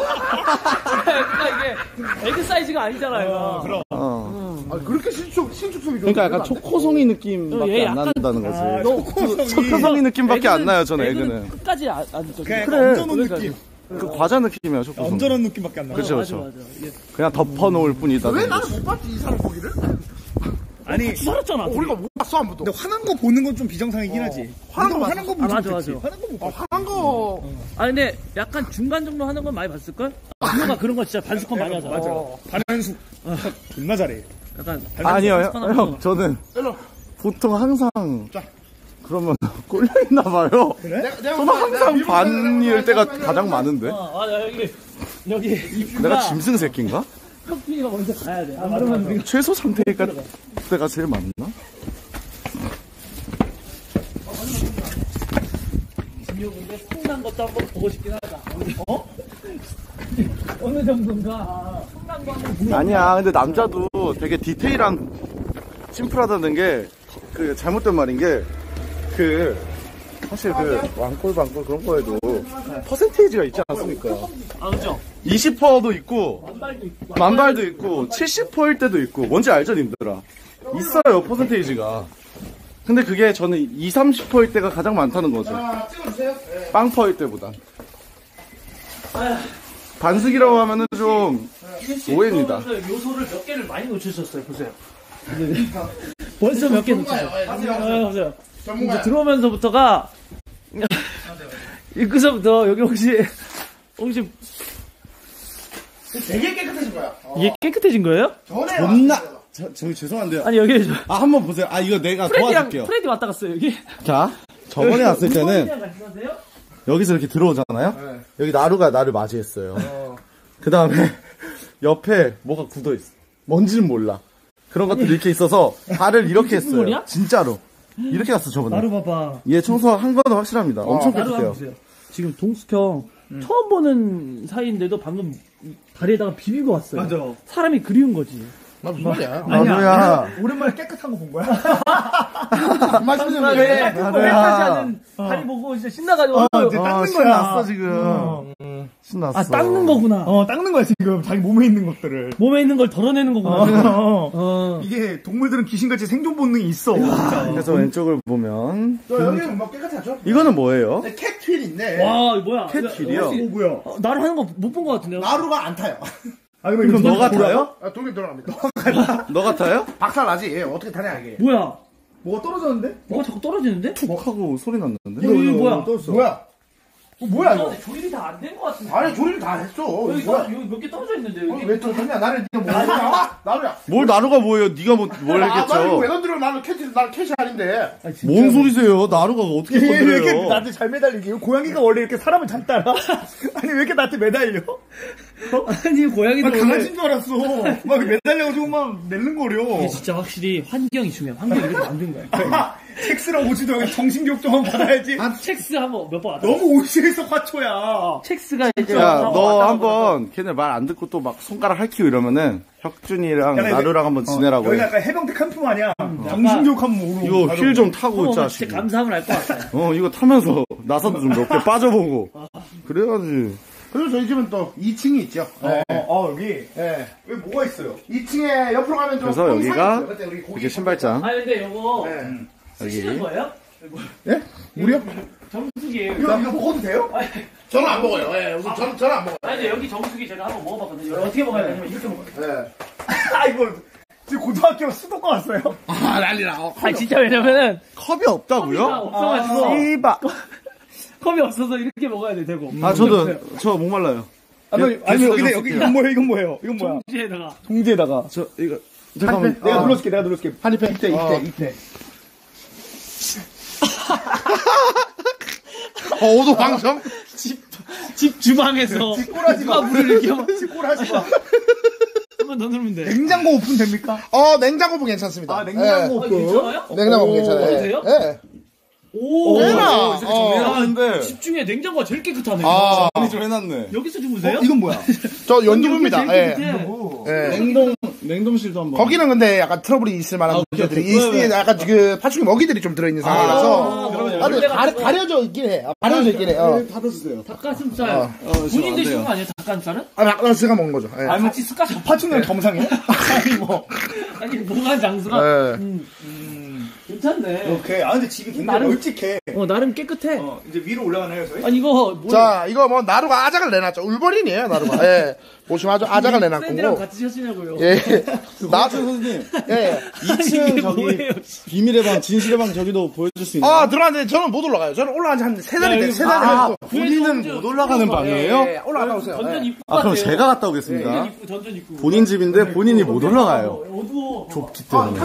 [SPEAKER 4] 애그가 이게 애그 사이즈가 아니잖아요. 그럼.
[SPEAKER 1] 어.
[SPEAKER 3] 아, 그렇게 신축, 신축성이
[SPEAKER 1] 그러니까 약간 초코송이
[SPEAKER 4] 어,
[SPEAKER 1] 느낌밖에
[SPEAKER 4] 얘
[SPEAKER 1] 안
[SPEAKER 4] 약간-
[SPEAKER 1] 난다는 거지.
[SPEAKER 2] 아, 초코송이.
[SPEAKER 1] 초코송이 느낌밖에 안
[SPEAKER 4] 애그는-
[SPEAKER 1] 나요, 저는
[SPEAKER 4] 애그는
[SPEAKER 1] 애그는.
[SPEAKER 4] 끝까지 안, 안 쪄.
[SPEAKER 2] 그냥
[SPEAKER 1] 그래.
[SPEAKER 2] 얹어놓은 느낌.
[SPEAKER 1] 그 과자 느낌이야, 초코송.
[SPEAKER 2] 얹어놓은 느낌밖에 안 나.
[SPEAKER 1] 그쵸,
[SPEAKER 4] 맞아
[SPEAKER 1] 그쵸.
[SPEAKER 4] 맞아. 이게
[SPEAKER 1] 그냥 덮어놓을 뿐이다.
[SPEAKER 3] 왜 나는 못 봤지, 이 사람 거기를?
[SPEAKER 2] 아니,
[SPEAKER 4] 같이 살았잖아.
[SPEAKER 3] 어, 우리가 못 봤어, 아무도.
[SPEAKER 2] 근데 화난 거 보는 건 좀 비정상이긴 하지. 화난 거, 화난 거 보면
[SPEAKER 4] 아, 맞아,
[SPEAKER 2] 좋겠지.
[SPEAKER 4] 맞아.
[SPEAKER 2] 화난 거 못
[SPEAKER 3] 아,
[SPEAKER 2] 봤어.
[SPEAKER 3] 화난 거.
[SPEAKER 4] 아 근데 약간 중간 정도 하는 건 많이 봤을걸? 준호가 그런 거 진짜 반숙한 많이 하잖아.
[SPEAKER 2] 맞아. 반환숙. 존나 잘해.
[SPEAKER 4] 약간
[SPEAKER 1] 아니요, 형,
[SPEAKER 4] 반숙한
[SPEAKER 1] 형, 저는
[SPEAKER 3] 일로.
[SPEAKER 1] 보통 항상
[SPEAKER 3] 자.
[SPEAKER 1] 그러면 꼴려있나 봐요.
[SPEAKER 2] 그래?
[SPEAKER 3] 내가, 내가
[SPEAKER 1] 저는 항상 반일 때가 가장 많은데.
[SPEAKER 4] 어, 맞아 여기 여기 입구가
[SPEAKER 1] 내가 짐승 새끼인가?
[SPEAKER 4] 혁준이가 먼저 가야 돼. 안 그러면 우리가
[SPEAKER 1] 최소 상태가 때가 제일 많나?
[SPEAKER 4] 근데 성난 것도 한번 보고 싶긴 하다. 어? 어느 정도인가? 성난 거 한번 보고.
[SPEAKER 1] 아니야, 근데 남자도 되게 디테일한, 심플하다는 게, 그, 잘못된 말인 게, 그, 사실 그, 왕골, 방골 그런 거에도, 퍼센테이지가 있지 않습니까?
[SPEAKER 4] 아 그죠?
[SPEAKER 1] 이십 퍼센트도 있고,
[SPEAKER 4] 반발도 있고.
[SPEAKER 1] 만발도 있고, 칠십 퍼센트일 때도 있고, 뭔지 알죠, 님들아? 있어요, 퍼센테이지가. 근데 그게 저는 이십, 삼십 퍼센트일 때가 가장 많다는 거죠.
[SPEAKER 3] 아, 찍어주세요.
[SPEAKER 1] 빵 퍼일 때보다. 반숙이라고 하면은 좀, 오해입니다.
[SPEAKER 4] 요소를 몇 개를 많이 놓치셨어요. 보세요. 벌써 몇 개 놓치셨어요. 아, 보세요. 이제 들어오면서부터가 입구서부터 여기 혹시 혹시
[SPEAKER 3] 되게 깨끗해진 거야. 어.
[SPEAKER 4] 이게 깨끗해진 거예요?
[SPEAKER 3] 전에
[SPEAKER 1] 존나 저, 저기 죄송한데요.
[SPEAKER 4] 아니 여기 저
[SPEAKER 1] 아 한번 보세요. 아 이거 내가
[SPEAKER 4] 프레디랑
[SPEAKER 1] 도와줄게요.
[SPEAKER 4] 프레디 왔다 갔어요 여기.
[SPEAKER 1] 자 저번에 왔을 때는
[SPEAKER 4] 프레디랑 같이 사세요?
[SPEAKER 1] 여기서 이렇게 들어오잖아요.
[SPEAKER 3] 네.
[SPEAKER 1] 여기 나루가 나를 맞이했어요.
[SPEAKER 3] 어.
[SPEAKER 1] 그 다음에 옆에 뭐가 굳어 있어. 뭔지는 몰라. 그런 것들이 이렇게 있어서 발을 이렇게 했어요.
[SPEAKER 4] 소리야?
[SPEAKER 1] 진짜로. 이렇게 갔어 저번에.
[SPEAKER 4] 나루 봐봐.
[SPEAKER 1] 얘 청소한 건 확실합니다. 엄청
[SPEAKER 4] 나루 한번
[SPEAKER 1] 깨끗해요.
[SPEAKER 4] 보세요. 지금 동숙형 처음 보는 사이인데도 방금 다리에다가 비비고 왔어요.
[SPEAKER 2] 맞아.
[SPEAKER 4] 사람이 그리운 거지.
[SPEAKER 3] 나 무슨 말이야?
[SPEAKER 1] 나루야.
[SPEAKER 2] 오랜만에 깨끗한 거 본 거야?
[SPEAKER 3] 맞습니다.
[SPEAKER 4] 왜
[SPEAKER 1] 나루야.
[SPEAKER 4] 여기까지 하는 다리 보고 진짜 신나가지고
[SPEAKER 2] 어, 이제 닦는 거야.
[SPEAKER 1] 신났어 지금. 신났어.
[SPEAKER 4] 아 닦는 거구나.
[SPEAKER 2] 어, 닦는 거야, 지금. 자기 몸에 있는 것들을.
[SPEAKER 4] 몸에 있는 걸 덜어내는 거구나.
[SPEAKER 2] 어.
[SPEAKER 4] 어.
[SPEAKER 2] 이게 동물들은 귀신같이 생존 본능이 있어. 진짜.
[SPEAKER 1] 그래서 왼쪽을 보면
[SPEAKER 3] 저 여기는 뭐 깨끗하죠?
[SPEAKER 1] 이거는 뭐예요?
[SPEAKER 3] 캣휜 있네.
[SPEAKER 4] 와, 이거 뭐야?
[SPEAKER 1] 캣길이요?
[SPEAKER 2] 어, 뭐야?
[SPEAKER 4] 어, 나를 하는 거 못 본 것 같은데요?
[SPEAKER 3] 나루가 안 타요.
[SPEAKER 2] 아, 그럼
[SPEAKER 1] 그럼
[SPEAKER 2] 이거
[SPEAKER 1] 너 같아요?
[SPEAKER 3] 아, 독일 들어갑니다.
[SPEAKER 1] 너 같아요?
[SPEAKER 3] 박살 나지? 예, 어떻게 타냐, 이게.
[SPEAKER 4] 뭐야?
[SPEAKER 2] 뭐가 떨어졌는데?
[SPEAKER 4] 뭐가 자꾸 떨어지는데?
[SPEAKER 1] 툭 하고 소리 났는데?
[SPEAKER 4] 이거, 이거 뭐야?
[SPEAKER 3] 뭐야? 어, 뭐야, 이거?
[SPEAKER 4] 어, 조립이 다 안 된 것 같은데.
[SPEAKER 3] 아니, 조립 다 했어.
[SPEAKER 4] 여기,
[SPEAKER 3] 이거 뭐야?
[SPEAKER 4] 여기 몇 개 떨어져 있는데,
[SPEAKER 3] 어,
[SPEAKER 4] 여기.
[SPEAKER 3] 왜 떨어졌냐? 나를 니가 뭐 했냐? 나루야.
[SPEAKER 1] 뭘 나루가 뭐예요? 네가 뭐, 뭘
[SPEAKER 3] 아, 나를 이거
[SPEAKER 1] 했겠죠?
[SPEAKER 3] 왜 건드려? 나는 캣이, 나는 캣이 아닌데.
[SPEAKER 1] 뭔 소리세요? 나루가 어떻게
[SPEAKER 2] 얘 왜 이렇게
[SPEAKER 1] 건드려요?
[SPEAKER 2] 나한테 잘 매달리게? 고양이가 원래 이렇게 사람을 잘 따라? 아니, 왜 이렇게 나한테 매달려?
[SPEAKER 4] 아니, 고양이도.
[SPEAKER 2] 나 강아지인 줄 알았어. 막 매달려가지고 막 낼름거려.
[SPEAKER 4] 이게 진짜 확실히 환경이 중요해. 환경이 이렇게 만든 거야.
[SPEAKER 2] 섹스랑 오지도 않게 정신교육 좀 한번 받아야지.
[SPEAKER 4] 아, 첵스 한번 몇 번 왔다.
[SPEAKER 2] 너무 오지에서 화초야.
[SPEAKER 4] 첵스가 이제.
[SPEAKER 1] 야,
[SPEAKER 4] 왔다
[SPEAKER 1] 너
[SPEAKER 4] 갔다
[SPEAKER 1] 한번 걔네 말 안 듣고 또 막 손가락 할퀴고 이러면은 혁준이랑
[SPEAKER 2] 약간
[SPEAKER 1] 나루랑 한번 지내라고
[SPEAKER 2] 여기
[SPEAKER 1] 해.
[SPEAKER 2] 약간 해병대 캠프 아니야. 정신교육 한번 오고.
[SPEAKER 1] 이거 휠 좀 타고
[SPEAKER 4] 한번
[SPEAKER 1] 있자.
[SPEAKER 4] 오면 진짜 감사함을 알 것 같아.
[SPEAKER 1] 어, 이거 타면서 나사도 좀 몇 개 빠져보고. 그래야지.
[SPEAKER 3] 그리고 저희 집은 또 이 층이 있죠.
[SPEAKER 2] 어,
[SPEAKER 3] 예.
[SPEAKER 2] 어, 어, 여기.
[SPEAKER 3] 예.
[SPEAKER 2] 여기 뭐가 있어요?
[SPEAKER 3] 이 층에 옆으로 가면 좀.
[SPEAKER 1] 그래서
[SPEAKER 3] 똥
[SPEAKER 1] 여기가
[SPEAKER 3] 상이 있어요. 그때 우리 고기
[SPEAKER 1] 이게 신발장.
[SPEAKER 4] 아, 근데 요거.
[SPEAKER 3] 예.
[SPEAKER 4] 쓰시는 거예요?
[SPEAKER 3] 예? 물이요?
[SPEAKER 4] 정수기예요.
[SPEAKER 3] 이거, 이거 먹어도 돼요?
[SPEAKER 4] 아니,
[SPEAKER 3] 저는 안 먹어요. 예. 우리 저는, 저는 안 먹어요.
[SPEAKER 4] 아니, 근데 여기 정수기 제가 한번 먹어봤거든요. 어떻게 먹어야 되냐면 이렇게 먹어요.
[SPEAKER 3] 예.
[SPEAKER 2] 아, 이거 지금 고등학교 수도권 왔어요.
[SPEAKER 3] 아, 난리나. 어,
[SPEAKER 4] 아니, 진짜 왜냐면은.
[SPEAKER 1] 컵이
[SPEAKER 4] 컵이
[SPEAKER 1] 없다고요?
[SPEAKER 4] 없어가지고.
[SPEAKER 1] 씨바.
[SPEAKER 4] 컵이 없어서 이렇게 먹어야 돼, 되고.
[SPEAKER 1] 아, 저도, 저 목말라요.
[SPEAKER 2] 아,
[SPEAKER 1] 예,
[SPEAKER 2] 아니,
[SPEAKER 1] 예,
[SPEAKER 2] 여기,
[SPEAKER 1] 예,
[SPEAKER 2] 여기,
[SPEAKER 1] 예.
[SPEAKER 2] 이건 뭐예요? 이건 뭐예요? 이건 뭐야?
[SPEAKER 4] 동지에다가.
[SPEAKER 2] 동지에다가.
[SPEAKER 1] 저, 이거, 잠깐만.
[SPEAKER 2] 내가
[SPEAKER 1] 아,
[SPEAKER 2] 눌러줄게, 내가 눌러줄게.
[SPEAKER 3] 한입해. 이때,
[SPEAKER 2] 어.
[SPEAKER 3] 이때, 이때. 어도 방송?
[SPEAKER 4] 집 주방에서.
[SPEAKER 2] 뒷골하지 마.
[SPEAKER 4] 누가 물을 이렇게 하면.
[SPEAKER 2] 뒷골하지 마.
[SPEAKER 4] 한 번 더 누르면 돼.
[SPEAKER 2] 냉장고 오픈 됩니까?
[SPEAKER 3] 어, 냉장고도 괜찮습니다.
[SPEAKER 2] 아, 냉장고
[SPEAKER 4] 아,
[SPEAKER 2] 오픈.
[SPEAKER 4] 괜찮아요?
[SPEAKER 3] 예. 냉장고
[SPEAKER 2] 오,
[SPEAKER 3] 괜찮아요. 예.
[SPEAKER 4] 그러세요?
[SPEAKER 3] 예.
[SPEAKER 4] 오,
[SPEAKER 3] 해놔.
[SPEAKER 1] 어, 좀 해놨는데.
[SPEAKER 4] 집 중에 냉장고가 제일 깨끗하네.
[SPEAKER 3] 아,
[SPEAKER 1] 정리 좀 해놨네.
[SPEAKER 4] 여기서 주무세요?
[SPEAKER 2] 이건 뭐야?
[SPEAKER 3] 저 연두부입니다.
[SPEAKER 4] 여기 제일
[SPEAKER 3] 예.
[SPEAKER 4] 깨끗해.
[SPEAKER 3] 예.
[SPEAKER 1] 냉동, 냉동실도 한번.
[SPEAKER 3] 거기는 근데 약간 트러블이 있을 만한
[SPEAKER 1] 아, 오케이,
[SPEAKER 3] 문제들이
[SPEAKER 1] 오케이.
[SPEAKER 3] 있-
[SPEAKER 1] 네, 네.
[SPEAKER 3] 약간 그 파충류 먹이들이 좀 들어있는 상황이라서
[SPEAKER 4] 그러면
[SPEAKER 3] 아, 근데
[SPEAKER 4] 여기다가
[SPEAKER 3] 가려,
[SPEAKER 4] 그거-
[SPEAKER 3] 가려져 있긴 해. 아, 가려져 있긴 해. 어.
[SPEAKER 1] 닫아주세요.
[SPEAKER 4] 닭가슴살.
[SPEAKER 3] 어.
[SPEAKER 4] 본인 드시는 거 아니에요? 닭가슴살은?
[SPEAKER 3] 아, 나 제가 먹는 거죠. 예.
[SPEAKER 2] 아니, 뭐,
[SPEAKER 4] 같이 습관.
[SPEAKER 2] 파충류 겸상해? 아니, 뭐.
[SPEAKER 4] 아니, 뭐가 장수가?
[SPEAKER 3] 예.
[SPEAKER 4] 음, 음, 괜찮네.
[SPEAKER 2] 오케이. 아, 근데 집이 굉장히
[SPEAKER 4] 나름-
[SPEAKER 2] 널찍해.
[SPEAKER 4] 어, 나름 깨끗해.
[SPEAKER 2] 어, 이제 위로 올라가나요, 저희?
[SPEAKER 4] 아니, 이거, 뭐.
[SPEAKER 3] 자, 이거 뭐 나루가 아작을 내놨죠. 울버린이에요, 나루가. 예. 보시면 아주 아작을
[SPEAKER 4] 팬이랑
[SPEAKER 3] 내놨고.
[SPEAKER 4] 같이 셨으냐고요.
[SPEAKER 3] 예. 나,
[SPEAKER 1] 나주 선생님.
[SPEAKER 3] 예.
[SPEAKER 1] 이 층
[SPEAKER 4] 이게
[SPEAKER 1] 저기,
[SPEAKER 4] 뭐예요?
[SPEAKER 1] 비밀의 방, 진실의 방 저기도 보여줄 수 있나요?
[SPEAKER 3] 아, 들어왔는데 저는 못 올라가요. 저는 올라간 지 한 세 달이 돼, 세 달이
[SPEAKER 1] 아,
[SPEAKER 3] 됐고.
[SPEAKER 1] 본인은 못 올라가는 방이에요?
[SPEAKER 3] 예, 올라갔다 오세요.
[SPEAKER 4] 전전
[SPEAKER 3] 예.
[SPEAKER 4] 입구
[SPEAKER 1] 아, 그럼
[SPEAKER 4] 같아요.
[SPEAKER 1] 제가 갔다
[SPEAKER 4] 전전
[SPEAKER 1] 오겠습니다.
[SPEAKER 4] 입구, 전전 입구.
[SPEAKER 1] 본인 집인데 본인이 못 올라가요.
[SPEAKER 4] 어두워.
[SPEAKER 1] 좁기 때문에.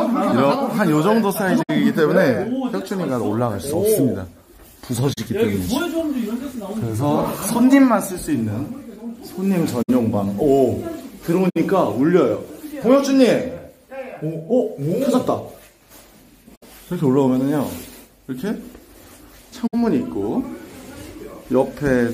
[SPEAKER 1] 한 요 정도 사이즈이기 때문에 혁준이가 올라갈 수 없습니다. 부서지기
[SPEAKER 4] 여기
[SPEAKER 1] 때문에.
[SPEAKER 4] 보여주는데 이런 데서 나오는
[SPEAKER 1] 그래서 손님만 쓸 수 있는 손님 전용 방. 오, 들어오니까 울려요. 봉혁준님! 오, 오, 켜졌다. 이렇게 올라오면은요, 이렇게 창문이 있고, 옆에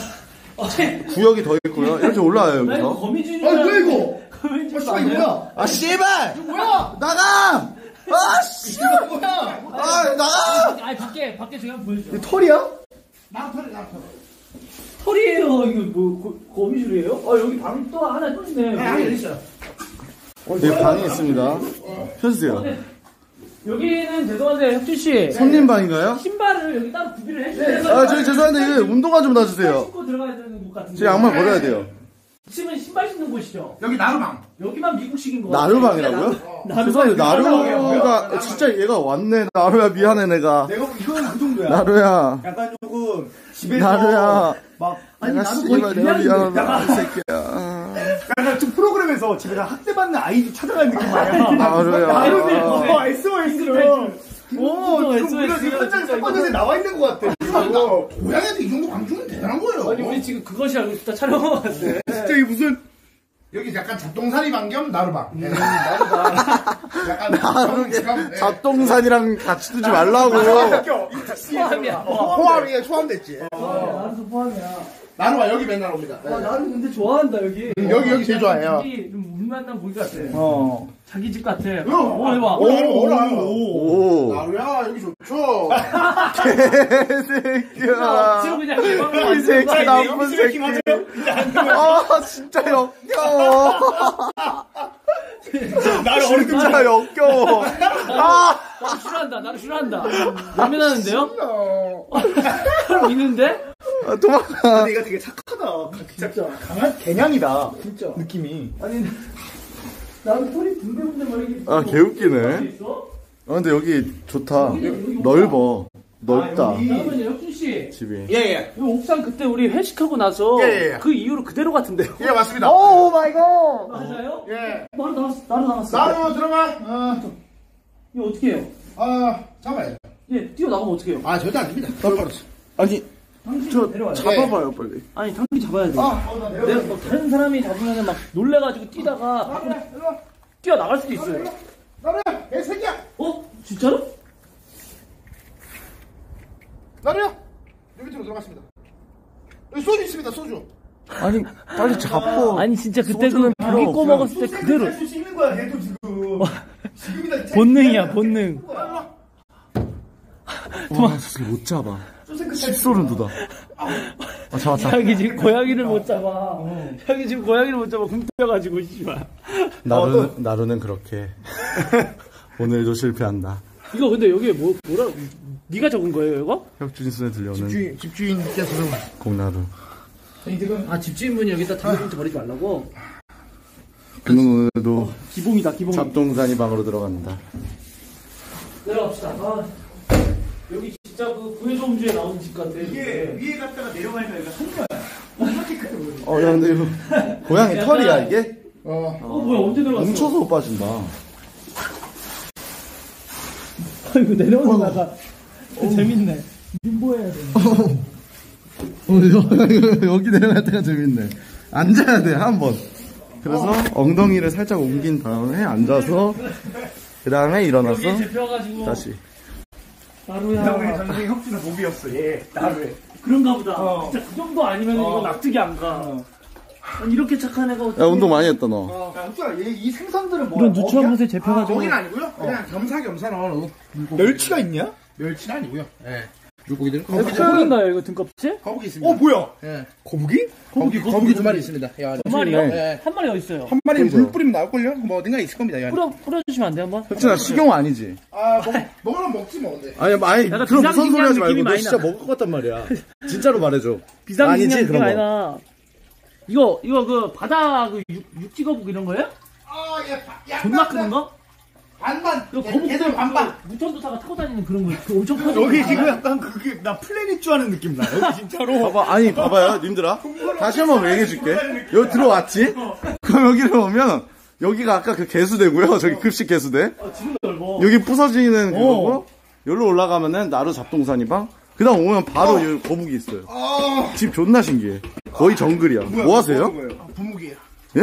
[SPEAKER 1] 구역이 더 있고요. 이렇게 올라와요,
[SPEAKER 4] 나 이거
[SPEAKER 1] 여기서.
[SPEAKER 4] 거미줄이.
[SPEAKER 3] 아, 뭐야, 이거?
[SPEAKER 4] 거미줄
[SPEAKER 3] 아, 이거 뭐야?
[SPEAKER 1] 아, 씨발! 뭐야? 나가! 아, 씨!
[SPEAKER 3] 뭐야?
[SPEAKER 1] 아, 나가!
[SPEAKER 4] 아니, 밖에, 밖에 제가 한번 보여줘.
[SPEAKER 2] 털이야?
[SPEAKER 3] 남편이 남편.
[SPEAKER 4] 털이에요. 이거 뭐, 거, 거미줄이에요? 아, 여기 방 또 하나 또 있네.
[SPEAKER 3] 네, 하나 있어요.
[SPEAKER 1] 여기 방이 있습니다. 펴주세요.
[SPEAKER 4] 여기는 죄송한데, 혁준씨.
[SPEAKER 1] 손님 방인가요?
[SPEAKER 4] 신발을 여기 따로 구비를 해주세요.
[SPEAKER 1] 아, 저기 죄송한데, 이거 운동화 좀 놔주세요.
[SPEAKER 4] 신고 들어가야 되는 곳 같은데.
[SPEAKER 1] 제 양말 벗어야 돼요.
[SPEAKER 4] 이 층은 신발 신는 곳이죠?
[SPEAKER 3] 여기 나루방.
[SPEAKER 4] 여기만 미국식인 거 같아요.
[SPEAKER 1] 나루방이라고요?
[SPEAKER 4] 나루-
[SPEAKER 1] 죄송해요,
[SPEAKER 4] 나루방이에요.
[SPEAKER 1] 나루가, 진짜 얘가 왔네. 나루야, 미안해, 내가.
[SPEAKER 2] 내가, 이거는 그 정도야.
[SPEAKER 1] 나루야,
[SPEAKER 2] 약간 조금, 집에서.
[SPEAKER 1] 나루야.
[SPEAKER 2] 막,
[SPEAKER 4] 아니,
[SPEAKER 1] 내가
[SPEAKER 4] 나도 거의
[SPEAKER 1] 씨발, 내가
[SPEAKER 4] 그냥
[SPEAKER 1] 미안하다, 이 새끼야.
[SPEAKER 2] 약간 좀 프로그램에서 집에서 학대받는 아이들 찾아가는 느낌 아니야?
[SPEAKER 1] 나루야.
[SPEAKER 2] 나루야. 에스오에스로. 오, 지금 우리가 지금 현장에 첫 번째 나와 있는 것 같아.
[SPEAKER 3] 고양이한테 이 정도 강조는 대단한 거예요.
[SPEAKER 4] 아니 우리 지금 그것이 알고 싶다 촬영하고 왔어요.
[SPEAKER 2] 진짜 이게 무슨.
[SPEAKER 3] 여기 약간 잡동사리 반겸 나루방. 네. 나루방. 약간 나루
[SPEAKER 1] 잡동산이랑 같이 두지 말라고.
[SPEAKER 4] 포함이야.
[SPEAKER 3] 포함이에 포함됐지.
[SPEAKER 4] 나도 포함이야.
[SPEAKER 3] 나루가 여기 맨날 옵니다.
[SPEAKER 4] 아, 나는 근데 좋아한다 여기.
[SPEAKER 3] 여기 여기 제일 좋아해요.
[SPEAKER 4] 여기 좀 운만난 고기 같아.
[SPEAKER 2] 어.
[SPEAKER 4] 자기 집 같아.
[SPEAKER 3] 어,
[SPEAKER 4] 오 해봐.
[SPEAKER 3] 오, 오,
[SPEAKER 1] 오.
[SPEAKER 3] 나루야 여기 좋죠.
[SPEAKER 1] 개새끼야.
[SPEAKER 4] 지금 그냥 개방으로
[SPEAKER 1] 이 새끼 나쁜 새끼. 아 진짜 역겨워.
[SPEAKER 2] 나를 어릴 때
[SPEAKER 1] 진짜 역겨워. 아.
[SPEAKER 4] 나를 싫어한다. 나를 싫어한다. 외면하는데요? 사람 있는데?
[SPEAKER 1] 아, 도망가.
[SPEAKER 2] 근데 얘가 되게 착하다. 진짜 강한 개냥이다. 진짜 느낌이.
[SPEAKER 4] 아니 나는 털이 분대분대 말이기.
[SPEAKER 1] 아 개웃기네. 아 근데 여기 좋다. 넓어. 넓다.
[SPEAKER 4] 그러면 혁준 씨.
[SPEAKER 1] 집이.
[SPEAKER 3] 예예.
[SPEAKER 4] 이 옥상 그때 우리 회식하고 나서
[SPEAKER 3] 예, 예, 예.
[SPEAKER 4] 그 이후로 그대로 같은데요?
[SPEAKER 3] 예 맞습니다.
[SPEAKER 2] 오 마이 갓.
[SPEAKER 4] 맞아요?
[SPEAKER 3] 예.
[SPEAKER 4] 나로 나왔어. 나로 나왔어.
[SPEAKER 3] 나루 들어가. 어.
[SPEAKER 4] 이거 어떻게 해요?
[SPEAKER 3] 아 잡아야죠.
[SPEAKER 4] 예, 뛰어 나가면 어떻게 해요?
[SPEAKER 3] 아 절대 안 됩니다. 떨어졌어.
[SPEAKER 1] 아니
[SPEAKER 4] 당신
[SPEAKER 1] 저
[SPEAKER 4] 내려와요.
[SPEAKER 1] 잡아봐요 빨리.
[SPEAKER 4] 아니 당신 잡아야 돼.
[SPEAKER 3] 아, 어, 나 내려.
[SPEAKER 4] 내가 뭐 다른 사람이 잡으면 막 놀래가지고 뛰다가 밖으로 뛰어 나갈 수도 있어요.
[SPEAKER 3] 나루야, 내 새끼야.
[SPEAKER 4] 어? 진짜로?
[SPEAKER 3] 나루야, 여기 밑으로 들어갔습니다. 여기 소주 있습니다, 소주.
[SPEAKER 1] 아니 빨리 잡고.
[SPEAKER 4] 아니 진짜 그때 그
[SPEAKER 1] 소주는
[SPEAKER 4] 고기
[SPEAKER 1] 필요
[SPEAKER 4] 꼬
[SPEAKER 1] 없어요.
[SPEAKER 4] 먹었을 때 그대로
[SPEAKER 2] 할수 있는 거야, 얘도 지금. 지금이다.
[SPEAKER 4] 본능이야 본능.
[SPEAKER 1] 와 진짜 못 잡아. 십소름 돋아. 아 잡았다.
[SPEAKER 4] 자기 지금 고양이를 못 잡아. 자기 지금 고양이를 못 잡아 굶겨가지고 씨발.
[SPEAKER 1] 나루는 나루는 그렇게 오늘도 실패한다.
[SPEAKER 4] 이거 근데 여기 뭐 뭐라 네가 적은 거예요 이거?
[SPEAKER 1] 혁준이 손에 들려오는
[SPEAKER 3] 집주인, 집주인께서 좀.
[SPEAKER 1] 공나루.
[SPEAKER 4] 아 집주인분이 여기다 담배꽁초 버리지 말라고?
[SPEAKER 1] 그는 오늘도
[SPEAKER 4] 기봉이다 기봉.
[SPEAKER 1] 잡동산이 방으로 들어간다.
[SPEAKER 4] 내려갑시다. 아, 여기 진짜 그 구해소음주에 나오는 집 같아.
[SPEAKER 2] 이게 위에 갔다가 내려가니까 이거 한 거야.
[SPEAKER 1] 어 야 근데 이거 고양이
[SPEAKER 4] 약간-
[SPEAKER 1] 털이야 이게?
[SPEAKER 3] 어.
[SPEAKER 4] 어 뭐야 언제 내려갔어?
[SPEAKER 1] 뭉쳐서 못 빠진다.
[SPEAKER 4] 이거 내려오는 나가 재밌네. 민보해야 돼.
[SPEAKER 1] 어, 이거, 여기 내려갈 때가 재밌네. 앉아야 돼, 한 번. 그래서 엉덩이를 살짝 옮긴 다음에 앉아서, 그 다음에 일어나서,
[SPEAKER 4] 여기 잡혀가지고
[SPEAKER 1] 다시.
[SPEAKER 2] 나 우리
[SPEAKER 4] 나루야.
[SPEAKER 2] 전생에 혁준은 목이었어, 얘. 나를.
[SPEAKER 4] 그런가 보다.
[SPEAKER 2] 어.
[SPEAKER 4] 진짜 그 정도 아니면 이거 납득이 안 가. 아니, 이렇게 착한 애가 어떻게?
[SPEAKER 1] 야, 운동 많이 했다, 너.
[SPEAKER 2] 야, 혁준아, 얘 이 생선들은 뭐야?
[SPEAKER 4] 이런 누추한 곳에
[SPEAKER 3] 아,
[SPEAKER 4] 잡혀가지고.
[SPEAKER 3] 거기는 아니고요. 그냥 겸사겸사는
[SPEAKER 2] 멸치가 있냐?
[SPEAKER 3] 멸치는 아니고요. 예. 물고기들.
[SPEAKER 4] 거북인가요 이거 등껍질?
[SPEAKER 3] 거북이 있습니다.
[SPEAKER 2] 어, 뭐야?
[SPEAKER 3] 예.
[SPEAKER 2] 거북이?
[SPEAKER 3] 거북이, 거북이 두 마리 있습니다. 야,
[SPEAKER 4] 한 마리요?
[SPEAKER 3] 네.
[SPEAKER 4] 한 마리 어디 있어요?
[SPEAKER 2] 한 마리
[SPEAKER 1] 보이죠?
[SPEAKER 2] 물 뿌리면 나올걸요? 뭐 어딘가 있을 겁니다, 야.
[SPEAKER 4] 뿌려 뿌려주시면 안 돼요 한번?
[SPEAKER 1] 혁준아, 식용 아니지?
[SPEAKER 3] 아, 먹, 먹으면 먹지 뭐, 근데.
[SPEAKER 1] 아니, 아니,
[SPEAKER 4] 약간
[SPEAKER 1] 그런 무서운 소리 하지
[SPEAKER 4] 비상식량
[SPEAKER 1] 말고,
[SPEAKER 4] 느낌이
[SPEAKER 1] 너
[SPEAKER 4] 많이
[SPEAKER 1] 진짜
[SPEAKER 4] 나.
[SPEAKER 1] 먹을 것 같단 말이야. 진짜로 말해줘.
[SPEAKER 4] 비상식량
[SPEAKER 1] 아니지,
[SPEAKER 4] 느낌
[SPEAKER 1] 그런 거.
[SPEAKER 4] 아니라. 이거 이거 그 바다 그 육, 육지거북 이런 거예요?
[SPEAKER 3] 아, 예, 바- 약간
[SPEAKER 4] 존나 큰 거?
[SPEAKER 3] 반반.
[SPEAKER 4] 그
[SPEAKER 3] 걔-
[SPEAKER 4] 거북
[SPEAKER 3] 걔들 반반.
[SPEAKER 4] 무턴도사가 타고 다니는 그런 거 그 엄청 커.
[SPEAKER 2] 여기 지금 약간 그게, 나 플래닛 줄 아는 느낌 나. 여기 진짜로.
[SPEAKER 1] 봐봐, 아니, 봐봐요, 님들아. 다시 한번 얘기해 줄게. 여기 들어왔지? 그럼 여기를 오면, 여기가 아까 그 개수대고요. 저기 급식 개수대.
[SPEAKER 4] 아, 지금 넓어.
[SPEAKER 1] 여기 부서지는 그거고, 여기로 올라가면은 나루 잡동사니방. 그 다음 오면 바로 여기 거북이 있어요.
[SPEAKER 3] 아,
[SPEAKER 1] 집 존나 신기해. 거의 정글이야. 뭐 하세요?
[SPEAKER 3] 아, 분무기예요.
[SPEAKER 1] 예?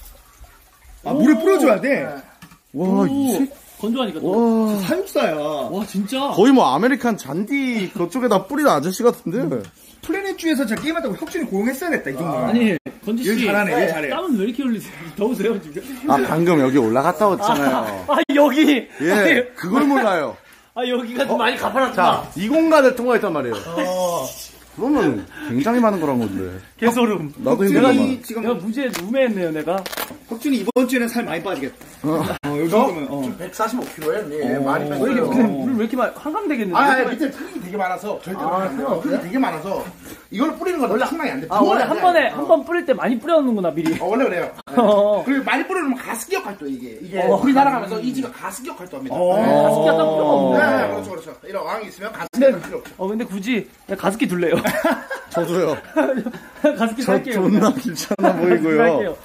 [SPEAKER 2] 아, 물을 뿌려줘야 돼.
[SPEAKER 1] 와, 이 새,
[SPEAKER 4] 건조하니까. 또.
[SPEAKER 1] 와.
[SPEAKER 2] 사육사야.
[SPEAKER 4] 와 진짜.
[SPEAKER 1] 거의 뭐 아메리칸 잔디 그쪽에다 뿌리는 아저씨 같은데.
[SPEAKER 2] 플래닛 주에서 제가 게임하다고 혁준이 고용했어야겠다, 이 정도면.
[SPEAKER 4] 아니 건지
[SPEAKER 2] 얘
[SPEAKER 4] 씨.
[SPEAKER 2] 잘하네, 얘 잘해.
[SPEAKER 4] 땀은 왜 이렇게 흘리세요? 더우세요 지금?
[SPEAKER 1] 아, 방금 여기 올라갔다 왔잖아요.
[SPEAKER 4] 아 여기.
[SPEAKER 1] 예, 그걸 몰라요.
[SPEAKER 4] 아 여기가 좀 많이 가파랐다.
[SPEAKER 1] 자, 이 공간을 통과했단 말이에요.
[SPEAKER 4] 어.
[SPEAKER 1] 그러면 굉장히 많은 거란 건데.
[SPEAKER 4] 개소름.
[SPEAKER 1] 나도
[SPEAKER 4] 내가
[SPEAKER 1] 힘들어.
[SPEAKER 4] 이 지금 내가 무지에 우매했네요 내가.
[SPEAKER 2] 혁준이 이번 주에는 살 많이 빠지겠다. 어, 요 정도면, 어.
[SPEAKER 3] 백사십오 킬로그램. 예, 많이
[SPEAKER 4] 왜 이렇게
[SPEAKER 3] 뺐어요.
[SPEAKER 4] 근데 물 왜 이렇게 많이 한강 되겠는데?
[SPEAKER 3] 아, 아, 밑에 흙이 되게 많아서 절대 안 돼요. 흙이 되게 많아서 이걸 뿌리는 건 원래 상당히 안 돼.
[SPEAKER 4] 아 원래 한 번에 한 번 뿌릴 때 많이 뿌려놓는구나 미리.
[SPEAKER 3] 어, 원래 그래요. 네.
[SPEAKER 4] 어.
[SPEAKER 3] 그리고 많이 뿌려놓으면 가습기역 활동 이게 이게
[SPEAKER 4] 어.
[SPEAKER 3] 불이 날아가면서 이 지가 가습기역 활동합니다.
[SPEAKER 4] 어.
[SPEAKER 3] 네.
[SPEAKER 4] 가습기 약간 필요가 없네.
[SPEAKER 3] 네, 그렇죠, 그렇죠. 이런 왕이 있으면 가습기역 필요 없죠.
[SPEAKER 4] 어 근데 굳이 그냥 가습기 둘래요.
[SPEAKER 1] 저도요.
[SPEAKER 4] 가습기
[SPEAKER 1] 저
[SPEAKER 4] 살게요.
[SPEAKER 1] 존나 귀찮아
[SPEAKER 4] 가습기
[SPEAKER 1] 보이고요.
[SPEAKER 4] 살게요.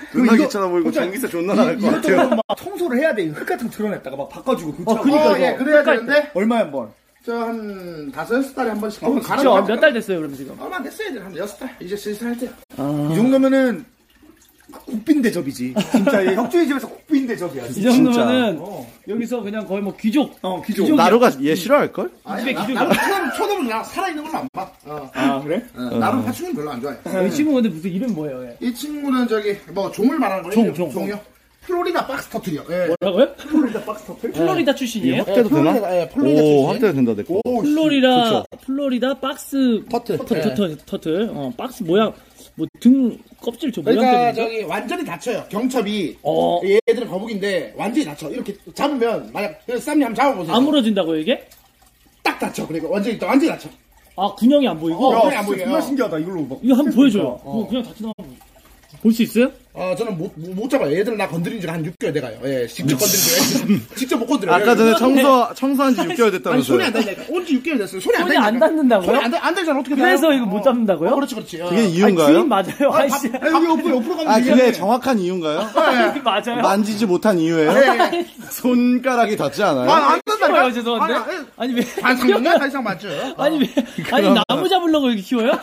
[SPEAKER 1] 존나
[SPEAKER 2] 이거-
[SPEAKER 1] 귀찮아 보이고
[SPEAKER 2] 진짜
[SPEAKER 1] 전기세 존나 나갈 것
[SPEAKER 2] 이것도
[SPEAKER 1] 같아요.
[SPEAKER 2] 막 청소를 해야 돼. 흙 같은 거 드러냈다가 막 바꿔주고 그거
[SPEAKER 4] 어, 그니까
[SPEAKER 3] 어, 예, 그래야 되는데
[SPEAKER 2] 얼마에 한 번?
[SPEAKER 3] 저 한 다섯 여섯 달에 한 번씩
[SPEAKER 2] 어,
[SPEAKER 3] 가는
[SPEAKER 4] 진짜 몇 달 됐어요, 그럼 지금?
[SPEAKER 3] 얼마 안 됐어요. 이제 한 여섯 달 이제 슬슬 할 때.
[SPEAKER 2] 이 정도면은 국빈 대접이지. 진짜 얘 혁준이 집에서 국빈 대접이야.
[SPEAKER 4] 이 정도면은 여기서 그냥 거의 뭐 귀족.
[SPEAKER 2] 어, 귀족.
[SPEAKER 4] 귀족이야.
[SPEAKER 1] 나루가 얘 싫어할걸?
[SPEAKER 4] 집에
[SPEAKER 3] 나,
[SPEAKER 4] 귀족이야.
[SPEAKER 3] 나는 쳐다보면, 쳐다보면 그냥 살아있는 걸로 안 봐. 어.
[SPEAKER 2] 아, 그래?
[SPEAKER 3] 어, 나는 파충은 별로 안 좋아해.
[SPEAKER 4] 이 친구 근데 무슨 이름 뭐예요? 얘?
[SPEAKER 3] 이 친구는 저기 뭐 종을 말하는 거예요?
[SPEAKER 4] 종, 종.
[SPEAKER 3] 종이요? 플로리다 박스 터트려. 예.
[SPEAKER 4] 뭐라고요?
[SPEAKER 2] 플로리다 박스 터틀?
[SPEAKER 4] 플로리다 출신이에요?
[SPEAKER 1] 확대도 되나?
[SPEAKER 3] 플로리다, 예, 플로리다
[SPEAKER 1] 오,
[SPEAKER 3] 출신.
[SPEAKER 1] 확대가 된다, 됐고.
[SPEAKER 4] 플로리다 플로리다 박스
[SPEAKER 3] 터틀.
[SPEAKER 4] 터틀
[SPEAKER 3] 예.
[SPEAKER 4] 터틀, 터틀. 어 박스 모양 뭐 등 껍질 저 모양
[SPEAKER 3] 그러니까
[SPEAKER 4] 때문에.
[SPEAKER 3] 저기 완전히 다쳐요. 경첩이
[SPEAKER 4] 어
[SPEAKER 3] 얘들은 거북인데 완전히 다쳐. 이렇게 잡으면 만약 쌈니 한번 잡아보세요.
[SPEAKER 4] 아물어진다고 이게?
[SPEAKER 3] 딱 다쳐. 그러니까 완전히 완전히 다쳐.
[SPEAKER 4] 아 군형이 안 보이고?
[SPEAKER 3] 어,
[SPEAKER 2] 야,
[SPEAKER 3] 그래, 안
[SPEAKER 2] 진짜
[SPEAKER 3] 보이게.
[SPEAKER 2] 정말
[SPEAKER 3] 어.
[SPEAKER 2] 신기하다. 이걸로 막.
[SPEAKER 4] 이거 한번 보여줘요. 어. 그냥 같이 나와. 볼 수 있어요?
[SPEAKER 3] 어, 저는 못, 못, 못 잡아요. 얘들은 나 건드린 지가 한 육 개월 돼가요. 예, 직접 건드린 지 직접 못 건드려요.
[SPEAKER 1] 아까 전에 청소, 청소한 지 육 개월
[SPEAKER 3] 아니,
[SPEAKER 1] 됐다면서요.
[SPEAKER 3] 손이 안 닿으니까. 온지 육 개월 됐어요. 손이 안
[SPEAKER 4] 손이
[SPEAKER 3] 닿으니까.
[SPEAKER 4] 안 닿는다고요?
[SPEAKER 3] 손이 안, 닿- 안 닿잖아. 어떻게 닿아요?
[SPEAKER 4] 그래서 이거 못 잡는다고요?
[SPEAKER 3] 어, 그렇지, 그렇지. 어.
[SPEAKER 1] 그게
[SPEAKER 4] 아니,
[SPEAKER 1] 이유인가요?
[SPEAKER 4] 주인 맞아요. 아이씨.
[SPEAKER 3] 아, 여기 옆으로, 옆으로 가면
[SPEAKER 1] 아,
[SPEAKER 3] 되게-
[SPEAKER 1] 그게 정확한 이유인가요?
[SPEAKER 4] 맞아요.
[SPEAKER 1] 만지지 못한 이유예요?
[SPEAKER 3] 예, 예.
[SPEAKER 1] 손가락이 닿지 않아요?
[SPEAKER 3] 아, 안
[SPEAKER 4] 키워요,
[SPEAKER 3] 닿는다니까?
[SPEAKER 4] 죄송한데.
[SPEAKER 3] 아니, 아니,
[SPEAKER 4] 아니 왜?
[SPEAKER 3] 반상인가? 반상 맞죠?
[SPEAKER 4] 아니 왜? 아니 나무 잡으려고 이렇게 키워요?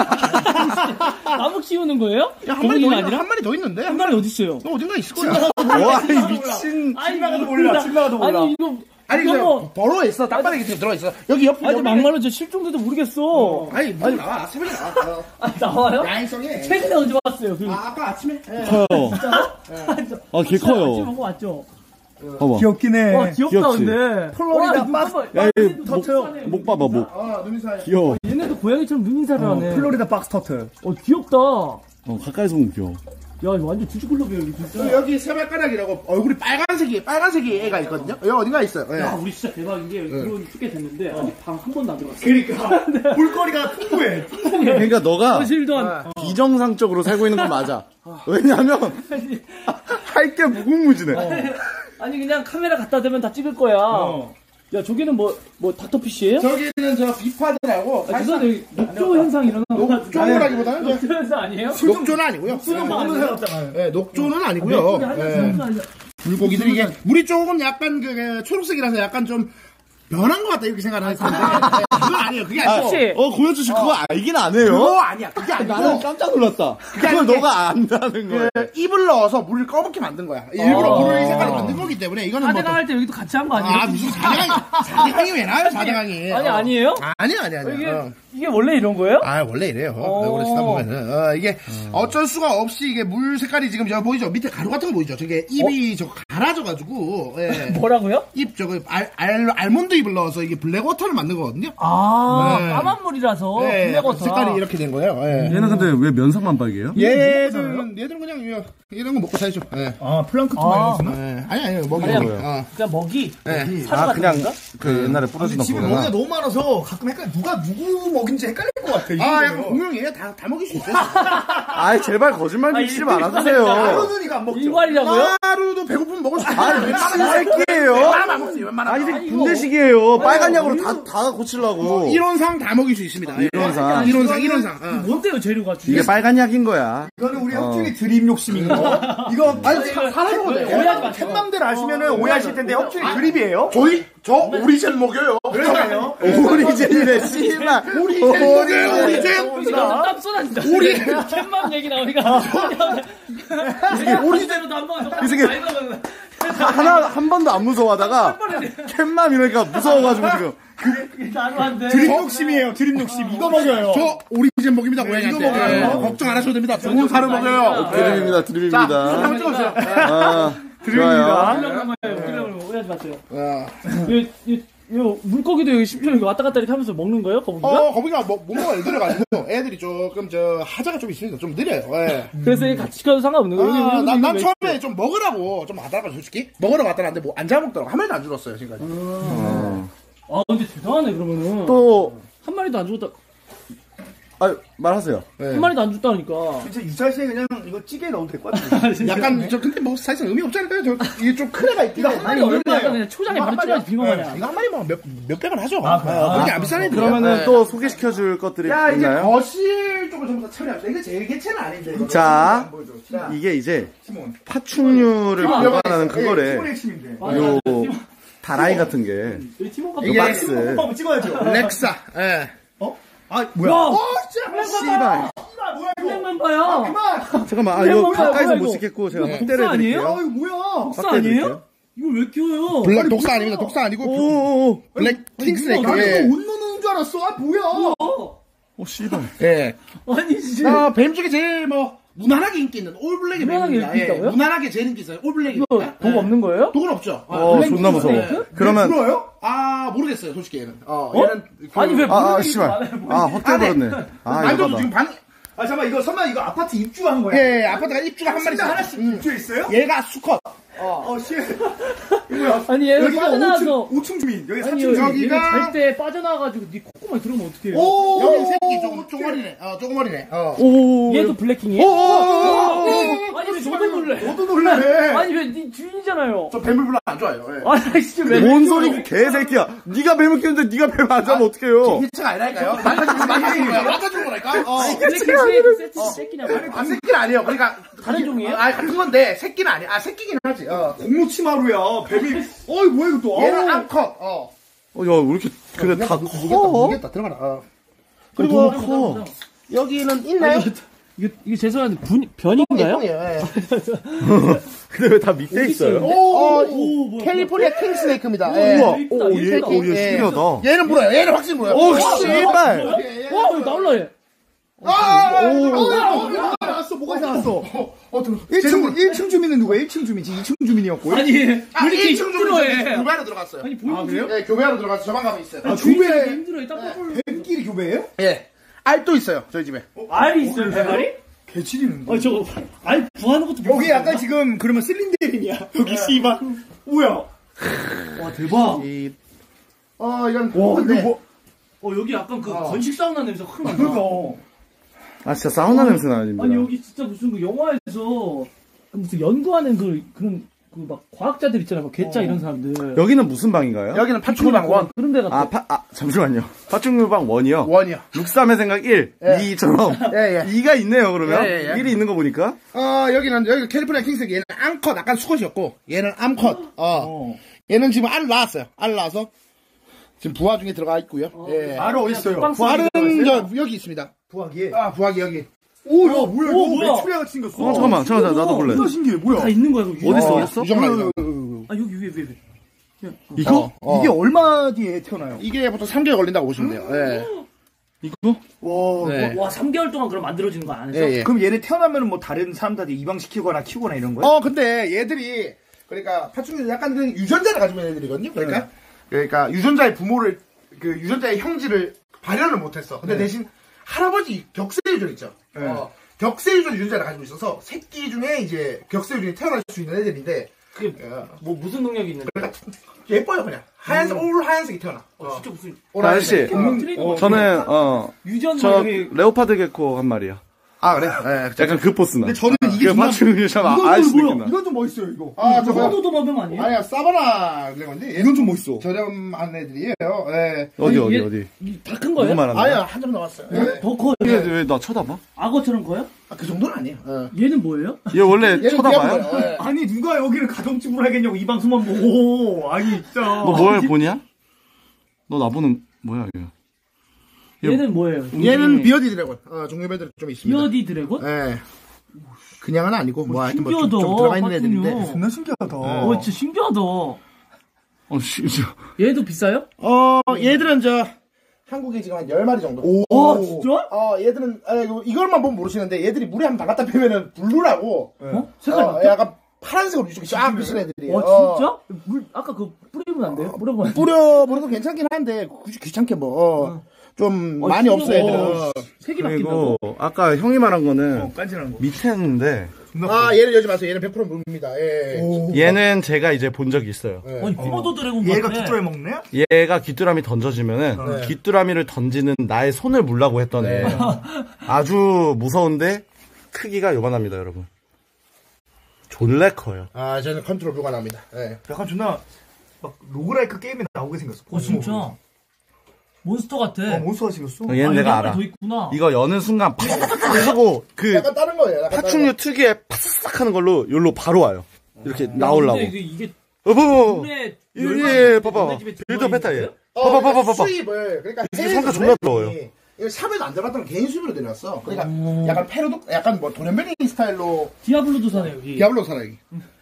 [SPEAKER 4] 나무 키우는 거예요?
[SPEAKER 3] 야, 한 마리
[SPEAKER 4] 거북이가
[SPEAKER 3] 더, 있,
[SPEAKER 4] 아니라?
[SPEAKER 3] 한 마리 더 있는데?
[SPEAKER 4] 한 마리 어디 있어요?
[SPEAKER 3] 너 어딘가 있을 거야.
[SPEAKER 1] 와, 이 미친.
[SPEAKER 4] 아니
[SPEAKER 2] 나가도 몰라, 집 나가도 몰라.
[SPEAKER 4] 아니 이거
[SPEAKER 3] 아니,
[SPEAKER 4] 이거
[SPEAKER 3] 저,
[SPEAKER 4] 뭐?
[SPEAKER 3] 버러에 있어. 땅바닥에 밑에 들어있어. 여기 옆에.
[SPEAKER 4] 아니
[SPEAKER 3] 여기-
[SPEAKER 4] 막말로 저 실종돼도 모르겠어.
[SPEAKER 3] 아니, 뭐 나와. 새벽에 나와. 어.
[SPEAKER 4] 아니 나와요?
[SPEAKER 3] 야행성에.
[SPEAKER 4] 최근에 언제 왔어요? 그
[SPEAKER 3] 아, 아까 아침에? 예.
[SPEAKER 1] 커요. 아, 개
[SPEAKER 4] 아침
[SPEAKER 1] 커요.
[SPEAKER 4] 먹고 왔죠.
[SPEAKER 1] 봐봐.
[SPEAKER 2] 귀엽긴 해.
[SPEAKER 4] 와 귀엽다
[SPEAKER 1] 귀엽지?
[SPEAKER 4] 근데.
[SPEAKER 2] 플로리다
[SPEAKER 4] 와, 눈
[SPEAKER 2] 박스-
[SPEAKER 4] 봐봐.
[SPEAKER 1] 야, 이
[SPEAKER 4] 눈
[SPEAKER 1] 목,
[SPEAKER 4] 터트려.
[SPEAKER 1] 목 봐봐, 목.
[SPEAKER 3] 어, 눈이 사이.
[SPEAKER 1] 귀여워.
[SPEAKER 4] 얘네도 고양이처럼 눈인사를 하네.
[SPEAKER 2] 플로리다 박스 터틀.
[SPEAKER 4] 어 귀엽다. 야
[SPEAKER 1] 어, 가까이서 보면 귀여워.
[SPEAKER 4] 이거 완전 주주클럽이야 여기 진짜.
[SPEAKER 3] 그리고 여기 새발가락이라고 얼굴이 빨간색이, 빨간색이 애가 있거든요? 여기 어딘가 있어요. 예.
[SPEAKER 4] 야 우리 진짜 대박인 게 여기 들어온 지 꽤 됐는데 아직 방 한 번도 안 들어갔어.
[SPEAKER 2] 그러니까. 볼거리가 풍부해.
[SPEAKER 1] 그러니까 너가
[SPEAKER 4] 실도 안.
[SPEAKER 1] 비정상적으로 살고 있는 건 맞아. 왜냐면, 할 게 무궁무진해.
[SPEAKER 4] 아니 그냥 카메라 갖다 대면 다 찍을 거야. 야 저기는 뭐 뭐 닥터피쉬예요?
[SPEAKER 3] 저기는 저 비파드라고.
[SPEAKER 4] 아, 죄송한데 여기 녹조 현상 일어나는 거 같은데.
[SPEAKER 3] 녹조라기보다는 저-
[SPEAKER 4] 녹조 현상 아니에요?
[SPEAKER 3] 녹조는 아니고요.
[SPEAKER 4] 수능
[SPEAKER 3] 예,
[SPEAKER 4] 먹는
[SPEAKER 3] 예, 녹조는 아니고요.
[SPEAKER 4] 한
[SPEAKER 3] 예.
[SPEAKER 4] 사람 아니야.
[SPEAKER 3] 물고기들이 이게 물이 조금 약간 그, 그 초록색이라서 약간 좀 변한 것 같다 이렇게 생각을 할 텐데 예, 그건 아니에요. 그게 아니고
[SPEAKER 4] 혹시
[SPEAKER 1] 어, 고현주 씨 그거 알긴 안 해요?
[SPEAKER 3] 그거 아니야. 그게 아니고
[SPEAKER 1] 나는 깜짝 놀랐다. 그걸
[SPEAKER 3] 아니고
[SPEAKER 1] 너가 안다는 거야.
[SPEAKER 3] 그 입을 넣어서 물을 꺼먹게 만든 거야. 일부러
[SPEAKER 4] 어.
[SPEAKER 3] 물을 이 색깔로 만든 거기 때문에 이거는 뭐
[SPEAKER 4] 사대강
[SPEAKER 3] 또-
[SPEAKER 4] 할 때 여기도 같이 한 거 아니에요?
[SPEAKER 3] 아 무슨 사대강이 사대강이 왜 나와요? 사대강이
[SPEAKER 4] 아니
[SPEAKER 3] 어.
[SPEAKER 4] 아니에요?
[SPEAKER 3] 아니야 아니야 아니야.
[SPEAKER 4] 이게
[SPEAKER 3] 어.
[SPEAKER 4] 이게 원래 이런 거예요?
[SPEAKER 3] 아 원래 이래요.
[SPEAKER 4] 어.
[SPEAKER 3] 얼굴에 쓰다 보면은 어, 이게 어쩔 수가 없이 이게 물 색깔이 지금 저 보이죠? 밑에 가루 같은 거 보이죠? 저게 입이 저 갈아져가지고 예.
[SPEAKER 4] 뭐라고요?
[SPEAKER 3] 입 저거 알, 알 알몬드 잎을 넣어서 이게 블랙워터를 만든 거거든요.
[SPEAKER 4] 아
[SPEAKER 3] 네.
[SPEAKER 4] 까만 물이라서
[SPEAKER 3] 예,
[SPEAKER 4] 블랙워터.
[SPEAKER 3] 색깔이 이렇게 된 거예요. 예.
[SPEAKER 1] 얘는 근데 왜 면상만 빨개요?
[SPEAKER 3] 얘들은 얘들은 그냥 이거, 이런 거 먹고 살죠. 예.
[SPEAKER 2] 아, 플랑크톤
[SPEAKER 4] 아.
[SPEAKER 2] 마이너스나?
[SPEAKER 3] 예. 아니 아니 먹이
[SPEAKER 4] 그냥,
[SPEAKER 3] 먹어요. 어.
[SPEAKER 4] 그냥 먹이.
[SPEAKER 3] 예.
[SPEAKER 4] 사료
[SPEAKER 1] 아,
[SPEAKER 4] 같은
[SPEAKER 1] 그냥
[SPEAKER 4] 건가?
[SPEAKER 1] 그 옛날에 부러지던
[SPEAKER 2] 집에
[SPEAKER 1] 거구나.
[SPEAKER 2] 먹이가 너무 많아서 가끔 헷갈려. 누가 누구 먹인지 헷갈릴 것 같아. 이
[SPEAKER 3] 아 약간
[SPEAKER 2] 정도면.
[SPEAKER 3] 공룡이에요. 다, 다 먹일 수 있어요.
[SPEAKER 1] 아이, 제발 거짓말
[SPEAKER 4] 아,
[SPEAKER 1] 믿지
[SPEAKER 4] 이-
[SPEAKER 1] 말아주세요.
[SPEAKER 2] 하루는 이거 안 먹죠.
[SPEAKER 4] 일괄이라고요?
[SPEAKER 3] 하루도 배고프면 먹을 수 있어요.
[SPEAKER 1] 아, 미친 새끼예요.
[SPEAKER 3] 웬만하면 안 먹지.
[SPEAKER 1] 아,
[SPEAKER 3] 웬만하면.
[SPEAKER 1] 이제
[SPEAKER 4] 아니,
[SPEAKER 1] 군대식이에요. 빨간 약으로 다, 다 고치려고.
[SPEAKER 3] 이론상 다 먹일 수 있습니다. 예.
[SPEAKER 1] 이론상.
[SPEAKER 3] 이론상 이론상. 어.
[SPEAKER 4] 뭔데요 재료가?
[SPEAKER 1] 이게 빨간 약인 거야.
[SPEAKER 2] 이거는 우리 혁준이 드립 욕심인 거. 이거
[SPEAKER 3] 아니 사라져도 돼.
[SPEAKER 4] 오해하지 마세요.
[SPEAKER 2] 캔맘대로 아시면은 오해하실 텐데 혁준이 드립이에요.
[SPEAKER 3] 저희 저 오리젠 먹여요.
[SPEAKER 2] 그러네요.
[SPEAKER 1] 오리젠이래, 씨발.
[SPEAKER 3] 오리젠 먹여요. 오리젠.
[SPEAKER 4] 나 땀 쏟아진다.
[SPEAKER 3] 우리-
[SPEAKER 4] 캔맘 얘기 나오니까. 오리대로도 한번
[SPEAKER 1] 이 새끼 하나, 한 번도 안 무서워하다가 캔맘 이러니까 무서워가지고 지금.
[SPEAKER 4] 나도 안 돼.
[SPEAKER 2] 드립 욕심이에요. 드립 욕심. 이거 먹여요.
[SPEAKER 3] 저 오리젠 먹입니다. 고양이한테.
[SPEAKER 2] 이거 먹어요.
[SPEAKER 3] 예. 걱정 안 하셔도 됩니다. 좋은 사료 먹여요.
[SPEAKER 1] 드립입니다,
[SPEAKER 3] 자,
[SPEAKER 1] 드립입니다.
[SPEAKER 3] 한번 찍어주세요.
[SPEAKER 1] 아, 좋아요.
[SPEAKER 4] 웃기려고 웃기려고 오해하지 마세요.
[SPEAKER 3] 어,
[SPEAKER 4] 이, 이, 이 물고기도 여기 심지어 이거 왔다 갔다 이렇게 하면서 먹는 거예요? 거북이가?
[SPEAKER 3] 어, 거북이가 뭐, 몸무게가 느려가지고 애들이 조금 저 하자가 좀 있으니까 좀 느려요. 예.
[SPEAKER 4] 그래서 이게 같이 시켜도 상관없는 거예요?
[SPEAKER 3] 아,
[SPEAKER 4] 여기
[SPEAKER 3] 난, 난
[SPEAKER 4] 왜
[SPEAKER 3] 처음에 좀 먹으라고 좀 하다가 솔직히 먹으러 갔다는데 뭐 안 잡아먹더라고. 한 마리도 안 줄었어요 지금까지.
[SPEAKER 4] 아 근데 대단하네 그러면은
[SPEAKER 1] 또,
[SPEAKER 4] 한 마리도 안 죽었다.
[SPEAKER 1] 아, 말하세요.
[SPEAKER 4] 한 마리도 안 줬다니까.
[SPEAKER 2] 진짜 유사시에 그냥 이거 찌개에 넣어도 될 것 같은데.
[SPEAKER 3] 약간 저 근데 뭐 사실상 의미 없지 않을까요? 저 이게 좀 큰 애가 있긴 해.
[SPEAKER 4] 아니 이거 약간 그냥 초장에 바로 찍어야지 빈거 마냥.
[SPEAKER 3] 이거 한 마리 뭐몇 몇백원 하죠.
[SPEAKER 2] 아, 그래요?
[SPEAKER 3] 어, 그렇게 안 비싼 애들.
[SPEAKER 1] 그러면은 또 소개시켜줄 것들이
[SPEAKER 3] 야 이제
[SPEAKER 1] 있나요?
[SPEAKER 3] 거실 쪽을 전부 다 처리합시다. 이거 제일 개체는 아닌데. 이거.
[SPEAKER 1] 자,
[SPEAKER 3] 자,
[SPEAKER 1] 이게 이제
[SPEAKER 2] 티몬.
[SPEAKER 1] 파충류를
[SPEAKER 3] 티몬
[SPEAKER 1] 보관하는
[SPEAKER 3] 예,
[SPEAKER 1] 그거래.
[SPEAKER 2] 티몬의 핵심인데.
[SPEAKER 1] 요 다라이 같은 게.
[SPEAKER 4] 여기 팀원가
[SPEAKER 3] 이게
[SPEAKER 1] 박스.
[SPEAKER 2] 오빠 한번 찍어야죠.
[SPEAKER 3] 렉사. 예.
[SPEAKER 2] 어? 아, 뭐야?
[SPEAKER 4] 와,
[SPEAKER 3] 어, 진짜.
[SPEAKER 1] 씨발.
[SPEAKER 2] 뭐야, 이거?
[SPEAKER 4] 한명만 봐요.
[SPEAKER 2] 그만!
[SPEAKER 1] 잠깐만, 아,
[SPEAKER 4] 이거
[SPEAKER 1] 이거
[SPEAKER 4] 뭐야,
[SPEAKER 1] 가까이서
[SPEAKER 4] 뭐야,
[SPEAKER 1] 못
[SPEAKER 4] 이거.
[SPEAKER 1] 찍겠고, 제가
[SPEAKER 4] 이거
[SPEAKER 1] 확대를
[SPEAKER 4] 복사 아니에요?
[SPEAKER 2] 아,
[SPEAKER 1] 해드릴게요.
[SPEAKER 2] 이거 뭐야?
[SPEAKER 4] 독사
[SPEAKER 1] 확대해
[SPEAKER 4] 아니에요?
[SPEAKER 1] 드릴게요.
[SPEAKER 4] 이걸 왜 키워요?
[SPEAKER 3] 블랙 독사 아닙니다. 독사 아니고
[SPEAKER 1] 오오오.
[SPEAKER 3] 블랙 킹스네이크.
[SPEAKER 2] 나
[SPEAKER 3] 예.
[SPEAKER 2] 이거 옷 넣는 줄 알았어. 아, 뭐야?
[SPEAKER 4] 어?
[SPEAKER 1] 오, 씨발.
[SPEAKER 3] 예.
[SPEAKER 4] 아니 진짜.
[SPEAKER 3] 어, 뱀 중에 제일 뭐 무난하게 인기 있는 올블랙이
[SPEAKER 4] 무난하게
[SPEAKER 3] 뱀입니다.
[SPEAKER 4] 인기 있다고요?
[SPEAKER 3] 무난하게 제일 인기 있어요. 올블랙이.
[SPEAKER 4] 이거 독 없는 거예요?
[SPEAKER 3] 독은 없죠. 아,
[SPEAKER 1] 어,
[SPEAKER 3] 블랙
[SPEAKER 1] 존나 무서워.
[SPEAKER 3] 킹스네이크?
[SPEAKER 1] 그러면,
[SPEAKER 2] 불어요?
[SPEAKER 3] 아 모르겠어요. 솔직히 얘는. 어,
[SPEAKER 4] 어?
[SPEAKER 3] 얘는 그-
[SPEAKER 4] 아니 왜
[SPEAKER 1] 아, 아,
[SPEAKER 4] 모르는 게
[SPEAKER 1] 씨발.
[SPEAKER 4] 많아요?
[SPEAKER 1] 아, 확대해버렸네. 아, 이거
[SPEAKER 3] 만져도
[SPEAKER 1] 봐봐.
[SPEAKER 3] 지금 반.
[SPEAKER 2] 아, 잠깐만, 이거 설마 이거 아파트 입주한 거야?
[SPEAKER 3] 예, 아파트가 입주가 한 마리
[SPEAKER 2] 진짜 하나씩 입주해 있어요?
[SPEAKER 3] 얘가 수컷.
[SPEAKER 2] 어, 씨. 이거야.
[SPEAKER 4] 아니 얘가
[SPEAKER 2] 여기가
[SPEAKER 4] 빠져나와서
[SPEAKER 2] 오 층 주민, 여기 사
[SPEAKER 4] 아니
[SPEAKER 2] 층 주민.
[SPEAKER 3] 여기- 여기가-
[SPEAKER 4] 잘때 빠져나와가지고 네 콧구멍에 들어오면 어떡해요?
[SPEAKER 2] 오!
[SPEAKER 3] 여기 새끼 조금 쪼그머리네. 어, 쪼그머리네. 어.
[SPEAKER 1] 오,
[SPEAKER 4] 얘도 블랙킹이에요? 아니 왜 저도 몰래?
[SPEAKER 2] 너도 놀래.
[SPEAKER 4] 아니 왜네 주인이잖아요.
[SPEAKER 3] 저 뱀을 별로 안 좋아해요. 예.
[SPEAKER 4] 아니 진짜 왜?
[SPEAKER 1] 뭔 소리, 개새끼야. 니가 뱀을 키우는데 니가 뱀 안 잡으면 어떡해요?
[SPEAKER 3] 히츠가 아니라니까요. 낚아주는 거야. 낚아주는 거라니까. 어.
[SPEAKER 4] 블랙킹 세트 세트 새끼냐고.
[SPEAKER 3] 아, 새끼는 아니에요. 그러니까.
[SPEAKER 4] 다른 종이에요?
[SPEAKER 3] 아, 같은 건데, 새끼는 아니야. 아, 새끼긴 하지. 어.
[SPEAKER 2] 공무치마루야. 뱀이. 어이, 뭐야, 이거 또.
[SPEAKER 3] 얘는
[SPEAKER 2] 어우.
[SPEAKER 3] 암컷. 어.
[SPEAKER 1] 어, 야, 왜 이렇게, 근데 다
[SPEAKER 3] 무겠다,
[SPEAKER 1] 커?
[SPEAKER 3] 무겠다. 들어가라. 어.
[SPEAKER 1] 그리고 너무 커.
[SPEAKER 3] 여기는 있나요?
[SPEAKER 4] 이거 이게 죄송한데 분 변인가요?
[SPEAKER 3] 똥이에요. 예.
[SPEAKER 1] 근데 왜 다 밑에 있어요?
[SPEAKER 3] 어,
[SPEAKER 4] 오, 뭐야,
[SPEAKER 3] 캘리포니아 킹스네이크입니다.
[SPEAKER 4] 오,
[SPEAKER 3] 예.
[SPEAKER 1] 우와,
[SPEAKER 4] 이쁘다,
[SPEAKER 1] 오,
[SPEAKER 4] 이쁘다.
[SPEAKER 1] 얘, 오, 얘
[SPEAKER 3] 예.
[SPEAKER 1] 신기하다.
[SPEAKER 3] 얘는 물어요. 얘는 확실히 물어요.
[SPEAKER 1] 오,
[SPEAKER 3] 어,
[SPEAKER 1] 씨발.
[SPEAKER 4] 와, 왜 나올라 얘?
[SPEAKER 3] 아, 아, 아,
[SPEAKER 1] 오.
[SPEAKER 2] 뭐가 나왔어, 뭐가 나왔어.
[SPEAKER 3] 어, 들어.
[SPEAKER 2] 일 층, 일 층 주민은 누구야? 일 층 주민지, 이 층 주민이었고.
[SPEAKER 4] 아니 왜
[SPEAKER 3] 아,
[SPEAKER 4] 이렇게
[SPEAKER 3] 일 층
[SPEAKER 4] 힘들어해?
[SPEAKER 3] 주민은 교배하러 들어갔어요.
[SPEAKER 4] 아니 보이는
[SPEAKER 2] 그래요?
[SPEAKER 3] 예, 교배하러 들어가서 저만 가면 있어요.
[SPEAKER 2] 아,
[SPEAKER 4] 주인이
[SPEAKER 2] 교배,
[SPEAKER 4] 힘들어해. 딱 보고.
[SPEAKER 2] 뱀끼리 교배예요?
[SPEAKER 3] 예. 알도 있어요. 저희 집에.
[SPEAKER 4] 알이 있어요, 대가리?
[SPEAKER 2] 개치리는데.
[SPEAKER 4] 아 저거 알 구하는 것도
[SPEAKER 2] 여기
[SPEAKER 4] 모르겠어.
[SPEAKER 2] 약간 지금 그러면 슬린데린이야. 여기 씨발. 뭐야?
[SPEAKER 4] 와 대박.
[SPEAKER 3] 이, 어, 이건.
[SPEAKER 2] 와,
[SPEAKER 3] 근데
[SPEAKER 2] 이거 뭐.
[SPEAKER 4] 어 여기 약간 그
[SPEAKER 3] 어.
[SPEAKER 4] 건식 사우나 냄새 확 난다.
[SPEAKER 2] 그거.
[SPEAKER 1] 아, 진짜 사우나 냄새 나는데.
[SPEAKER 4] 아니 여기 진짜 무슨 그 영화에서 무슨 연구하는 그 그런 그 막 과학자들 있잖아요, 막 개짜 이런 사람들.
[SPEAKER 1] 여기는 무슨 방인가요?
[SPEAKER 3] 여기는 파충류방 원.
[SPEAKER 4] 그런 데 같아.
[SPEAKER 1] 아, 파, 아, 잠시만요. 파충류방 원이요.
[SPEAKER 3] 원이요.
[SPEAKER 1] 육삼의 생각 일,
[SPEAKER 3] 예.
[SPEAKER 1] 이처럼
[SPEAKER 3] 예, 예.
[SPEAKER 1] 이가 있네요, 그러면.
[SPEAKER 3] 예, 예, 예.
[SPEAKER 1] 일이 있는 거 보니까.
[SPEAKER 3] 어, 여기는, 여기 캘리포니아 킹스네이크. 얘는 암컷, 약간 수컷이었고, 얘는 암컷. 어. 얘는 지금 알 낳았어요. 알 낳아서. 지금 부화 중에 들어가 있고요. 예.
[SPEAKER 2] 알은 어딨어요?
[SPEAKER 4] 빵
[SPEAKER 3] 부화는 저, 여기 있습니다.
[SPEAKER 2] 부하기에.
[SPEAKER 3] 아, 부화기 여기.
[SPEAKER 2] 오, 야, 뭐야,
[SPEAKER 4] 오,
[SPEAKER 2] 이거
[SPEAKER 4] 뭐야?
[SPEAKER 2] 메추리알 같이 생겼어.
[SPEAKER 1] 어, 잠깐만, 잠깐만, 나도 볼래.
[SPEAKER 2] 진짜 신기해, 뭐야?
[SPEAKER 4] 다 있는 거야, 이거.
[SPEAKER 1] 어딨어,
[SPEAKER 3] 어,
[SPEAKER 1] 어딨어?
[SPEAKER 3] 유정말, 유정.
[SPEAKER 4] 아 여기 위에 위에 위에.
[SPEAKER 1] 이거?
[SPEAKER 3] 어.
[SPEAKER 2] 이게 얼마 뒤에 태어나요?
[SPEAKER 3] 이게 보통 삼 개월 걸린다고 보시면 돼요. 예.
[SPEAKER 1] 이거?
[SPEAKER 2] 와,
[SPEAKER 3] 네.
[SPEAKER 4] 와 삼 개월 동안 그럼 만들어지는 거 안에서?
[SPEAKER 3] 예, 예.
[SPEAKER 2] 그럼 얘네 태어나면 뭐 다른 사람들한테 입양시키거나 키우거나 이런 거야?
[SPEAKER 3] 어, 근데 얘들이, 그러니까, 파충류 약간 그 유전자를 가지고 있는 애들이거든요. 그러니까,
[SPEAKER 2] 네.
[SPEAKER 3] 그러니까 유전자의 부모를, 그 유전자의 형질을 발현을 못했어. 근데
[SPEAKER 2] 네.
[SPEAKER 3] 대신 할아버지 격세 유전 있죠.
[SPEAKER 2] 네.
[SPEAKER 3] 어, 격세 유전 유전자를 가지고 있어서 새끼 중에 이제 격세 유전이 태어날 수 있는 애들인데,
[SPEAKER 4] 그게 뭐 무슨 능력이 있는데?
[SPEAKER 3] 예뻐요, 그냥. 하얀색, 올 하얀색이 태어나.
[SPEAKER 4] 어, 진짜 무슨
[SPEAKER 3] 올
[SPEAKER 1] 아저씨,
[SPEAKER 3] 하얀색. 어.
[SPEAKER 4] 트레이닝
[SPEAKER 1] 저는, 어,
[SPEAKER 4] 유전
[SPEAKER 1] 저,
[SPEAKER 4] 막 이렇게
[SPEAKER 1] 레오파드 개코 한 마리야.
[SPEAKER 3] 아, 그래? 예.
[SPEAKER 1] 약간 그 포스나.
[SPEAKER 2] 근데 저는 이게
[SPEAKER 1] 그
[SPEAKER 2] 정말-
[SPEAKER 1] 파충류 참
[SPEAKER 2] 이건
[SPEAKER 1] 아저씨
[SPEAKER 2] 뭐야?
[SPEAKER 1] 느낌 나.
[SPEAKER 2] 이건 좀 멋있어요, 이거.
[SPEAKER 3] 아, 저거.
[SPEAKER 4] 정도 도마뱀 아니에요?
[SPEAKER 3] 아니야, 사바나 그런데
[SPEAKER 2] 이건 좀 멋있어.
[SPEAKER 3] 저렴한 애들이에요. 예.
[SPEAKER 1] 어디, 어디,
[SPEAKER 4] 얘-
[SPEAKER 1] 어디.
[SPEAKER 4] 다 큰
[SPEAKER 1] 누구
[SPEAKER 4] 거예요?
[SPEAKER 1] 말하는
[SPEAKER 3] 아니야,
[SPEAKER 1] 거야?
[SPEAKER 3] 한 점 남았어요. 예.
[SPEAKER 4] 더 커요?
[SPEAKER 1] 얘 왜 나 쳐다봐?
[SPEAKER 4] 악어처럼 커요?
[SPEAKER 3] 아, 그 정도는 아니에요. 예.
[SPEAKER 4] 얘는 뭐예요?
[SPEAKER 1] 얘 원래
[SPEAKER 3] 얘는
[SPEAKER 1] 쳐다봐요?
[SPEAKER 3] 귀여운 거예요. 예.
[SPEAKER 2] 아니, 누가 여기를 가정집으로 하겠냐고, 이 방송만 보고. 아니, 진짜.
[SPEAKER 1] 너 뭘 보냐? 너 나보는, 뭐야, 얘. 얘
[SPEAKER 4] 얘는 뭐예요?
[SPEAKER 3] 얘는 비어디 드래곤. 어, 종류별들 좀 있습니다.
[SPEAKER 4] 비어디 드래곤?
[SPEAKER 3] 예. 그냥은 아니고, 뭐, 하여튼 뭐, 좀,
[SPEAKER 4] 신기하다,
[SPEAKER 3] 좀 들어가 있는
[SPEAKER 4] 파충류.
[SPEAKER 3] 애들인데.
[SPEAKER 2] 존나 신기하다.
[SPEAKER 4] 어, 진짜 신기하다.
[SPEAKER 1] 어, 씨, 씨.
[SPEAKER 4] 얘도 비싸요?
[SPEAKER 3] 어, 얘들은 저, 한국에 지금 한 열 마리 정도.
[SPEAKER 4] 와, 진짜?
[SPEAKER 3] 어, 얘들은, 아, 이거- 이걸만 보면 모르시는데, 얘들이 물에 한번 나갔다 빼면은 블루라고,
[SPEAKER 4] 어? 색깔
[SPEAKER 3] 어,
[SPEAKER 4] 바뀌어?
[SPEAKER 3] 약간 파란색으로 이쪽에 쫙 비친 애들이에요.
[SPEAKER 4] 와,
[SPEAKER 3] 어.
[SPEAKER 4] 진짜? 물, 아까 그거 뿌리면 안 돼요? 뿌려보면 안 돼요?
[SPEAKER 3] 뿌려보는 거 괜찮긴 한데, 굳이 귀찮게 뭐, 어, 좀 많이
[SPEAKER 4] 어,
[SPEAKER 3] 없어, 애들은.
[SPEAKER 4] 어, 색이 바뀐다고?
[SPEAKER 1] 그리고, 아까 형이 말한 거는
[SPEAKER 2] 어, 깐지나는 거.
[SPEAKER 1] 밑에 있는데,
[SPEAKER 3] 아, 얘는 열지 마세요. 얘는 백 퍼센트 무입니다. 예.
[SPEAKER 1] 얘는 제가 이제 본 적이 있어요.
[SPEAKER 3] 예.
[SPEAKER 4] 아니 코모도 드래곤
[SPEAKER 2] 얘가
[SPEAKER 4] 같아.
[SPEAKER 2] 귀뚜라미 먹네?
[SPEAKER 1] 얘가 귀뚜라미 던져지면은
[SPEAKER 3] 네.
[SPEAKER 1] 귀뚜라미를 던지는 나의 손을 물라고 했던 애. 아주 무서운데 크기가 요만합니다, 여러분. 졸래 커요.
[SPEAKER 3] 아, 저는 컨트롤 불가능합니다. 예.
[SPEAKER 2] 약간 존나 막 로그라이크 게임에 나오게 생겼어.
[SPEAKER 4] 어 진짜 몬스터 같아.
[SPEAKER 2] 어, 몬스터가 생겼어.
[SPEAKER 1] 얘는
[SPEAKER 4] 아,
[SPEAKER 1] 내가
[SPEAKER 4] 여기
[SPEAKER 1] 알아.
[SPEAKER 4] 더 있구나.
[SPEAKER 1] 이거 여는 순간 파삭 하고 그
[SPEAKER 3] 약간 다른 거예요. 약간
[SPEAKER 1] 파충류 특유의 파삭 하는 걸로 여기로 바로 와요. 이렇게 나오려고.
[SPEAKER 4] 근데 이게, 이게
[SPEAKER 1] 어, 봐봐.
[SPEAKER 4] 물에
[SPEAKER 1] 예,
[SPEAKER 4] 열만
[SPEAKER 1] 예, 봐봐.
[SPEAKER 4] 너네 집에
[SPEAKER 1] 빌더
[SPEAKER 4] 들어가
[SPEAKER 1] 페타 얘.
[SPEAKER 4] 있는데요?
[SPEAKER 3] 어,
[SPEAKER 1] 봐봐, 봐봐,
[SPEAKER 3] 그러니까
[SPEAKER 1] 봐봐.
[SPEAKER 3] 수입을 그러니까
[SPEAKER 1] 이게
[SPEAKER 3] 해외에서
[SPEAKER 1] 성격 존나
[SPEAKER 3] 브랜드이
[SPEAKER 1] 더워요.
[SPEAKER 3] 이거 샵에도 안 들어갔던 개인 수입으로 내놨어. 그러니까 약간 페로도 약간 뭐 도련변이 스타일로
[SPEAKER 4] 디아블로도 사네 여기.
[SPEAKER 3] 디아블로 살아 여기.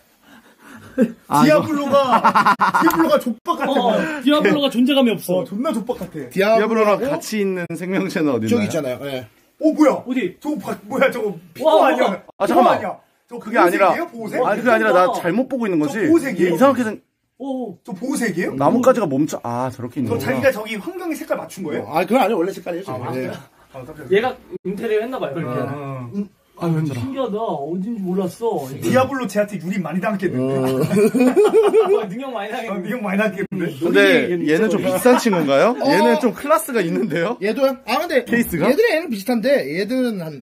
[SPEAKER 1] 아,
[SPEAKER 2] 디아블로가 디아블로가 족박 같아.
[SPEAKER 4] 어, 디아블로가 존재감이 없어.
[SPEAKER 2] 어, 존나 족박 같아.
[SPEAKER 1] 디아블로랑
[SPEAKER 3] 디아블로랑
[SPEAKER 1] 같이 있는 생명체는 어디
[SPEAKER 3] 저기
[SPEAKER 1] 있나요?
[SPEAKER 3] 있잖아요. 예.
[SPEAKER 2] 어 뭐야?
[SPEAKER 4] 어디?
[SPEAKER 2] 저거 바, 뭐야 저거 피부
[SPEAKER 4] 와,
[SPEAKER 2] 아니야?
[SPEAKER 4] 와.
[SPEAKER 1] 아,
[SPEAKER 2] 피부
[SPEAKER 1] 잠깐만.
[SPEAKER 2] 아니야? 저
[SPEAKER 1] 그게 아니라
[SPEAKER 2] 보호색이에요? 보호색?
[SPEAKER 1] 아니 그게 아니라 나 잘못 보고 있는 거지.
[SPEAKER 2] 저 보호색이에요?
[SPEAKER 1] 얘 이상하게 생
[SPEAKER 4] 오.
[SPEAKER 2] 저 보호색이에요?
[SPEAKER 1] 나뭇가지가 멈춰. 아 저렇게 있는
[SPEAKER 2] 저
[SPEAKER 1] 거구나.
[SPEAKER 2] 자기가 저기 환경의 색깔 맞춘 거예요?
[SPEAKER 3] 아, 그건 아니에요. 원래 색깔이에요. 지금. 예.
[SPEAKER 2] 아, 깜짝이야.
[SPEAKER 4] 얘가 인테리어 했나봐요 이렇게.
[SPEAKER 2] 어.
[SPEAKER 1] 아 힘들어.
[SPEAKER 4] 신기하다. 어딘지 몰랐어.
[SPEAKER 2] 디아블로 쟤한테 유리 많이 당했겠는데.
[SPEAKER 4] 어, 능력 많이
[SPEAKER 2] 아,
[SPEAKER 4] 나겠네.
[SPEAKER 2] 미용 많이 당했겠는데.
[SPEAKER 1] 근데
[SPEAKER 4] 얘는
[SPEAKER 1] 얘는 좀 비싼 친구인가요? 얘는 좀 클래스가 있는데요.
[SPEAKER 3] 얘도요? 아, 근데
[SPEAKER 1] 케이스가?
[SPEAKER 3] 얘들은 얘는 비슷한데 얘들은 한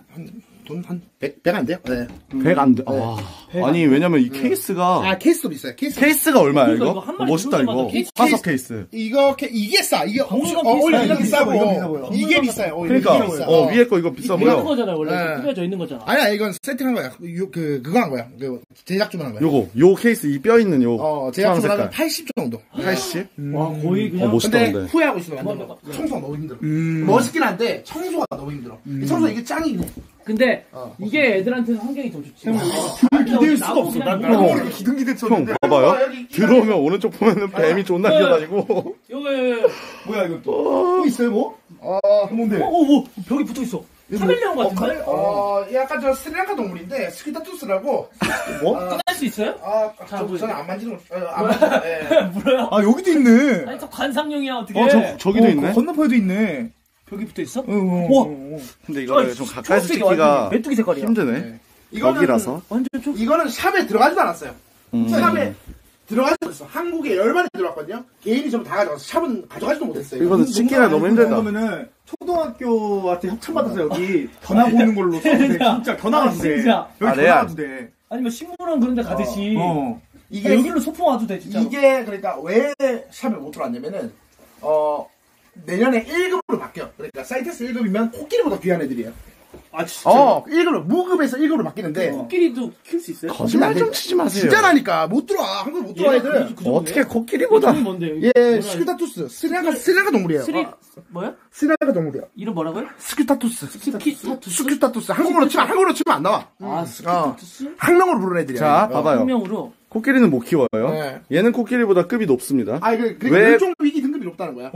[SPEAKER 3] 돈 한 백, 백 안 돼요? 네.
[SPEAKER 1] 백 안 돼. 아, 아니 왜냐면 이 케이스가
[SPEAKER 3] 아, 케이스도 비싸요. 케이스.
[SPEAKER 1] 케이스가 얼마야
[SPEAKER 4] 그러니까
[SPEAKER 1] 이거?
[SPEAKER 4] 이거 한 마리
[SPEAKER 1] 멋있다
[SPEAKER 4] 들어올
[SPEAKER 1] 이거.
[SPEAKER 4] 때마다 케이스-
[SPEAKER 1] 화석 케이스.
[SPEAKER 3] 이거 케- 이게 싸. 이게
[SPEAKER 4] 방울감
[SPEAKER 3] 어, 원래
[SPEAKER 4] 비싸요.
[SPEAKER 3] 이게
[SPEAKER 2] 비싸 보여, 비싸
[SPEAKER 3] 비싸고
[SPEAKER 2] 보여.
[SPEAKER 3] 이게 비싸요. 어,
[SPEAKER 1] 그러니까
[SPEAKER 3] 이게 비싸.
[SPEAKER 1] 어 위에 거 이거 비싸
[SPEAKER 4] 이거
[SPEAKER 1] 보여.
[SPEAKER 4] 거잖아 원래
[SPEAKER 3] 네.
[SPEAKER 4] 이렇게 꾸며져 있는 거잖아.
[SPEAKER 3] 아니야, 이건 세팅한 거야. 요, 그 그거 한 거야. 그 제작 주문한 거야.
[SPEAKER 1] 요거 요 케이스 이 뼈 있는 요
[SPEAKER 3] 어, 제작
[SPEAKER 1] 파란
[SPEAKER 3] 주문하면
[SPEAKER 1] 색깔.
[SPEAKER 3] 팔십 정도.
[SPEAKER 1] 팔십.
[SPEAKER 4] 와 거의 그냥.
[SPEAKER 1] 어 멋있다
[SPEAKER 3] 근데
[SPEAKER 1] 근데.
[SPEAKER 3] 후회하고 있어. 만든 거. 청소가 너무 힘들어. 멋있긴 한데 청소가 너무 힘들어. 이 청소 이게 짱이네.
[SPEAKER 4] 근데
[SPEAKER 3] 어.
[SPEAKER 4] 이게 애들한테는 환경이 더 좋지.
[SPEAKER 2] 기댈 수가 없어. 난
[SPEAKER 4] 나무
[SPEAKER 2] 나무
[SPEAKER 4] 그냥
[SPEAKER 2] 이렇게 기둥기둥
[SPEAKER 1] 형
[SPEAKER 2] 쳤는데.
[SPEAKER 1] 봐봐요.
[SPEAKER 3] 어, 여기
[SPEAKER 1] 들어오면 오른쪽 보면은 뱀이 존나
[SPEAKER 4] 네.
[SPEAKER 1] 기어다니고.
[SPEAKER 4] 여기
[SPEAKER 2] 뭐야 이거 또? 또 있어요 뭐?
[SPEAKER 3] 어,
[SPEAKER 2] 뭔데?
[SPEAKER 4] 어, 뭐 벽에 붙어 있어. 카멜레온 같은데?
[SPEAKER 3] 어, 약간 저 스리랑카 동물인데 스키타투스라고.
[SPEAKER 4] 꺼낼 수 있어요?
[SPEAKER 3] 아,
[SPEAKER 4] 자,
[SPEAKER 3] 저,
[SPEAKER 4] 뭐.
[SPEAKER 3] 저는 안 만지는 거. 어, 안 만지는 거. 예.
[SPEAKER 4] 물어요?
[SPEAKER 2] 아 여기도 있네.
[SPEAKER 4] 아니 저 관상용이야 어떻게?
[SPEAKER 1] 어 저 저기도
[SPEAKER 2] 어,
[SPEAKER 1] 있네.
[SPEAKER 2] 건너편에도 있네.
[SPEAKER 4] 벽에 붙어 있어?
[SPEAKER 2] 어, 어,
[SPEAKER 4] 우와.
[SPEAKER 2] 어, 어.
[SPEAKER 1] 근데 이거를 좀 가까이서
[SPEAKER 4] 초록색이
[SPEAKER 1] 찍기가
[SPEAKER 4] 완전히 메뚜기 색깔이야.
[SPEAKER 1] 힘드네.
[SPEAKER 3] 이거는
[SPEAKER 1] 여기라서.
[SPEAKER 4] 완전 좀.
[SPEAKER 3] 이거는 샵에 들어가지도 않았어요.
[SPEAKER 1] 음.
[SPEAKER 3] 샵에 들어가지도 않았어. 한국에 열만에 들어왔거든요. 개인이 전부 다 가져가서 샵은 가져가지도 못했어요.
[SPEAKER 1] 이거는 찍기가 너무 힘들다.
[SPEAKER 2] 그러면은 초등학교한테 협찬 받아서 여기 견학 오는 걸로 써도 돼. 진짜 견학 와도 돼.
[SPEAKER 4] 진짜.
[SPEAKER 2] 여기
[SPEAKER 1] 아,
[SPEAKER 2] 견학
[SPEAKER 1] 레알.
[SPEAKER 2] 와도 돼.
[SPEAKER 4] 아니면 식물원 그런 데 가듯이.
[SPEAKER 2] 어.
[SPEAKER 3] 이게
[SPEAKER 4] 아, 여기로 소풍 와도 돼 진짜.
[SPEAKER 3] 이게 그러니까 왜 샵에 못 들어왔냐면은 어 내년에 일 급으로 바뀌어. 그러니까 사이테스 일 급이면 코끼리보다 귀한 애들이에요.
[SPEAKER 2] 아 진짜.
[SPEAKER 3] 어, 일 급으로 무급에서 일 급으로 바뀌는데
[SPEAKER 4] 코끼리도 키울 수 있어요?
[SPEAKER 1] 거짓말 좀 치지 마세요.
[SPEAKER 3] 진짜라니까 못 들어와. 한국 못 들어와
[SPEAKER 4] 얘가
[SPEAKER 3] 애들.
[SPEAKER 4] 그- 그 정도예요?
[SPEAKER 1] 어떻게 코끼리보다
[SPEAKER 4] 이름이 뭔데?
[SPEAKER 3] 예,
[SPEAKER 4] 뭐라
[SPEAKER 3] 스키타투스. 스리랑카 스리랑카 동물이에요.
[SPEAKER 4] 스리
[SPEAKER 3] 어,
[SPEAKER 4] 뭐야?
[SPEAKER 3] 스리랑카 동물이야.
[SPEAKER 4] 이름 뭐라고요?
[SPEAKER 3] 스키타투스.
[SPEAKER 4] 스키타투스.
[SPEAKER 3] 스키타투스. 한국어로 치면 한국어로 치면 안 나와.
[SPEAKER 4] 아 스키타투스?
[SPEAKER 3] 학명으로 부르는 애들이야.
[SPEAKER 1] 자,
[SPEAKER 3] 어.
[SPEAKER 1] 봐봐요.
[SPEAKER 4] 학명으로.
[SPEAKER 1] 코끼리는 못 키워요.
[SPEAKER 3] 네.
[SPEAKER 1] 얘는 코끼리보다 급이 높습니다.
[SPEAKER 3] 아, 그, 그,
[SPEAKER 1] 왜-
[SPEAKER 3] 멸종급 위기 등급이 높다는 거야.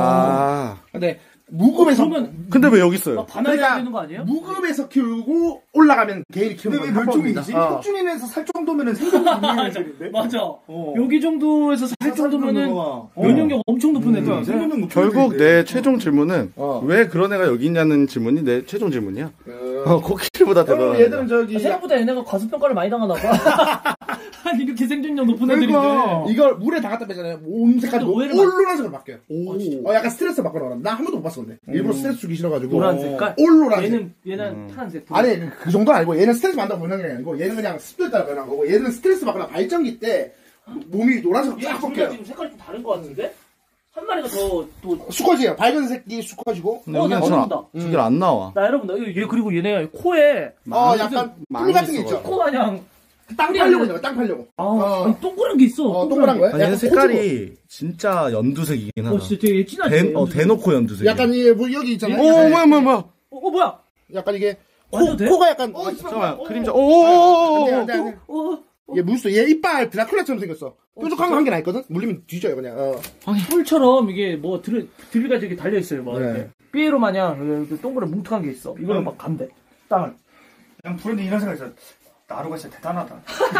[SPEAKER 1] 아.
[SPEAKER 3] 근데, 무급에서,
[SPEAKER 4] 그러면
[SPEAKER 1] 근데 왜 여기 있어요?
[SPEAKER 4] 막 반환해야
[SPEAKER 3] 그러니까
[SPEAKER 4] 되는 거 아니에요?
[SPEAKER 3] 무급에서 키우고, 올라가면 개인이 키우는
[SPEAKER 2] 근데 왜
[SPEAKER 3] 건 합법입니다.
[SPEAKER 2] 멸종이지?
[SPEAKER 3] 어.
[SPEAKER 2] 폭준인에서 살 정도면은 생존이 있는
[SPEAKER 4] 맞아.
[SPEAKER 2] 애들인데.
[SPEAKER 4] 맞아.
[SPEAKER 2] 어.
[SPEAKER 4] 여기 정도에서 살 정도면은
[SPEAKER 2] 어.
[SPEAKER 4] 면역력 엄청 높은 애들.
[SPEAKER 2] 생존력 높은
[SPEAKER 1] 결국
[SPEAKER 2] 애들인데.
[SPEAKER 1] 내 최종 질문은
[SPEAKER 3] 어.
[SPEAKER 1] 왜 그런 애가 여기 있냐는 질문이 내 최종 질문이야.
[SPEAKER 3] 그,
[SPEAKER 1] 어, 코끼리보다
[SPEAKER 3] 그럼
[SPEAKER 1] 대단한
[SPEAKER 3] 얘들은 저기,
[SPEAKER 4] 아, 생각보다 얘네가 과소평가를 많이 당하나 봐. 아니 이렇게 생존력 높은 애들인데.
[SPEAKER 2] 그러니까.
[SPEAKER 3] 이걸 물에 담갔다 빼잖아요. 몸 색깔이
[SPEAKER 4] 근데 오해를
[SPEAKER 3] 올로란색으로 바뀌어요.
[SPEAKER 2] 오.
[SPEAKER 3] 어, 약간 스트레스 받거나 그러면. 나 한 번도 못 봤어, 근데. 일부러 스트레스 주기 싫어가지고.
[SPEAKER 4] 노란 색깔?
[SPEAKER 3] 올로란색.
[SPEAKER 4] 얘는 얘는 파란색.
[SPEAKER 3] 아니, 그, 그 정도는 아니고, 얘는 스트레스 받는다고 변한 게 아니고, 얘는 그냥 습도에 따라 변한 거고, 얘는 스트레스 받거나 발전기 때, 몸이 노란색으로 쫙
[SPEAKER 4] 얘 둘다
[SPEAKER 3] 섞여요.
[SPEAKER 4] 지금 색깔이 좀 다른 것 같은데? 한 마리가 더 또.
[SPEAKER 3] 수컷이에요. 밝은 색이 수컷이고,
[SPEAKER 1] 근데
[SPEAKER 4] 어,
[SPEAKER 1] 여기는
[SPEAKER 4] 나
[SPEAKER 1] 전
[SPEAKER 4] 모른다.
[SPEAKER 1] 저길 안 나와.
[SPEAKER 4] 나 여러분 나 얘 그리고 얘네 코에
[SPEAKER 3] 어, 약간, 뿔 같은 게 있죠.
[SPEAKER 4] 코 마냥
[SPEAKER 3] 땅 팔려고 있는 거야, 땅 팔려고.
[SPEAKER 4] 아
[SPEAKER 3] 어.
[SPEAKER 4] 아니, 동그란 게 있어.
[SPEAKER 3] 어, 동그란 거야?
[SPEAKER 1] 아니, 얘는
[SPEAKER 3] 약간
[SPEAKER 1] 색깔이 진짜 연두색이긴 하다.
[SPEAKER 4] 어 진짜 되게 진하지.
[SPEAKER 1] 대, 어, 대놓고 연두색.
[SPEAKER 3] 약간 이게 뭐 여기 있잖아요.
[SPEAKER 1] 오,
[SPEAKER 3] 약간,
[SPEAKER 1] 뭐야, 뭐야, 뭐야.
[SPEAKER 4] 어, 어 뭐야?
[SPEAKER 3] 약간 이게 코,
[SPEAKER 4] 완전 돼?
[SPEAKER 3] 코가 약간
[SPEAKER 1] 잠깐만, 그림자.
[SPEAKER 3] 안 돼,
[SPEAKER 1] 오오오오.
[SPEAKER 3] 안 돼, 안 돼.
[SPEAKER 4] 어
[SPEAKER 3] 얘 물소 얘 이빨 드라큘라처럼 생겼어. 뾰족한 거 한 개 나 있거든. 물리면 뒤져요 그냥. 어.
[SPEAKER 4] 뿔처럼 이게 뭐 들, 들이가 이렇게 달려 있어요. 막
[SPEAKER 3] 네.
[SPEAKER 4] 이렇게 삐에로 마냥 이렇게 동그란 뭉툭한 게 있어. 이걸로 막 감대. 땅을.
[SPEAKER 2] 그냥 브랜드 이런 생각이 있어. 나루가 진짜 대단하다.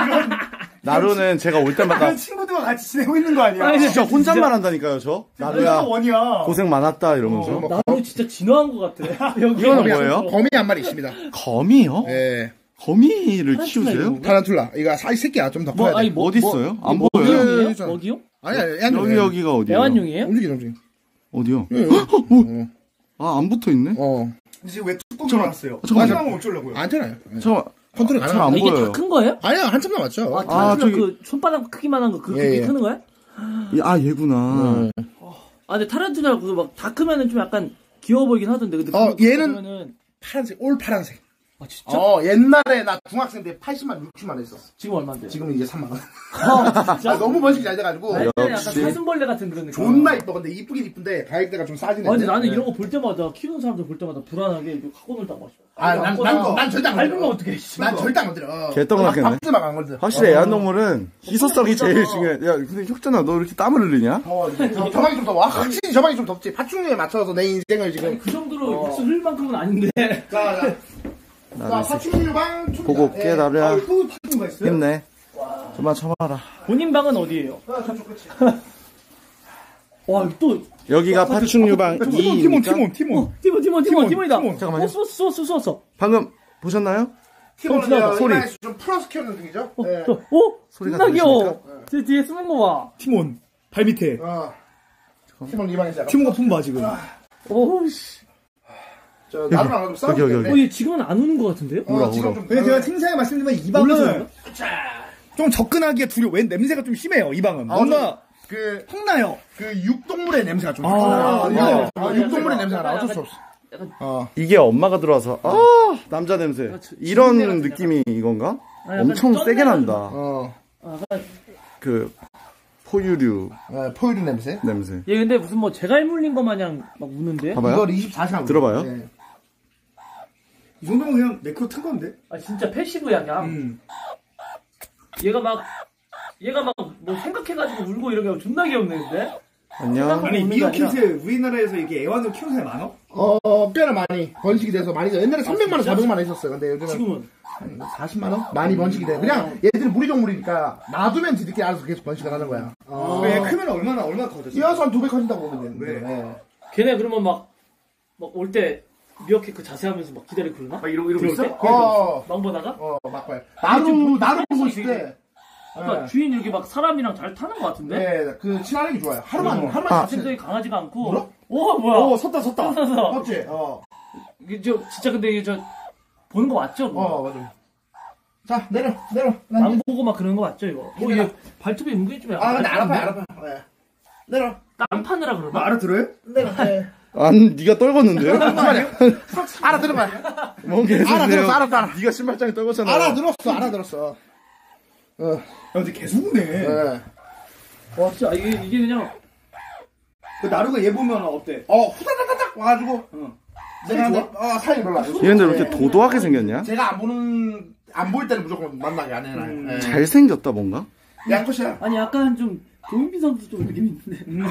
[SPEAKER 1] 나루는 제가 올 때마다
[SPEAKER 2] 다른 친구들과 같이 지내고 있는 거 아니야?
[SPEAKER 4] 아니,
[SPEAKER 1] 진짜 혼잣말 한다니까요, 저.
[SPEAKER 2] 나루야
[SPEAKER 1] 나루야,
[SPEAKER 2] 원이야.
[SPEAKER 1] 고생 많았다, 이러면서.
[SPEAKER 3] 어.
[SPEAKER 4] 나로 진짜 진화한 것 같아. 여기
[SPEAKER 1] 이거는
[SPEAKER 4] 여기
[SPEAKER 1] 뭐예요?
[SPEAKER 4] 앉아서.
[SPEAKER 3] 거미 한 마리 있습니다.
[SPEAKER 1] 거미요?
[SPEAKER 3] 예.
[SPEAKER 1] 거미를
[SPEAKER 4] 타란툴라
[SPEAKER 1] 키우세요?
[SPEAKER 4] 이런 건가?
[SPEAKER 3] 타란툴라. 이거 사이 새끼야. 좀 더
[SPEAKER 4] 뭐,
[SPEAKER 3] 커야 돼.
[SPEAKER 4] 아니, 뭐,
[SPEAKER 1] 어디
[SPEAKER 4] 뭐,
[SPEAKER 1] 있어요? 안
[SPEAKER 4] 뭐,
[SPEAKER 1] 보여요.
[SPEAKER 4] 먹이용이에요?
[SPEAKER 3] 있잖아.
[SPEAKER 4] 먹이용?
[SPEAKER 3] 아니야, 애완용.
[SPEAKER 1] 여기 여기가 어디예요?
[SPEAKER 4] 애완용이에요?
[SPEAKER 3] 움직이네, 움직이네.
[SPEAKER 1] 어디요?
[SPEAKER 3] 예, 예.
[SPEAKER 1] 아, 안 붙어 있네.
[SPEAKER 3] 어.
[SPEAKER 2] 지금 왜 뚜껑을 놨어요?
[SPEAKER 1] 잠깐만.
[SPEAKER 2] 마지막은 어쩌려고요?
[SPEAKER 3] 안 되나요?
[SPEAKER 1] 잠깐.
[SPEAKER 3] 컨트롤
[SPEAKER 1] 잘
[SPEAKER 3] 가능한
[SPEAKER 1] 안
[SPEAKER 4] 아, 이게
[SPEAKER 1] 보여요.
[SPEAKER 4] 다 큰 거예요?
[SPEAKER 3] 아니야, 한참 남았죠.
[SPEAKER 4] 아,
[SPEAKER 1] 아,
[SPEAKER 4] 타란툴라
[SPEAKER 1] 저기-
[SPEAKER 4] 그 손바닥 크기만한 거 그렇게
[SPEAKER 3] 예, 예.
[SPEAKER 4] 크는 거야?
[SPEAKER 1] 아, 얘구나.
[SPEAKER 4] 아, 근데 타란툴라 그막다 크면은 좀 약간 귀여워 보이긴 하던데. 근데
[SPEAKER 3] 어,
[SPEAKER 4] 그거
[SPEAKER 3] 얘는-
[SPEAKER 4] 그러면은-
[SPEAKER 3] 파란색, 올 파란색.
[SPEAKER 4] 아, 진짜?
[SPEAKER 3] 어, 옛날에 나 중학생 때 팔십만, 육십만 했어.
[SPEAKER 4] 지금 얼마인데?
[SPEAKER 3] 지금은 이제 삼만 원.
[SPEAKER 4] 아, 진짜?
[SPEAKER 3] 아, 너무 번식이 잘 돼가지고.
[SPEAKER 4] 아, 옛날에 약간
[SPEAKER 1] 역시.
[SPEAKER 4] 사슴벌레 같은 그런 느낌.
[SPEAKER 3] 존나 이뻐. 근데 이쁘긴 이쁜데, 가격대가 좀 싸지네.
[SPEAKER 4] 아, 근데 나는 이런 거 볼 때마다, 키우는 사람들 볼 때마다 불안하게 이거 갖고 놀다고 하죠.
[SPEAKER 3] 아, 난, 난, 난 절대 안
[SPEAKER 4] 밟으면
[SPEAKER 3] 건드려.
[SPEAKER 4] 어떡해, 씨.
[SPEAKER 3] 난 절대 안 건드려.
[SPEAKER 1] 개떡락했네.
[SPEAKER 3] 박스 막안 건드려.
[SPEAKER 1] 확실히 애완동물은 희소성이 제일 중요해. 야, 근데 혁전아, 너 이렇게 땀을 흘리냐?
[SPEAKER 3] 어, 저, 저 방이 좀 더워. 아, 확실히 저 방이 좀 덥지. 파충류에 맞춰서 내 인생을 지금.
[SPEAKER 4] 그 정도로 육수 흘릴 만큼은 아닌데.
[SPEAKER 3] 자, 자. 자,
[SPEAKER 1] 나는 이 새끼.
[SPEAKER 3] 파충류 방. 춥니다.
[SPEAKER 1] 보고
[SPEAKER 3] 예.
[SPEAKER 1] 깨달으라.
[SPEAKER 2] 아, 또 뚜껑가 있어요?
[SPEAKER 1] 힘내. 좀만 참아라.
[SPEAKER 4] 본인 방은 어디예요?
[SPEAKER 3] 아, 저쪽 끝이.
[SPEAKER 4] 와, 이거 또,
[SPEAKER 1] 여기가 파충류방
[SPEAKER 2] 티몬, 티몬,
[SPEAKER 1] 이입니까?
[SPEAKER 2] 티몬, 티몬.
[SPEAKER 4] 티몬, 티몬, 티몬, 티몬이다.
[SPEAKER 2] 티몬.
[SPEAKER 1] 잠깐만요.
[SPEAKER 4] 어, 쏘았어, 쏘았어, 쏘았어.
[SPEAKER 1] 방금 보셨나요?
[SPEAKER 3] 티몬은
[SPEAKER 4] 지나가,
[SPEAKER 1] 소리.
[SPEAKER 3] 소리. 좀 풀어서 키우는 중이죠.
[SPEAKER 4] 어,
[SPEAKER 3] 예.
[SPEAKER 4] 저, 어?
[SPEAKER 1] 소리가
[SPEAKER 4] 존나 귀여워.
[SPEAKER 1] 들리십니까?
[SPEAKER 4] 제 뒤에 숨은 거 봐.
[SPEAKER 2] 티몬. 발 밑에.
[SPEAKER 3] 어. 티몬 이 방에서.
[SPEAKER 2] 티몬 거품 봐, 지금.
[SPEAKER 4] 어우, 씨.
[SPEAKER 3] 저, 나도 안 하고 싸우기
[SPEAKER 1] 여기, 여기,
[SPEAKER 4] 어,
[SPEAKER 3] 때문에.
[SPEAKER 4] 얘 지금은 안 우는 거 같은데요?
[SPEAKER 1] 울어,
[SPEAKER 3] 어, 지금
[SPEAKER 1] 울어.
[SPEAKER 3] 좀.
[SPEAKER 2] 근데 제가 생생하게 말씀드리면 이 방은 좀 접근하기가 두려워. 왜 냄새가 좀 심해요, 이 방은.
[SPEAKER 3] 아,
[SPEAKER 2] 뭔가
[SPEAKER 3] 그,
[SPEAKER 2] 흙나요.
[SPEAKER 3] 그 육동물의 냄새가 좀.
[SPEAKER 2] 아,
[SPEAKER 3] 아,
[SPEAKER 2] 네.
[SPEAKER 3] 아, 육동물의 냄새가 나. 어쩔 수 없어. 어.
[SPEAKER 1] 이게 엄마가 들어와서 아 남자 냄새 이런 느낌이 이건가?
[SPEAKER 4] 아, 약간
[SPEAKER 1] 엄청
[SPEAKER 4] 쩐
[SPEAKER 1] 세게 난다.
[SPEAKER 3] 어.
[SPEAKER 4] 아, 약간
[SPEAKER 1] 그 포유류
[SPEAKER 3] 어, 포유류 냄새.
[SPEAKER 1] 냄새.
[SPEAKER 4] 얘 근데 무슨 뭐 제갈 물린 거 마냥 막 우는데?
[SPEAKER 1] 봐봐요.
[SPEAKER 3] 이걸 이십사 시간.
[SPEAKER 1] 들어봐요.
[SPEAKER 3] 네.
[SPEAKER 2] 이 정도면 그냥 매크로 튼 건데.
[SPEAKER 4] 아, 진짜 패시브야, 그냥.
[SPEAKER 2] 음.
[SPEAKER 4] 얘가 막, 얘가 막 뭐 생각해가지고 울고 이런 게 존나 귀엽네, 근데?
[SPEAKER 1] 안녕.
[SPEAKER 2] 아니,
[SPEAKER 4] 먹는 게 아니라.
[SPEAKER 2] 미어캣을 우리나라에서 이게 애완으로 키우는 사람이 많아?
[SPEAKER 3] 어, 꽤나 많이 번식이 돼서 많이 돼. 옛날에 삼백만 원, 사백만 원 했었어요. 근데 요즘은
[SPEAKER 4] 지금은.
[SPEAKER 3] 한 사십만 원? 많이 번식이 돼. 그냥 얘들이 무리종물이니까 놔두면 지들끼리 알아서 계속 번식을 하는 거야. 어.
[SPEAKER 2] 왜 크면 얼마나, 얼마나 커졌어?
[SPEAKER 3] 이어서 한 두 배 커진다고 보면 되는데.
[SPEAKER 2] 왜?
[SPEAKER 3] 네.
[SPEAKER 4] 걔네 그러면 막, 막 올 때 미어캣 그 자세하면서 막 기다리고 그러나?
[SPEAKER 2] 막 이러고, 이러고
[SPEAKER 4] 들어올
[SPEAKER 2] 있어?
[SPEAKER 4] 때?
[SPEAKER 3] 어,
[SPEAKER 4] 막 보다가?
[SPEAKER 3] 어, 막봐요. 나루, 나루 보고 있을 때.
[SPEAKER 4] 그러니까
[SPEAKER 3] 네.
[SPEAKER 4] 주인 이렇게 막 사람이랑 잘 타는 것 같은데?
[SPEAKER 3] 네, 그 친화력이 좋아요. 하루만,
[SPEAKER 4] 음.
[SPEAKER 3] 하루만
[SPEAKER 1] 아.
[SPEAKER 3] 같이.
[SPEAKER 4] 자체적이 강하지가 않고.
[SPEAKER 3] 물어?
[SPEAKER 4] 오, 뭐야.
[SPEAKER 2] 오, 섰다, 섰다.
[SPEAKER 4] 섰어.
[SPEAKER 3] 맞지? 어,
[SPEAKER 4] 이게 저, 진짜 근데 이게 저, 보는 거 맞죠? 그거?
[SPEAKER 3] 어, 맞아. 자, 내려, 내려.
[SPEAKER 4] 낭 보고 막 그러는 거 맞죠, 이거? 어, 얘 발톱이 은근히 좀 약간.
[SPEAKER 3] 아, 근데 알아봐요,
[SPEAKER 4] 알아보는데?
[SPEAKER 3] 알아봐요. 네. 내려,
[SPEAKER 4] 땀 파느라 그러나?
[SPEAKER 2] 뭐 알아들어요?
[SPEAKER 3] 내려. 네.
[SPEAKER 1] 안 네가 떨궜는데요?
[SPEAKER 3] 알아들어봐요.
[SPEAKER 1] 뭔 개소리예요?
[SPEAKER 3] 알아들었어, 알았어, 알았어.
[SPEAKER 1] 네가 신발장에 떨궜잖아.
[SPEAKER 3] 알아들었어, 알아들었어. 어,
[SPEAKER 2] 야, 근데 계속 우네.
[SPEAKER 3] 네.
[SPEAKER 4] 와, 진짜, 이게, 이게 그냥.
[SPEAKER 2] 그 나루가 얘 보면 어때?
[SPEAKER 3] 어, 후다다다닥 와가지고.
[SPEAKER 2] 응.
[SPEAKER 3] 내가 근데, 어, 사이 별로 안 좋아.
[SPEAKER 1] 얘네들 왜 이렇게 도도하게 생겼냐?
[SPEAKER 3] 제가 안 보는, 안 보일 때는 무조건 만나게 안 해놔요.
[SPEAKER 2] 음.
[SPEAKER 3] 네.
[SPEAKER 1] 잘생겼다 뭔가?
[SPEAKER 3] 양껏이야.
[SPEAKER 4] 아니, 약간 좀, 조인비 선수 좀 느낌이 있는데.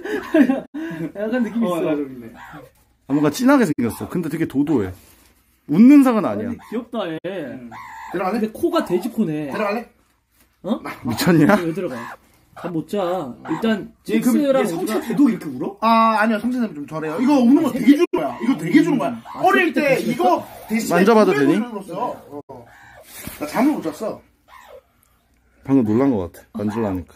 [SPEAKER 4] 약간 느낌이
[SPEAKER 2] 어,
[SPEAKER 4] 있어.
[SPEAKER 2] 나 저기 있네.
[SPEAKER 1] 아, 뭔가 진하게 생겼어. 근데 되게 도도해. 웃는 상은 아니야.
[SPEAKER 4] 아니, 귀엽다, 얘.
[SPEAKER 3] 들어갈래?
[SPEAKER 4] 근데 코가 돼지코네.
[SPEAKER 3] 들어갈래?
[SPEAKER 1] 미쳤냐?
[SPEAKER 4] 왜 들어가? 잠 못 자. 일단,
[SPEAKER 2] 얘 그럼
[SPEAKER 4] 칙스랑
[SPEAKER 2] 얘 성체
[SPEAKER 4] 우리가.
[SPEAKER 2] 돼도 이렇게 울어?
[SPEAKER 3] 아, 아니요. 성체는 좀 저래요. 이거 우는 거 되게 주는 거야. 이거 되게 주는 거야. 어릴 때 이거 대신에
[SPEAKER 1] 만져봐도
[SPEAKER 3] 구백
[SPEAKER 1] 되니?
[SPEAKER 3] 원을 울었어. 어. 나 잠을 못 잤어.
[SPEAKER 1] 방금 놀란 것 같아. 만질라니까.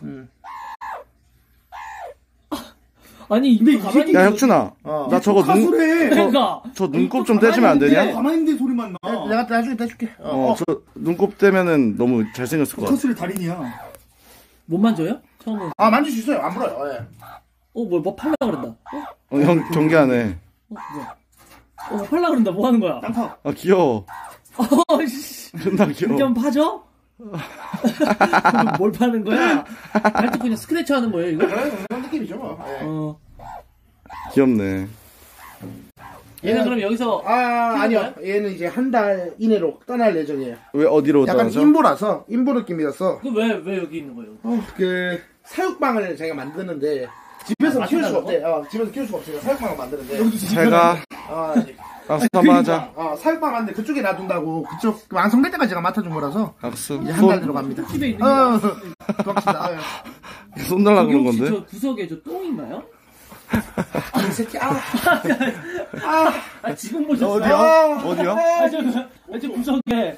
[SPEAKER 4] 아니, 근데 가만히.
[SPEAKER 1] 야 혁준아,
[SPEAKER 3] 어.
[SPEAKER 1] 나 저거 눈,
[SPEAKER 2] 소리해.
[SPEAKER 4] 그러니까.
[SPEAKER 1] 저 눈곱 좀 떼주면 안 되냐?
[SPEAKER 2] 가만히 있는데 소리만 나.
[SPEAKER 3] 내가 나중에 떼줄게. 어,
[SPEAKER 1] 어,
[SPEAKER 3] 어.
[SPEAKER 1] 저 눈곱 떼면은 너무 잘생겼을 것 같아.
[SPEAKER 2] 커스를 달인이야.
[SPEAKER 4] 못 만져요? 처음은.
[SPEAKER 3] 아, 만질 수 있어요. 안 불어요. 예.
[SPEAKER 4] 어, 뭐, 뭐 팔라 그런다. 어?
[SPEAKER 1] 어, 형 경계하네.
[SPEAKER 4] 어, 뭐야. 어, 뭐 팔라 그런다. 뭐 하는 거야?
[SPEAKER 2] 땅파.
[SPEAKER 1] 아 귀여워.
[SPEAKER 4] 어, 씨.
[SPEAKER 1] 존나 귀여워.
[SPEAKER 4] 이렇게 하면 파죠? 뭘 파는 거야? 발톱 그냥 스크래치 하는 거예요, 이거?
[SPEAKER 3] 그런, 그런 느낌이죠. 뭐. 예.
[SPEAKER 4] 어.
[SPEAKER 1] 귀엽네.
[SPEAKER 4] 얘는 그럼 여기서.
[SPEAKER 3] 아, 아니요. 얘는 이제 한 달 이내로 떠날 예정이에요.
[SPEAKER 1] 왜 어디로
[SPEAKER 3] 약간
[SPEAKER 1] 떠나죠?
[SPEAKER 3] 인보라서, 인보 느낌이라서,
[SPEAKER 4] 그 왜, 왜 여기 있는 거예요?
[SPEAKER 3] 어, 그, 사육방을 제가 만드는데, 집에서
[SPEAKER 4] 아,
[SPEAKER 3] 키울 수가
[SPEAKER 4] 맞춘다고?
[SPEAKER 3] 없대. 어, 집에서 키울 수가 없으니까 사육방을 만드는데.
[SPEAKER 1] 제가
[SPEAKER 3] 아,
[SPEAKER 1] 악수 한번 하자.
[SPEAKER 3] 어, 사육방 하는데 그쪽에 놔둔다고, 그쪽, 완성될 때까지 제가 맡아준 거라서,
[SPEAKER 1] 악수.
[SPEAKER 3] 이제 한 달
[SPEAKER 1] 손,
[SPEAKER 3] 들어갑니다.
[SPEAKER 4] 집에 있는 게.
[SPEAKER 3] 어, 고맙습니다. 어,
[SPEAKER 1] 손 달라
[SPEAKER 4] 여기
[SPEAKER 1] 그런
[SPEAKER 4] 혹시
[SPEAKER 1] 건데?
[SPEAKER 4] 저 구석에 저 똥인가요?
[SPEAKER 3] 이 새끼, 아.
[SPEAKER 4] 아, 지금 보셨어요?
[SPEAKER 1] 어디요? 어디요?
[SPEAKER 4] 아, 저, 아, 저 구석에.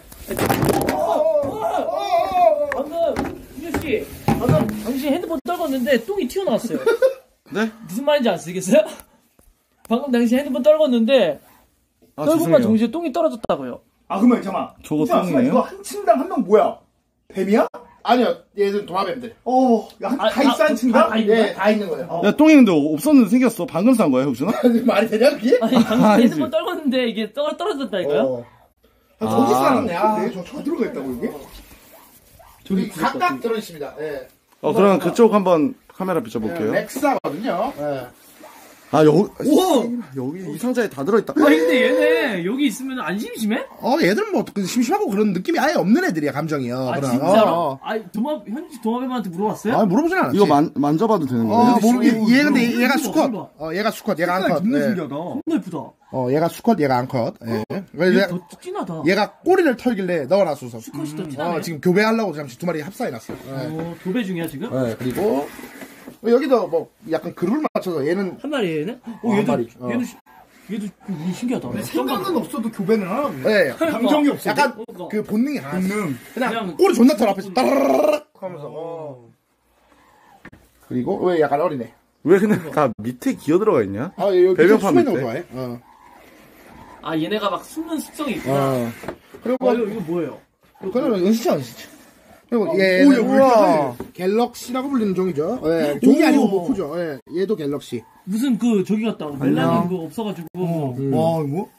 [SPEAKER 4] 방금, 윤주 씨, 방금 당신 핸드폰 떨궜는데 똥이 튀어나왔어요.
[SPEAKER 1] 네?
[SPEAKER 4] 무슨 말인지 아시겠어요? 방금 당신 핸드폰 떨궜는데,
[SPEAKER 1] 아,
[SPEAKER 4] 떨군만
[SPEAKER 1] 죄송해요.
[SPEAKER 4] 동시에 똥이 떨어졌다고요.
[SPEAKER 2] 아, 그러면 잠깐만.
[SPEAKER 1] 저거
[SPEAKER 2] 수아, 수아,
[SPEAKER 1] 똥이에요?
[SPEAKER 2] 이거 한 층당 한 명 뭐야? 뱀이야?
[SPEAKER 3] 아니요, 얘들은 도마뱀들.
[SPEAKER 2] 어, 야, 한,
[SPEAKER 4] 아,
[SPEAKER 2] 다 있어,
[SPEAKER 4] 아,
[SPEAKER 2] 한 층당?
[SPEAKER 4] 다 있는
[SPEAKER 3] 예,
[SPEAKER 4] 거야?
[SPEAKER 3] 다 있는 거예요. 어.
[SPEAKER 1] 야, 똥이 근데 없었는데 생겼어. 방금 산 거야, 혁준아?
[SPEAKER 3] 말이 되냐, 그게?
[SPEAKER 4] 아니, 당신
[SPEAKER 1] 아니지.
[SPEAKER 4] 핸드폰 떨궜는데 이게 떨, 떨어졌다니까요?
[SPEAKER 3] 어. 아, 저기 싸놨네, 아.
[SPEAKER 2] 네, 저, 저 들어가 있다고, 이게?
[SPEAKER 3] 저기 각각 들어있습니다. 예.
[SPEAKER 1] 어, 그러면 그쪽 한번 카메라 비춰볼게요.
[SPEAKER 3] 예, 렉사거든요. 예.
[SPEAKER 1] 아, 여기,
[SPEAKER 4] 우와!
[SPEAKER 1] 여기 이 상자에 다 들어있다.
[SPEAKER 4] 아니, 근데 얘네 여기 있으면 안 심심해?
[SPEAKER 3] 어, 얘들은 뭐, 그 심심하고 그런 느낌이 아예 없는 애들이야, 감정이요.
[SPEAKER 4] 아,
[SPEAKER 3] 그럼.
[SPEAKER 4] 진짜로?
[SPEAKER 3] 어, 어.
[SPEAKER 4] 아니, 도마, 현지 도마뱀한테 물어봤어요?
[SPEAKER 3] 아, 물어보진 않았지.
[SPEAKER 1] 이거 만, 만져봐도 되는 거예요?
[SPEAKER 3] 어, 모르, 얘, 얘 근데
[SPEAKER 4] 이거
[SPEAKER 3] 얘가
[SPEAKER 4] 이거
[SPEAKER 3] 수컷.
[SPEAKER 4] 이거.
[SPEAKER 3] 어, 얘가 수컷, 얘가
[SPEAKER 2] 색깔
[SPEAKER 3] 암컷.
[SPEAKER 2] 존나
[SPEAKER 3] 예.
[SPEAKER 2] 신기하다.
[SPEAKER 4] 너무 예쁘다.
[SPEAKER 3] 어, 얘가 수컷, 얘가 암컷. 예. 그래서
[SPEAKER 4] 얘
[SPEAKER 3] 얘가,
[SPEAKER 4] 더 진하다.
[SPEAKER 3] 얘가 꼬리를 털길래 넣어놨어서.
[SPEAKER 4] 수컷이 더 진하네.
[SPEAKER 3] 어, 지금 교배하려고 잠시 두 마리 합사해놨어. 예.
[SPEAKER 4] 어, 교배 중이야, 지금?
[SPEAKER 3] 예, 그리고, 여기도 뭐, 약간 그룹을 맞춰서 얘는,
[SPEAKER 4] 한 마리 얘는? 어,
[SPEAKER 3] 어, 한
[SPEAKER 4] 얘도,
[SPEAKER 3] 마리. 어.
[SPEAKER 4] 얘도, 시- 얘도 좀 신기하다.
[SPEAKER 2] 생각은 없어도 교배는 하나 보네.
[SPEAKER 3] 예.
[SPEAKER 2] 감정이 없어.
[SPEAKER 3] 약간
[SPEAKER 4] 그러니까.
[SPEAKER 3] 그 본능이 강하지.
[SPEAKER 2] 본능.
[SPEAKER 3] 그냥,
[SPEAKER 4] 그냥
[SPEAKER 3] 꼬리 존나 털 앞에서 따라라락 하면서. 어. 그리고, 왜 약간 어리네.
[SPEAKER 1] 왜 근데 다 밑에 기어 들어가 있냐?
[SPEAKER 3] 아, 여기
[SPEAKER 1] 배변판
[SPEAKER 3] 숨어 있는 거
[SPEAKER 1] 밑에.
[SPEAKER 3] 좋아해. 어.
[SPEAKER 4] 아, 얘네가 막 숨는 습성이 있구나.
[SPEAKER 3] 어. 그리고,
[SPEAKER 4] 어, 이거, 이거 뭐예요?
[SPEAKER 3] 그거는 은시죠, 은시죠. 그리고 얘,
[SPEAKER 2] 오, 야, 왜
[SPEAKER 1] 우와.
[SPEAKER 3] 갤럭시라고 불리는 종이죠. 예, 종이 아니고 모프죠. 예, 얘도 갤럭시.
[SPEAKER 4] 무슨 그, 저기 같다. 멜라닌 그거 없어가지고.
[SPEAKER 3] 음.
[SPEAKER 2] 와, 이거?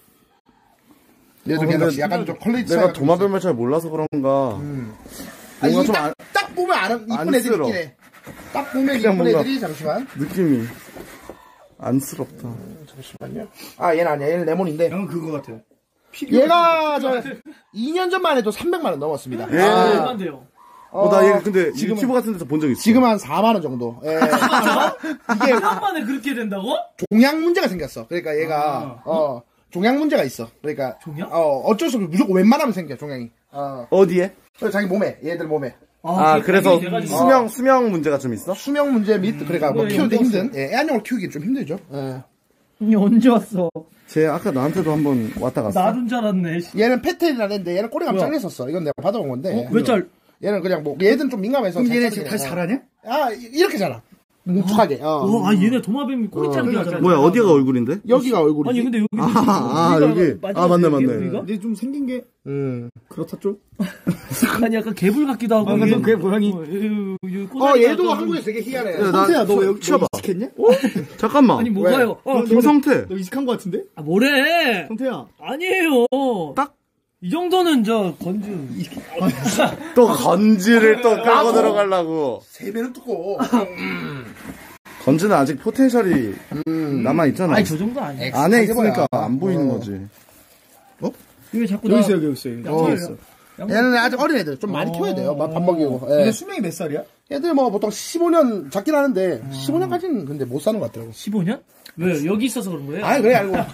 [SPEAKER 3] 얘도
[SPEAKER 1] 어,
[SPEAKER 3] 갤럭시.
[SPEAKER 1] 근데
[SPEAKER 3] 약간 좀 퀄리티
[SPEAKER 1] 내가
[SPEAKER 3] 차이가
[SPEAKER 1] 도마뱀을 잘 몰라서 그런가.
[SPEAKER 3] 음. 아,
[SPEAKER 1] 뭔가
[SPEAKER 3] 이
[SPEAKER 1] 좀
[SPEAKER 3] 딱,
[SPEAKER 1] 안-
[SPEAKER 3] 딱 보면 안, 이쁜 애들이
[SPEAKER 1] 안쓰러워.
[SPEAKER 3] 있긴 해. 딱 보면
[SPEAKER 1] 그냥
[SPEAKER 3] 이쁜
[SPEAKER 1] 뭔가-
[SPEAKER 3] 애들이, 잠시만.
[SPEAKER 1] 느낌이 안쓰럽다.
[SPEAKER 3] 잠시만요. 아, 얘는 아니야. 얘는 레몬인데.
[SPEAKER 2] 약간 그거 같아.
[SPEAKER 3] 얘가, 저, 이 년 전만 해도 삼백만 원 넘었습니다.
[SPEAKER 1] 예.
[SPEAKER 3] 아,
[SPEAKER 4] 얼마인데요?
[SPEAKER 1] 어, 나 얘 근데
[SPEAKER 3] 지금은-
[SPEAKER 1] 유튜브 같은 데서 본 적 있어.
[SPEAKER 3] 지금 한 사만 원 정도. 예. 이게
[SPEAKER 4] 일 년 만에 그렇게 된다고?
[SPEAKER 3] 종양 문제가 생겼어. 그러니까 얘가, 어, 종양 문제가 있어. 그러니까.
[SPEAKER 4] 종양?
[SPEAKER 3] 어, 어쩔 수 없이 무조건 웬만하면 생겨, 종양이. 어.
[SPEAKER 1] 어디에?
[SPEAKER 3] 그래서 자기 몸에, 얘들 몸에.
[SPEAKER 1] 아,
[SPEAKER 4] 그게
[SPEAKER 1] 그래서
[SPEAKER 4] 각인이 돼가지고.
[SPEAKER 1] 수명, 수명 문제가 좀 있어?
[SPEAKER 3] 수명 문제 및, 그러니까 뭐
[SPEAKER 4] 왜
[SPEAKER 3] 키우기
[SPEAKER 4] 연구
[SPEAKER 3] 힘든, 예, 애완용을 키우기 좀 힘들죠. 예.
[SPEAKER 4] 이 언제 왔어?
[SPEAKER 1] 쟤 아까 나한테도 한번 왔다 갔어.
[SPEAKER 4] 나둔 줄 알았네.
[SPEAKER 3] 얘는 페텔이라는 애인데 얘는 꼬리가
[SPEAKER 4] 뭐야?
[SPEAKER 3] 잘렸었어. 이건 내가 받아온 건데.
[SPEAKER 4] 왜 짤?
[SPEAKER 3] 얘는 그냥 뭐, 얘들은 좀 민감해서.
[SPEAKER 2] 그럼
[SPEAKER 3] 잘
[SPEAKER 2] 얘네
[SPEAKER 3] 자르긴
[SPEAKER 2] 지금 다시
[SPEAKER 3] 해.
[SPEAKER 2] 자라냐?
[SPEAKER 3] 아, 이- 이렇게 자라. 뭉툭하게. 어.
[SPEAKER 4] 어, 아, 얘네 도마뱀이 꼬리 자르게 하잖아.
[SPEAKER 1] 뭐야, 어디가 얼굴인데?
[SPEAKER 3] 여기가 얼굴이지.
[SPEAKER 4] 아니, 근데 여기.
[SPEAKER 1] 아, 여기. 아, 맞네, 맞네.
[SPEAKER 4] 여기가?
[SPEAKER 2] 이제 좀 생긴 게
[SPEAKER 3] 음.
[SPEAKER 2] 그렇다 좀.
[SPEAKER 4] 아니, 약간 개불 같기도 하고.
[SPEAKER 2] 아, 근데
[SPEAKER 4] 얘-
[SPEAKER 2] 걔 고양이.
[SPEAKER 4] 어, 얘- 얘
[SPEAKER 3] 어,
[SPEAKER 4] 꼬다리가
[SPEAKER 3] 얘도
[SPEAKER 4] 좀-
[SPEAKER 3] 한국에서 되게 희한해.
[SPEAKER 1] 야, 나-
[SPEAKER 2] 성태야, 너 왜 여기
[SPEAKER 1] 치워봐.
[SPEAKER 2] 이직했냐?
[SPEAKER 1] 잠깐만.
[SPEAKER 4] 아니, 뭐가요? 어,
[SPEAKER 1] 김성태.
[SPEAKER 2] 너 이직한 거 같은데?
[SPEAKER 4] 아, 뭐래?
[SPEAKER 2] 성태야.
[SPEAKER 4] 아니에요.
[SPEAKER 1] 딱.
[SPEAKER 4] 이 정도는 저, 건주.
[SPEAKER 1] 또 건지를 또 까고 들어가려고.
[SPEAKER 3] 세 배는 두꺼워.
[SPEAKER 1] 건지는 아직 포텐셜이 남아있잖아.
[SPEAKER 4] 아니, 저 정도 아니야.
[SPEAKER 1] 안에
[SPEAKER 3] 엑스파게
[SPEAKER 1] 있으니까
[SPEAKER 3] 뭐야.
[SPEAKER 1] 안 보이는
[SPEAKER 3] 어.
[SPEAKER 1] 거지.
[SPEAKER 4] 왜 자꾸
[SPEAKER 2] 여기
[SPEAKER 4] 나.
[SPEAKER 2] 있어, 여기 있어. 여기
[SPEAKER 3] 어.
[SPEAKER 2] 있어.
[SPEAKER 3] 얘는 아직 어린 애들. 좀 많이 키워야 돼요. 밥 먹이고. 예.
[SPEAKER 2] 근데 수명이 몇 살이야?
[SPEAKER 3] 애들 뭐 보통 십오 년 잡긴 하는데, 십오 년까지는 근데 못 사는 것 같더라고.
[SPEAKER 4] 십오 년? 왜? 여기 있어서 그런 거예요?
[SPEAKER 3] 아니, 그래, 알고.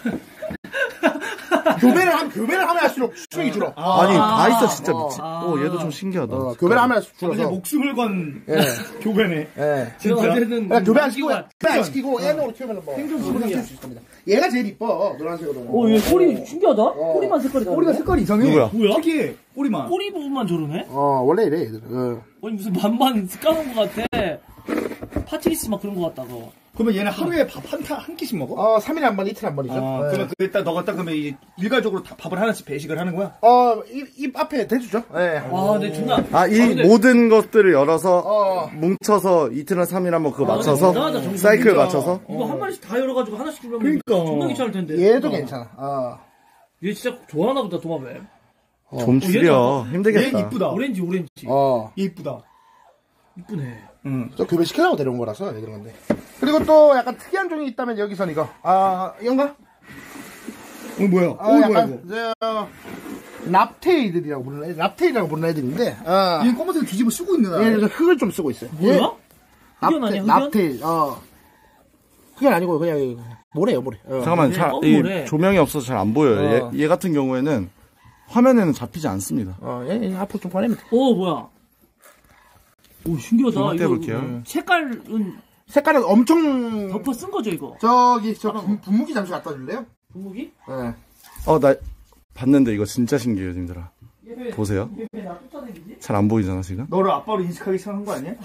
[SPEAKER 3] 교배를 하면, 교배를 하면 할수록 수명이 줄어.
[SPEAKER 1] 아니, 다 있어, 진짜
[SPEAKER 3] 어.
[SPEAKER 1] 미친. 어, 얘도 좀 신기하다.
[SPEAKER 3] 어, 교배를 하면 할수록
[SPEAKER 2] 근데
[SPEAKER 3] 줄어서.
[SPEAKER 2] 목숨을 건
[SPEAKER 3] 예.
[SPEAKER 2] 교배네.
[SPEAKER 3] 예.
[SPEAKER 4] 제가 어제는.
[SPEAKER 3] 그냥 교배 안 시키고,
[SPEAKER 4] 가
[SPEAKER 3] 교배 안 시키고, 애nor로 키우면 뭐. 생존 키울 수 있습니다. 얘가 제일 이뻐, 노란색으로.
[SPEAKER 4] 어, 얘 꼬리 신기하다? 꼬리만 색깔이 다르네?
[SPEAKER 2] 꼬리가 색깔이 이상해.
[SPEAKER 1] 누구야?
[SPEAKER 4] 뭐야?
[SPEAKER 2] 특이해. 꼬리만.
[SPEAKER 4] 꼬리 부분만 저러네?
[SPEAKER 3] 어, 원래 이래, 얘들. 어.
[SPEAKER 4] 아니, 무슨 반반 까놓은 것 같아. 파티리스 막 그런 것 같다고.
[SPEAKER 2] 그러면 얘는 하루에 밥 한, 타- 한 끼씩 먹어?
[SPEAKER 3] 어, 삼 일에 한 번, 이틀에 한 번이죠.
[SPEAKER 2] 아,
[SPEAKER 3] 예.
[SPEAKER 2] 그러면 그때 너가 딱 그러면 이 일괄적으로 다 밥을 하나씩 배식을 하는 거야?
[SPEAKER 3] 어, 입, 입 앞에 대주죠. 예.
[SPEAKER 4] 와, 근데 존나.
[SPEAKER 1] 아, 이
[SPEAKER 4] 근데-
[SPEAKER 1] 모든 것들을 열어서
[SPEAKER 3] 어.
[SPEAKER 1] 뭉쳐서 이틀이나 삼일 한번 그거
[SPEAKER 4] 아,
[SPEAKER 1] 맞춰서
[SPEAKER 4] 대단하다, 정신.
[SPEAKER 1] 사이클
[SPEAKER 2] 진짜.
[SPEAKER 1] 맞춰서
[SPEAKER 4] 이거 한 마리씩 다 열어가지고 하나씩 주려면
[SPEAKER 2] 그러니까.
[SPEAKER 4] 존나 귀찮을 텐데.
[SPEAKER 3] 얘도 괜찮아. 어.
[SPEAKER 4] 얘 진짜 좋아하나 보다, 도마뱀.
[SPEAKER 1] 좀 줄여.
[SPEAKER 2] 얘
[SPEAKER 1] 힘들겠다.
[SPEAKER 2] 이쁘다.
[SPEAKER 4] 오렌지, 오렌지.
[SPEAKER 3] 어.
[SPEAKER 2] 얘 이쁘다.
[SPEAKER 4] 이쁘네.
[SPEAKER 2] 응.
[SPEAKER 3] 저 교배 시키려고 데려온 거라서 얘들 건데. 그리고 또 약간 특이한 종이 있다면 여기선 이거. 아, 이건가?
[SPEAKER 2] 어, 뭐야?
[SPEAKER 3] 아,
[SPEAKER 2] 어, 뭐야,
[SPEAKER 3] 약간,
[SPEAKER 2] 이거?
[SPEAKER 3] 저, 랍테이들이라고 부르는 애들, 랍테이라고 부르는 애들인데, 어.
[SPEAKER 2] 얘 검은색 뒤집어 쓰고 있는 애.
[SPEAKER 3] 얘는 저 흙을 좀 쓰고 있어요.
[SPEAKER 4] 뭐야?
[SPEAKER 3] 얘
[SPEAKER 4] 흑연
[SPEAKER 3] 랍테,
[SPEAKER 4] 아니야, 흑연?
[SPEAKER 3] 랍테일, 어. 흑연 아니고, 그냥, 이거 모래요, 모래. 어.
[SPEAKER 1] 잠깐만,
[SPEAKER 4] 얘
[SPEAKER 1] 잘,
[SPEAKER 4] 검은
[SPEAKER 1] 이
[SPEAKER 4] 모래.
[SPEAKER 1] 조명이 없어서 잘 안 보여요.
[SPEAKER 3] 어.
[SPEAKER 1] 얘, 얘 같은 경우에는 화면에는 잡히지 않습니다.
[SPEAKER 3] 어, 얘, 얘 앞으로 좀 꺼내면 돼.
[SPEAKER 4] 오, 뭐야. 오, 신기하다.
[SPEAKER 1] 조명
[SPEAKER 4] 이거
[SPEAKER 1] 떼볼게요.
[SPEAKER 4] 색깔은
[SPEAKER 3] 색깔은 엄청
[SPEAKER 4] 덮어 쓴 거죠 이거?
[SPEAKER 3] 저기 저 분- 분무기 잠시 갖다 줄래요?
[SPEAKER 4] 분무기?
[SPEAKER 3] 네.
[SPEAKER 1] 어, 나 봤는데 이거 진짜 신기해요, 님들아.
[SPEAKER 4] 얘
[SPEAKER 1] 보세요.
[SPEAKER 4] 왜나 쫓아다니지?
[SPEAKER 1] 잘 안 보이잖아, 지금?
[SPEAKER 2] 너를 아빠로 인식하기 시작한 거 아니야?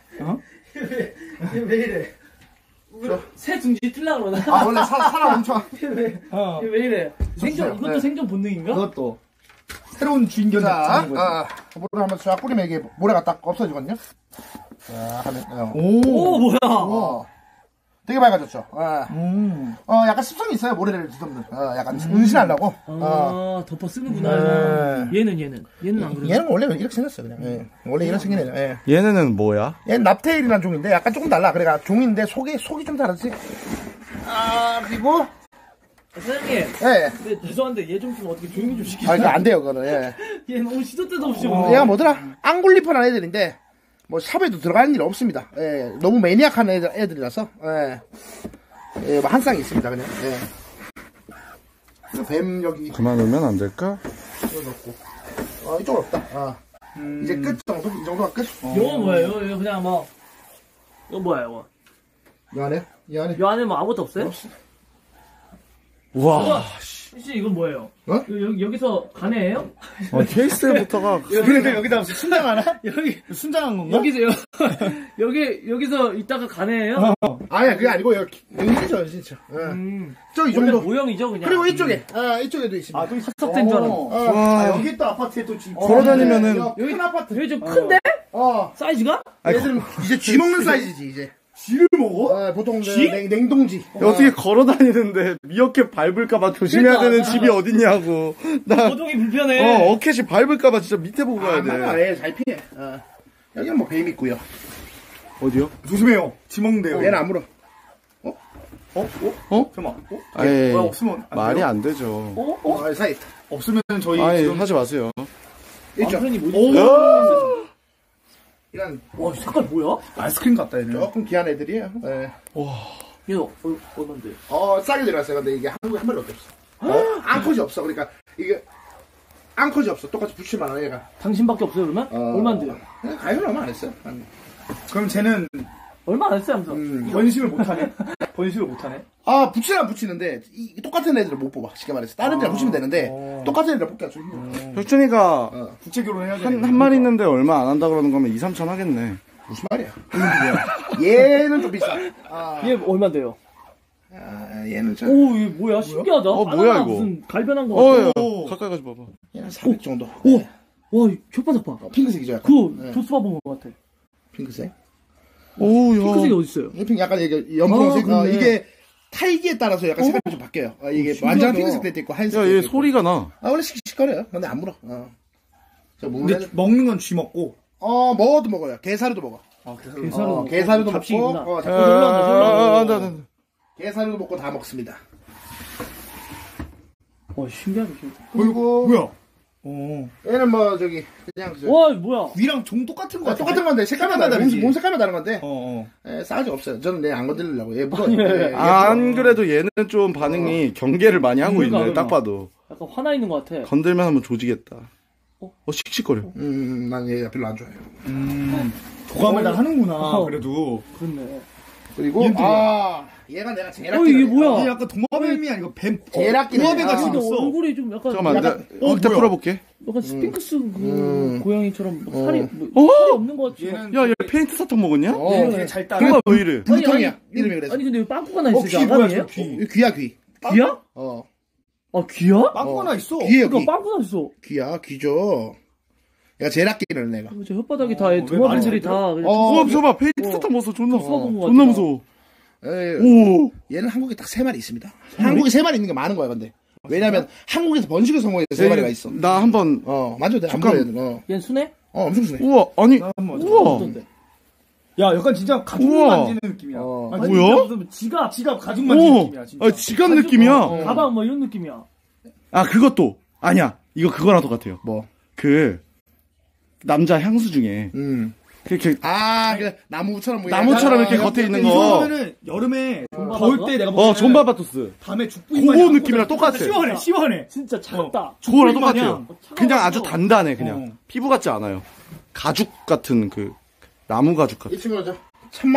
[SPEAKER 4] 얘 왜 이래? 새 둥지 틀라 그러나?
[SPEAKER 3] 아 원래 사, 사람 엄청
[SPEAKER 2] 어.
[SPEAKER 4] 얘 왜 이래? 생존 이것도
[SPEAKER 3] 네.
[SPEAKER 4] 생존 본능인가?
[SPEAKER 2] 그것도 새로운 주인공이
[SPEAKER 3] 자,
[SPEAKER 2] 잡는 거지.
[SPEAKER 3] 아, 모래 한번 쫙 뿌리면 이게 모래가 딱 없어지거든요. 자, 하면 어.
[SPEAKER 4] 오 뭐야?
[SPEAKER 3] 어. 되게 밝아졌죠. 어.
[SPEAKER 2] 음.
[SPEAKER 3] 어, 약간 습성이 있어요. 모래를 뒤덮는. 어, 약간 은신하려고. 어.
[SPEAKER 4] 아 덮어 쓰는구나.
[SPEAKER 3] 네.
[SPEAKER 4] 얘는 얘는 얘는 안 그래.
[SPEAKER 3] 얘는 원래 이렇게 생겼어요, 그냥. 예. 원래 이런 생긴 애죠. 예.
[SPEAKER 1] 얘네는 뭐야?
[SPEAKER 3] 얘는 납테일이라는 종인데 약간 조금 달라. 그래가 종인데 속이 속이 좀 다르지. 아, 그리고
[SPEAKER 4] 사장님.
[SPEAKER 3] 예.
[SPEAKER 4] 근데 죄송한데 얘 좀 좀 어떻게 조용히 좀 시키세요.
[SPEAKER 3] 아, 이거 안 돼요, 그거는. 예.
[SPEAKER 4] 얘는 오늘 시도 때도 없이
[SPEAKER 3] 어,
[SPEAKER 4] 오네.
[SPEAKER 3] 얘가 뭐더라? 앙골리퍼라는 애들인데 뭐 샵에도 들어가는 일 없습니다. 예. 너무 매니악한 애들, 애들이라서 예. 예, 뭐 한 쌍이 있습니다, 그냥. 예. 그리고 뱀 여기
[SPEAKER 1] 그만 오면 안 될까?
[SPEAKER 3] 이거 넣고. 어, 이쪽은 없다. 아. 이제 끝 정도? 이 정도가 끝?
[SPEAKER 4] 이거 뭐예요? 이거 그냥 뭐 이거 뭐야 이거?
[SPEAKER 3] 이 안에? 이 안에?
[SPEAKER 4] 이 안에 뭐 아무것도 없어요?
[SPEAKER 1] 우와.
[SPEAKER 4] 혹시 이건 뭐예요?
[SPEAKER 3] 어?
[SPEAKER 4] 여기 여기서 가네예요?
[SPEAKER 1] 어, 케이스부터가.
[SPEAKER 2] 그래, 여기다 무슨 순장 하나?
[SPEAKER 4] 여기
[SPEAKER 2] 순장한 건가?
[SPEAKER 4] 여기서 여, 여기 여기서 있다가 가네예요?
[SPEAKER 3] 아니야, 그게 아니고, 여기, 연신이죠, 진짜. 예.
[SPEAKER 4] 음.
[SPEAKER 3] 저 이
[SPEAKER 4] 원래
[SPEAKER 3] 정도.
[SPEAKER 4] 모형이죠 그냥.
[SPEAKER 3] 그리고 이쪽에, 아, 이쪽에도 있습니다.
[SPEAKER 2] 아, 또
[SPEAKER 4] 합석된 줄 알았네.
[SPEAKER 3] 어,
[SPEAKER 2] 아, 여기 또 아파트에 또 집.
[SPEAKER 1] 걸어다니면은
[SPEAKER 3] 어, 여기 큰 아파트.
[SPEAKER 4] 여기 좀 큰데?
[SPEAKER 3] 어.
[SPEAKER 4] 사이즈가?
[SPEAKER 3] 얘들은 이제 쥐 먹는 사이즈지, 이제.
[SPEAKER 2] 쥐를 먹어?
[SPEAKER 3] 어, 보통 그 냉, 냉동쥐.
[SPEAKER 1] 야, 어떻게 걸어 다니는데 미어캣 밟을까봐 조심해야
[SPEAKER 4] 그러니까.
[SPEAKER 1] 되는 집이 어딨냐고. 나,
[SPEAKER 4] 거동이 불편해.
[SPEAKER 1] 어, 어캣이 밟을까봐 진짜 밑에 보고 가야
[SPEAKER 3] 아, 맞아,
[SPEAKER 1] 돼.
[SPEAKER 3] 예, 잘 피해. 어. 여기는 뭐 뱀 있고요.
[SPEAKER 1] 어디요?
[SPEAKER 2] 조심해요. 쥐 먹는데요.
[SPEAKER 3] 얘는 안 물어.
[SPEAKER 2] 어? 어?
[SPEAKER 1] 어?
[SPEAKER 2] 잠깐만. 어?
[SPEAKER 1] 아예
[SPEAKER 2] 왜 없으면 안
[SPEAKER 1] 말이
[SPEAKER 2] 돼요?
[SPEAKER 1] 안 되죠.
[SPEAKER 4] 어?
[SPEAKER 3] 어, 아, 사이.
[SPEAKER 2] 없으면 저희
[SPEAKER 1] 아예
[SPEAKER 2] 지금
[SPEAKER 1] 하지 마세요.
[SPEAKER 3] 있죠.
[SPEAKER 4] 남편이 뭐지?
[SPEAKER 3] 이런
[SPEAKER 4] 와 색깔 뭐야?
[SPEAKER 2] 아이스크림 같다 얘는.
[SPEAKER 3] 조금 귀한 애들이에요. 예.
[SPEAKER 4] 얘 어, 얼마인데?
[SPEAKER 3] 어, 싸게 들어갔어요. 근데 이게 한국에 한 마리밖에 없어. 어? 앙컷이 없어. 그러니까 이게 앙컷이 없어. 똑같이 붙일만 한 얘가.
[SPEAKER 4] 당신밖에 없어요 그러면?
[SPEAKER 3] 어.
[SPEAKER 4] 얼마인데요?
[SPEAKER 3] 그냥 가격은 얼마 안 했어요. 한,
[SPEAKER 2] 그럼 쟤는
[SPEAKER 4] 얼마 안 했어요 하면서.
[SPEAKER 3] 음.
[SPEAKER 2] 번식을 못하네. 번식을 못하네.
[SPEAKER 3] 아, 붙이나 붙이는데 이, 똑같은 애들을 못 뽑아. 쉽게 말해서. 다른 애들 붙이면 되는데 똑같은 애들 뽑기가 좀 힘들어.
[SPEAKER 1] 혁준이가
[SPEAKER 3] 어.
[SPEAKER 2] 국제 결혼해야지.
[SPEAKER 1] 한, 한 마리 있는데 얼마 안 한다 그러는 거면 이, 삼천 하겠네.
[SPEAKER 3] 무슨 말이야? 얘는 좀 비싸. 아,
[SPEAKER 4] 얘 얼마인데요?
[SPEAKER 3] 아, 얘는 저
[SPEAKER 4] 오 이게 뭐야 신기하다.
[SPEAKER 1] 어,
[SPEAKER 4] 바나나
[SPEAKER 1] 뭐야, 이거?
[SPEAKER 4] 무슨 갈변한 거
[SPEAKER 1] 어,
[SPEAKER 4] 같아.
[SPEAKER 1] 야,
[SPEAKER 2] 오.
[SPEAKER 1] 가까이 가서 봐봐.
[SPEAKER 3] 얘는 사백 정도.
[SPEAKER 4] 오, 와 혓바닥 봐.
[SPEAKER 3] 어, 핑크색이죠. 약간.
[SPEAKER 4] 그거
[SPEAKER 3] 네.
[SPEAKER 4] 조스바 본것 같아.
[SPEAKER 3] 핑크색.
[SPEAKER 1] 오, 야.
[SPEAKER 4] 핑크색이 어디 있어요?
[SPEAKER 3] 이 핑 약간 이게 연분색.
[SPEAKER 4] 아,
[SPEAKER 3] 어,
[SPEAKER 4] 그러네.
[SPEAKER 3] 이게 탈기에 따라서 약간 색깔이 좀 바뀌어요. 어, 이게 완전 핑크색 될 때 있고 하얀색
[SPEAKER 1] 야,
[SPEAKER 3] 될
[SPEAKER 1] 얘
[SPEAKER 3] 때 있고.
[SPEAKER 1] 소리가 나.
[SPEAKER 3] 아, 원래 씩씩거려요. 근데 안 물어. 어. 저
[SPEAKER 2] 근데
[SPEAKER 3] 물에
[SPEAKER 2] 먹는 건 쥐 먹고.
[SPEAKER 3] 어, 먹어도 먹어요. 게사료도 먹어.
[SPEAKER 2] 아, 그래서
[SPEAKER 4] 게사료.
[SPEAKER 3] 어, 게사료도 먹고.
[SPEAKER 4] 잡식이구나.
[SPEAKER 3] 어,
[SPEAKER 1] 아,
[SPEAKER 3] 잡-
[SPEAKER 1] 아, 아, 안 돼, 안 돼.
[SPEAKER 3] 게사료도 먹고 다 먹습니다.
[SPEAKER 4] 와 신기하다 진짜.
[SPEAKER 3] 그리고
[SPEAKER 2] 뭐야? 어.
[SPEAKER 3] 얘는 뭐 저기 그냥 저,
[SPEAKER 4] 와 뭐야?
[SPEAKER 2] 위랑 종 똑같은 거
[SPEAKER 3] 어,
[SPEAKER 2] 같아.
[SPEAKER 3] 똑같은 건데 색깔만
[SPEAKER 2] 색깔만
[SPEAKER 3] 다르
[SPEAKER 2] 다르지.
[SPEAKER 3] 몸, 몸 색깔만 다른 건데
[SPEAKER 2] 어, 어.
[SPEAKER 3] 예, 싸가지 없어요. 저는 내 안 건드리려고. 얘 물어요. 예, 얘
[SPEAKER 1] 안 그래도 얘는 좀 반응이 경계를 많이 하고
[SPEAKER 4] 그러니까,
[SPEAKER 1] 있네, 딱
[SPEAKER 4] 그러니까.
[SPEAKER 1] 봐도.
[SPEAKER 4] 약간 화나 있는 것 같아.
[SPEAKER 1] 건들면 한번 조지겠다.
[SPEAKER 4] 어?
[SPEAKER 1] 어, 씩씩거려.
[SPEAKER 3] 음, 난 얘가 별로 안 좋아해요.
[SPEAKER 2] 음. 도감을 다 하는구나.
[SPEAKER 4] 어.
[SPEAKER 2] 그래도.
[SPEAKER 4] 그렇네.
[SPEAKER 3] 그리고
[SPEAKER 2] 얘는 또
[SPEAKER 3] 아, 얘가 내가 제일
[SPEAKER 4] 어,
[SPEAKER 3] 아끼는
[SPEAKER 4] 이게
[SPEAKER 3] 애야.
[SPEAKER 4] 뭐야?
[SPEAKER 2] 얘 약간 도마뱀이 아니고 뱀.
[SPEAKER 3] 제일 아끼는
[SPEAKER 2] 도마뱀
[SPEAKER 3] 애야.
[SPEAKER 2] 같이
[SPEAKER 4] 근데
[SPEAKER 2] 생겼어.
[SPEAKER 4] 얼굴이 좀 약간
[SPEAKER 1] 잠깐만,
[SPEAKER 3] 약간-
[SPEAKER 1] 내가
[SPEAKER 2] 어,
[SPEAKER 1] 확대
[SPEAKER 2] 뭐야?
[SPEAKER 1] 풀어볼게.
[SPEAKER 4] 약간 스핑크스 그
[SPEAKER 3] 음.
[SPEAKER 4] 고양이처럼 뭐 살이 뭐
[SPEAKER 1] 어?
[SPEAKER 4] 살이 없는 것 같지.
[SPEAKER 2] 얘는
[SPEAKER 1] 야, 얘 페인트 사탕 먹었냐?
[SPEAKER 3] 어,
[SPEAKER 2] 얘는 되게 잘 따라.
[SPEAKER 1] 그거 왜 이래?
[SPEAKER 4] 아니,
[SPEAKER 3] 불통이야.
[SPEAKER 4] 아니,
[SPEAKER 3] 이름이 그래서.
[SPEAKER 4] 아니 근데 왜 빵꾸가 나
[SPEAKER 2] 어,
[SPEAKER 4] 있어?
[SPEAKER 2] 귀 뭐야, 저 귀.
[SPEAKER 3] 이 귀야, 귀.
[SPEAKER 4] 귀야?
[SPEAKER 3] 어,
[SPEAKER 4] 아 귀야?
[SPEAKER 2] 빵꾸 하나 있어.
[SPEAKER 3] 귀예요, 귀.
[SPEAKER 4] 그러니까 빵꾸가 있어.
[SPEAKER 3] 귀야, 귀죠. 얘가 제일 아끼는 애가.
[SPEAKER 4] 저 혓바닥이 다
[SPEAKER 2] 왜
[SPEAKER 4] 도마뱀들이
[SPEAKER 2] 말이
[SPEAKER 4] 다 그냥
[SPEAKER 3] 어,
[SPEAKER 1] 우와, 저봐, 페인트 사탕 먹었어. 존나,
[SPEAKER 4] 써본 것
[SPEAKER 1] 존나
[SPEAKER 4] 같다.
[SPEAKER 1] 무서워.
[SPEAKER 3] 에,
[SPEAKER 1] 오.
[SPEAKER 3] 얘는 한국에 딱 세 마리 있습니다. 한국에 세 마리 있는 게 많은 거야, 근데. 왜냐면 한국에서 번식을 성공해서 세 마리가 있어.
[SPEAKER 1] 나 한번,
[SPEAKER 3] 어, 맞아, 내가 안
[SPEAKER 1] 잠깐.
[SPEAKER 3] 보여, 얘는. 어,
[SPEAKER 4] 얘는 순해?
[SPEAKER 3] 어, 엄청 순해.
[SPEAKER 1] 우와, 아니,
[SPEAKER 2] 한번
[SPEAKER 1] 우와.
[SPEAKER 4] 어떤데?
[SPEAKER 2] 야, 약간 진짜 가죽
[SPEAKER 1] 우와.
[SPEAKER 2] 만지는 느낌이야.
[SPEAKER 3] 어.
[SPEAKER 2] 아니,
[SPEAKER 1] 뭐야?
[SPEAKER 2] 진짜
[SPEAKER 4] 무슨 지갑,
[SPEAKER 2] 지갑 가죽 만지는
[SPEAKER 1] 오,
[SPEAKER 2] 느낌이야, 진짜.
[SPEAKER 1] 아, 지갑 느낌이야.
[SPEAKER 4] 어, 가방 뭐 이런 느낌이야.
[SPEAKER 1] 아, 그것도. 아니야. 이거 그거랑 똑같아요.
[SPEAKER 3] 뭐,
[SPEAKER 1] 그, 남자 향수 중에,
[SPEAKER 3] 음.
[SPEAKER 1] 이렇게,
[SPEAKER 3] 아, 그, 나무처럼 뭐
[SPEAKER 1] 나무처럼 이렇게
[SPEAKER 3] 약간
[SPEAKER 1] 겉에 있는
[SPEAKER 2] 이
[SPEAKER 1] 거.
[SPEAKER 2] 정도면은 여름에 더울 때 내가
[SPEAKER 1] 어, 존바바토스.
[SPEAKER 2] 밤에 죽부
[SPEAKER 1] 그거 느낌이랑 똑같아.
[SPEAKER 2] 시원해, 시원해.
[SPEAKER 4] 진짜 차갑다.
[SPEAKER 1] 그거랑
[SPEAKER 2] 죽부인 마냥.
[SPEAKER 1] 똑같아요. 그냥 아주 단단해, 그냥.
[SPEAKER 2] 어.
[SPEAKER 1] 피부 같지 않아요. 가죽 같은 그, 나무 가죽 같은.
[SPEAKER 3] 이 친구는 저, 천만이.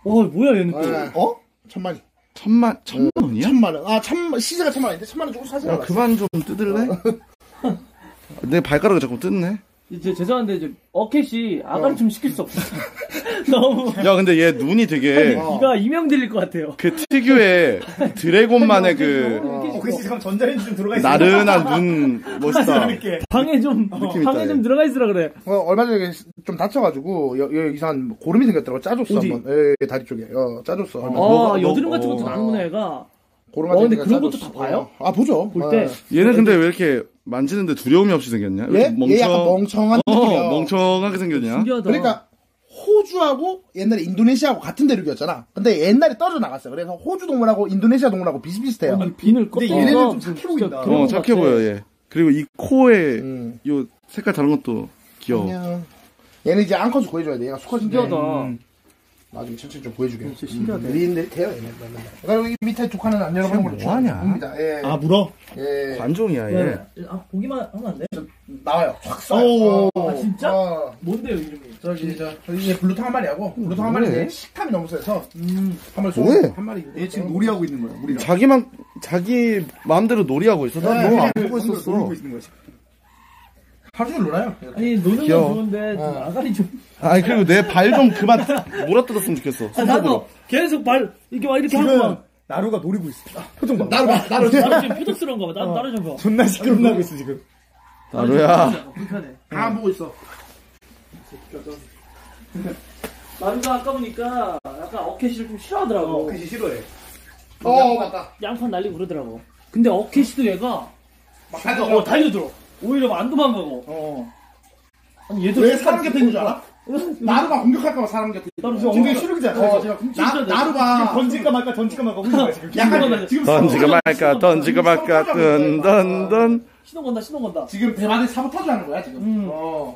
[SPEAKER 4] 어, 뭐야, 얘는 또.
[SPEAKER 3] 네. 어? 천만이.
[SPEAKER 1] 천만, 천만 원이야?
[SPEAKER 3] 천만 원. 아, 천, 시세가 천만 원인데 천만 원 주고 사지
[SPEAKER 1] 야,
[SPEAKER 3] 않았어.
[SPEAKER 1] 그만 좀 뜯을래? 내 발가락을 자꾸 뜯네.
[SPEAKER 4] 이제 죄송한데, 이제, 어켓이 아가리 좀 시킬 수 없어. 너무.
[SPEAKER 1] 야, 근데 얘 눈이 되게
[SPEAKER 4] 이가 이명 들릴 것 같아요.
[SPEAKER 1] 그 특유의 드래곤만의 그
[SPEAKER 2] 어, 그 시스템 전자레인지 좀 들어가 있어.
[SPEAKER 1] 나른한 눈 멋있다.
[SPEAKER 4] 방에 좀,
[SPEAKER 1] 느낌
[SPEAKER 4] 방에
[SPEAKER 1] 있다,
[SPEAKER 4] 좀
[SPEAKER 1] 얘.
[SPEAKER 4] 들어가 있으라 그래.
[SPEAKER 3] 어, 얼마 전에 좀 다쳐가지고, 여, 여, 이상한 고름이 생겼더라고. 짜줬어,
[SPEAKER 4] 어디?
[SPEAKER 3] 한번. 예, 예, 다리 쪽에. 어, 짜줬어. 얼마 전에.
[SPEAKER 4] 아,
[SPEAKER 1] 뭐가-
[SPEAKER 4] 여드름
[SPEAKER 1] 너-
[SPEAKER 4] 같은 것도
[SPEAKER 1] 어.
[SPEAKER 4] 나는구나, 얘가.
[SPEAKER 3] 고름
[SPEAKER 4] 어, 근데
[SPEAKER 3] 같은
[SPEAKER 4] 그런
[SPEAKER 3] 데가
[SPEAKER 4] 것도
[SPEAKER 3] 짜줬어.
[SPEAKER 4] 다 봐요?
[SPEAKER 3] 어. 아, 보죠.
[SPEAKER 4] 볼
[SPEAKER 3] 어.
[SPEAKER 4] 때.
[SPEAKER 1] 얘는 근데 왜 이렇게 만지는데 두려움이 없이 생겼냐? 왜
[SPEAKER 3] 얘?
[SPEAKER 1] 이렇게
[SPEAKER 3] 얘 약간 멍청한 느낌이야.
[SPEAKER 1] 어, 멍청하게 생겼냐?
[SPEAKER 4] 신기하다.
[SPEAKER 3] 그러니까, 호주하고 옛날에 인도네시아하고 같은 대륙이었잖아. 근데 옛날에 떨어져 나갔어. 그래서 호주 동물하고 인도네시아 동물하고 비슷비슷해요.
[SPEAKER 4] 아니, 비늘
[SPEAKER 2] 근데
[SPEAKER 4] 껐다가
[SPEAKER 2] 얘네는 좀 착해
[SPEAKER 4] 진짜
[SPEAKER 2] 보인다.
[SPEAKER 4] 그런
[SPEAKER 1] 어,
[SPEAKER 4] 것
[SPEAKER 1] 착해
[SPEAKER 4] 같아.
[SPEAKER 1] 보여, 얘. 그리고 이 코에
[SPEAKER 3] 음.
[SPEAKER 1] 요 색깔 다른 것도 귀여워.
[SPEAKER 3] 그냥 얘는 이제 앙컷을 구해줘야 돼. 얘가 수컷인데.
[SPEAKER 4] 신기하다.
[SPEAKER 3] 음. 나중에 천천히 좀 구해주게.
[SPEAKER 4] 진짜 신기하다.
[SPEAKER 3] 느린데 돼요, 얘는. 그리고 이 밑에 두 칸은 안 열어보는 걸로
[SPEAKER 1] 뭐하냐?
[SPEAKER 3] 봅니다. 예.
[SPEAKER 2] 아, 물어?
[SPEAKER 3] 예.
[SPEAKER 1] 관종이야, 얘.
[SPEAKER 4] 네. 아, 보기만 하면 안 돼?
[SPEAKER 3] 나와요. 확 쏴요.
[SPEAKER 2] 오.
[SPEAKER 4] 아, 진짜?
[SPEAKER 3] 어.
[SPEAKER 4] 뭔데요, 이름이?
[SPEAKER 3] 저기, 저, 이게 블루탕 한 마리하고, 블루탕 한 마리인데 식탐이 너무 세서,
[SPEAKER 4] 음.
[SPEAKER 3] 한 마리
[SPEAKER 1] 왜?
[SPEAKER 3] 쏘고, 한 마리.
[SPEAKER 2] 얘 지금 놀이하고 있는 거야, 우리랑.
[SPEAKER 1] 자기만, 자기 마음대로 놀이하고 있어. 나
[SPEAKER 3] 네,
[SPEAKER 1] 너무 안
[SPEAKER 3] 그냥
[SPEAKER 1] 보고 있었어.
[SPEAKER 2] 놀고 있는 거지.
[SPEAKER 3] 하루 종일 놀아요.
[SPEAKER 4] 아니, 노는
[SPEAKER 1] 귀여워.
[SPEAKER 4] 건 좋은데, 좀
[SPEAKER 3] 어.
[SPEAKER 4] 아가리 좀.
[SPEAKER 1] 아니, 그리고 내 발 좀 그만 몰아뜯었으면 좋겠어.
[SPEAKER 4] 아, 나도 계속 발, 이렇게 막 이렇게 하고
[SPEAKER 2] 지금
[SPEAKER 4] 막.
[SPEAKER 2] 나루가 노리고 있어. 표정 봐.
[SPEAKER 3] 나로 봐, 나로
[SPEAKER 4] 나도 지금 표독스러운 거 봐. 나도 나를 좀 봐.
[SPEAKER 2] 존나 시끄럽나고 있어, 지금.
[SPEAKER 1] 나루야.
[SPEAKER 4] 불편해.
[SPEAKER 3] 다 보고 있어.
[SPEAKER 4] 나루가 아까 보니까 약간 어켓이를 좀 싫어하더라고.
[SPEAKER 2] 어, 그시 싫어해.
[SPEAKER 3] 어, 맞다.
[SPEAKER 4] 양판 날리고 그러더라고. 근데 어켓이도 얘가
[SPEAKER 3] 막
[SPEAKER 4] 어, 달려들어. 오히려 막 안 도망가고.
[SPEAKER 2] 어.
[SPEAKER 4] 아니, 얘도
[SPEAKER 3] 왜 사람 곁에 있는 줄 알아? 나루가 공격할까봐 사람 곁에 있는
[SPEAKER 4] 나루
[SPEAKER 3] 거야.
[SPEAKER 4] 지금
[SPEAKER 2] 엉덩이 슈르기잖아.
[SPEAKER 3] 어,
[SPEAKER 4] 제가
[SPEAKER 3] 나,
[SPEAKER 4] 훔치셔야 돼.
[SPEAKER 3] 나루가
[SPEAKER 2] 던질까 말까, 던질까 말까 흘리는 거야, 지금.
[SPEAKER 3] 약간
[SPEAKER 4] 지금
[SPEAKER 1] 던지가 말까, 던지가 말까, 든, 든, 든.
[SPEAKER 4] 신호 건다, 신호 건다.
[SPEAKER 3] 지금 대만에 사보타주 하는 거야, 지금.
[SPEAKER 4] 음.
[SPEAKER 3] 어.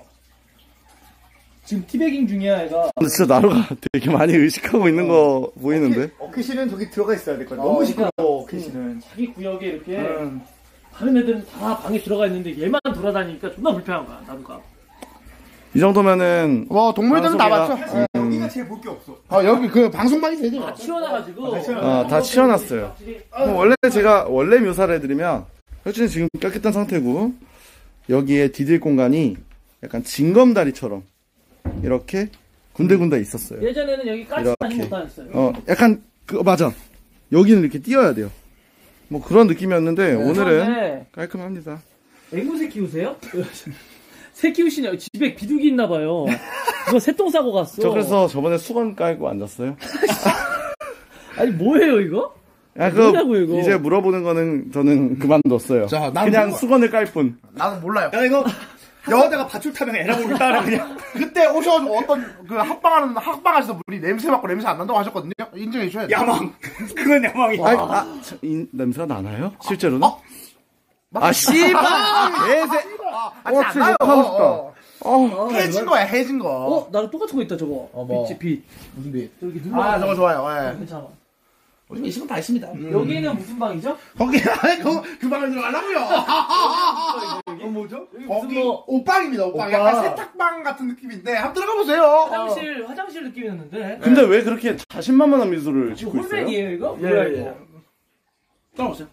[SPEAKER 4] 지금 티베깅 중이야, 얘가.
[SPEAKER 1] 근데 진짜 나루가 되게 많이 의식하고 있는 거 보이는데?
[SPEAKER 2] 어케시는 저기 들어가 있어야 될 거야.
[SPEAKER 4] 어,
[SPEAKER 2] 너무
[SPEAKER 4] 그러니까.
[SPEAKER 2] 시끄러워, 어케시는.
[SPEAKER 4] 자기 구역에 이렇게
[SPEAKER 2] 음.
[SPEAKER 4] 다른 애들은 다 방에 들어가 있는데 얘만 돌아다니니까 존나 불편한 거야, 나루가.
[SPEAKER 1] 이 정도면은,
[SPEAKER 3] 뭐, 동물들은 다
[SPEAKER 1] 방송이라-
[SPEAKER 3] 맞죠? 어.
[SPEAKER 2] 여기가 제일 볼 게 없어.
[SPEAKER 3] 어, 여기 그 방송방이 되지.
[SPEAKER 4] 다 치워놔가지고.
[SPEAKER 1] 어, 다 치워놨어요. 뭐 원래 제가, 원래 묘사를 해드리면, 혁진이 지금 깨끗한 상태고, 여기에 디딜 공간이 약간 징검다리처럼, 이렇게 군데군데 있었어요.
[SPEAKER 4] 예전에는 여기 까치만
[SPEAKER 1] 이렇게.
[SPEAKER 4] 힘못 다녔어요.
[SPEAKER 1] 어, 약간, 그, 맞아. 여기는 이렇게 띄어야 돼요. 뭐 그런 느낌이었는데, 오늘은
[SPEAKER 4] 그런데
[SPEAKER 1] 깔끔합니다.
[SPEAKER 4] 앵무새 키우세요? 새 키우시냐? 집에 비둘기 있나봐요. 그거 새똥 싸고 갔어.
[SPEAKER 1] 저 그래서 저번에 수건 깔고 앉았어요.
[SPEAKER 4] 아니, 뭐예요, 이거?
[SPEAKER 1] 야, 그,
[SPEAKER 4] 뭐냐고, 이거.
[SPEAKER 1] 이제 물어보는 거는 저는 그만뒀어요.
[SPEAKER 3] 자, 나는
[SPEAKER 1] 그냥
[SPEAKER 3] 몰라.
[SPEAKER 1] 수건을 깔 뿐.
[SPEAKER 3] 나는 몰라요.
[SPEAKER 2] 야, 이거, 여자가 밧줄 타면 애라고 우리 따라 그냥.
[SPEAKER 3] 그때 오셔가지고 어떤 그 합방하는 합방하셔서 우리 냄새 맡고 냄새 안 난다고 하셨거든요. 인정해 주셔야 돼요.
[SPEAKER 2] 야망. 그건 야망이야.
[SPEAKER 1] 아니, 아, 저, 이 냄새가 나나요? 실제로는?
[SPEAKER 3] 어?
[SPEAKER 1] 아, 씨발! 개새!
[SPEAKER 3] 아,
[SPEAKER 1] 어,
[SPEAKER 3] 안
[SPEAKER 1] 진짜
[SPEAKER 3] 나요.
[SPEAKER 1] 욕하고
[SPEAKER 3] 어,
[SPEAKER 1] 싶다.
[SPEAKER 3] 어.
[SPEAKER 1] 어,
[SPEAKER 3] 해진 거야, 해진 거.
[SPEAKER 4] 어? 나도 똑같은 거 있다, 저거.
[SPEAKER 3] 어, 뭐.
[SPEAKER 4] 빛이, 빛.
[SPEAKER 3] 무슨 빛?
[SPEAKER 4] 저기 눌러.
[SPEAKER 3] 아, 저거 좋아요. 예.
[SPEAKER 4] 괜찮아.
[SPEAKER 3] 요즘 이 시간 다 있습니다.
[SPEAKER 4] 여기는 무슨 방이죠?
[SPEAKER 3] 거기, 아니, 그, 그 방에 들어가려고요.
[SPEAKER 2] 어, 뭐죠?
[SPEAKER 4] 여기 무슨
[SPEAKER 3] 거기,
[SPEAKER 4] 뭐,
[SPEAKER 3] 옷방입니다, 옷방.
[SPEAKER 2] 옷방.
[SPEAKER 3] 약간 세탁방 같은 느낌인데, 한번 들어가 보세요.
[SPEAKER 4] 화장실, 화장실 느낌이었는데.
[SPEAKER 1] 근데 왜 그렇게 자신만만한 미소를
[SPEAKER 4] 이거
[SPEAKER 1] 짓고 있어요?
[SPEAKER 4] 홀백이에요, 이거?
[SPEAKER 2] 예,
[SPEAKER 4] 뭐야,
[SPEAKER 2] 예.
[SPEAKER 4] 이거?
[SPEAKER 3] 들어가보세요.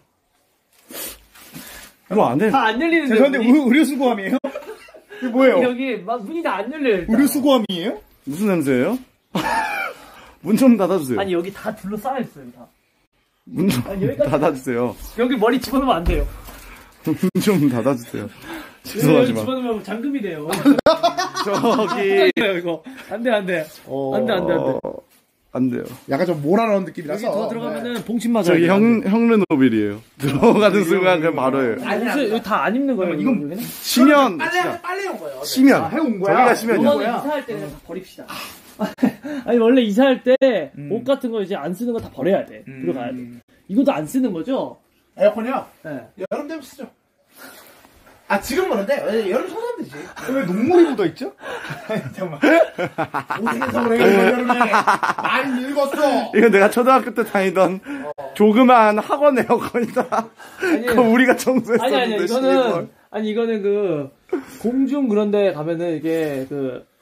[SPEAKER 1] 이거 안 해.
[SPEAKER 4] 다 안 열리는데.
[SPEAKER 2] 죄송한데,
[SPEAKER 4] 문이?
[SPEAKER 2] 의- 의료수고함이에요? 이게 뭐예요?
[SPEAKER 4] 여기 막 문이 다 안 열려요. 일단.
[SPEAKER 2] 의료수고함이에요?
[SPEAKER 1] 무슨 냄새예요? 문 좀 닫아주세요.
[SPEAKER 4] 아니, 여기 다 둘러싸여 있어요, 다.
[SPEAKER 1] 문 좀
[SPEAKER 4] 아니, 여기까지-
[SPEAKER 1] 닫아주세요.
[SPEAKER 4] 여기 머리 집어넣으면 안 돼요.
[SPEAKER 1] 문 좀 닫아주세요.
[SPEAKER 4] 여기
[SPEAKER 1] 죄송하지만.
[SPEAKER 4] 집어넣으면 잠금이 돼요.
[SPEAKER 1] 저기,
[SPEAKER 4] 이거, 이거. 안 돼, 안 돼.
[SPEAKER 3] 어,
[SPEAKER 4] 안 돼, 안 돼, 안 돼.
[SPEAKER 1] 어, 안 돼요.
[SPEAKER 3] 약간 좀 몰아넣은
[SPEAKER 4] 여기
[SPEAKER 3] 느낌이라서.
[SPEAKER 4] 더 들어가면은 봉침 맞아요.
[SPEAKER 1] 저기 형, 형르노빌이에요. 들어가는 순간 그냥 바로예요.
[SPEAKER 4] 아니, 옷을 여기 다 안 입는 거예요,
[SPEAKER 2] 이건-
[SPEAKER 4] 여기는?
[SPEAKER 1] 시면,
[SPEAKER 3] 빨래,
[SPEAKER 1] 진짜.
[SPEAKER 3] 빨래 온 거예요.
[SPEAKER 1] 시면.
[SPEAKER 2] 아, 해온 거야?
[SPEAKER 1] 저기가 시면이야.
[SPEAKER 4] 이거는 이사할 때 그냥 다 버립시다. 아니, 원래 이사할 때 옷 같은 거 이제 안 쓰는 거 다 버려야 돼. 들어가야 돼. 이것도 안 쓰는 거죠?
[SPEAKER 3] 에어컨이요?
[SPEAKER 4] 네.
[SPEAKER 3] 여름 되면 쓰죠. 아, 지금 그런데, 여름 서면 되지.
[SPEAKER 2] 왜 녹물이 묻어있죠? 아니, 잠깐만.
[SPEAKER 3] 고생해서 그래, 여름에. 많이 늙었어.
[SPEAKER 1] 이거 내가 초등학교 때 다니던 조그만 학원 에어컨이다.
[SPEAKER 4] 아니,
[SPEAKER 1] 그거 우리가 청소했었는데.
[SPEAKER 4] 아니, 아니, 이거는, 아니, 이거는 그, 공중 그런 데 가면은 이게 그,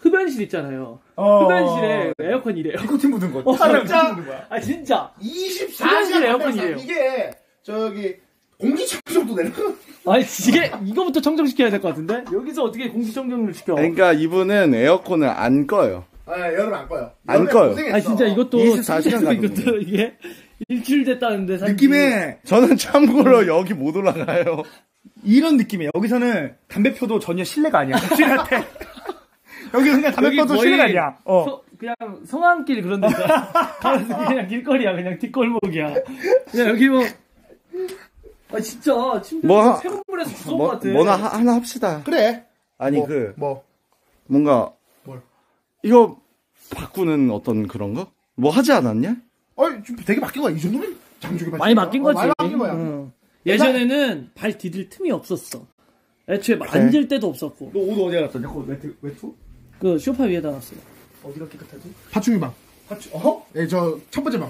[SPEAKER 4] 흡연실 있잖아요.
[SPEAKER 2] 어.
[SPEAKER 4] 흡연실에 에어컨이래요.
[SPEAKER 2] 니코틴 묻은 거.
[SPEAKER 4] 어,
[SPEAKER 2] 차라리
[SPEAKER 3] 진짜?
[SPEAKER 2] 니코틴 묻은 거야.
[SPEAKER 4] 아 진짜.
[SPEAKER 3] 이십사
[SPEAKER 4] 흡연실
[SPEAKER 3] 시간
[SPEAKER 4] 에어컨이래요.
[SPEAKER 3] 이게 저기 공기청정도 내는 거.
[SPEAKER 4] 아니 이게 이거부터 청정시켜야 될 것 같은데 여기서 어떻게 공기청정을 시켜?
[SPEAKER 1] 그러니까 이분은 에어컨을 안 꺼요.
[SPEAKER 3] 아, 여름 안 꺼요.
[SPEAKER 1] 안
[SPEAKER 3] 여름에
[SPEAKER 1] 꺼요.
[SPEAKER 3] 고생했어.
[SPEAKER 4] 아 진짜 이것도
[SPEAKER 1] 이십사 시간 가는
[SPEAKER 4] 이것도 이게 일주일 됐다는데 사실
[SPEAKER 2] 느낌에
[SPEAKER 1] 저는 참고로 여기 못 올라가요.
[SPEAKER 2] 이런 느낌이에요. 여기서는 담배 펴도 전혀 실내가 아니야. 실 같아. 여기 그냥 담배
[SPEAKER 4] 여기
[SPEAKER 2] 펴도
[SPEAKER 4] 거의
[SPEAKER 2] 실내가 아니야. 어.
[SPEAKER 4] 서- 그냥 성안길 그런 데다 가면서 그냥 길거리야 그냥 뒷골목이야. 그냥 여기 뭐. 아 진짜 침대
[SPEAKER 1] 뭐 하-
[SPEAKER 4] 세건물에서 죽을 것
[SPEAKER 1] 뭐,
[SPEAKER 4] 같아.
[SPEAKER 1] 뭐나 하- 하나 합시다.
[SPEAKER 3] 그래.
[SPEAKER 1] 아니
[SPEAKER 3] 뭐,
[SPEAKER 1] 그
[SPEAKER 3] 뭐.
[SPEAKER 1] 뭔가
[SPEAKER 3] 뭘?
[SPEAKER 1] 이거 바꾸는 어떤 그런 거? 뭐 하지 않았냐?
[SPEAKER 3] 어이, 좀 되게 바뀐 거야. 이 정도면 장족이
[SPEAKER 4] 많이 바뀐 거지.
[SPEAKER 3] 많이 바뀐 거야.
[SPEAKER 4] 응. 예전에는 발 디딜 틈이 없었어. 애초에 막 앉을 데도 없었고.
[SPEAKER 2] 너 옷 어디에 갔었냐? 그거 외투? 외투?
[SPEAKER 4] 그 소파 위에다 놨어요.
[SPEAKER 2] 어디가 깨끗하지?
[SPEAKER 3] 파충류 방.
[SPEAKER 2] 파츠, 어?
[SPEAKER 3] 예, 저 첫 번째 방.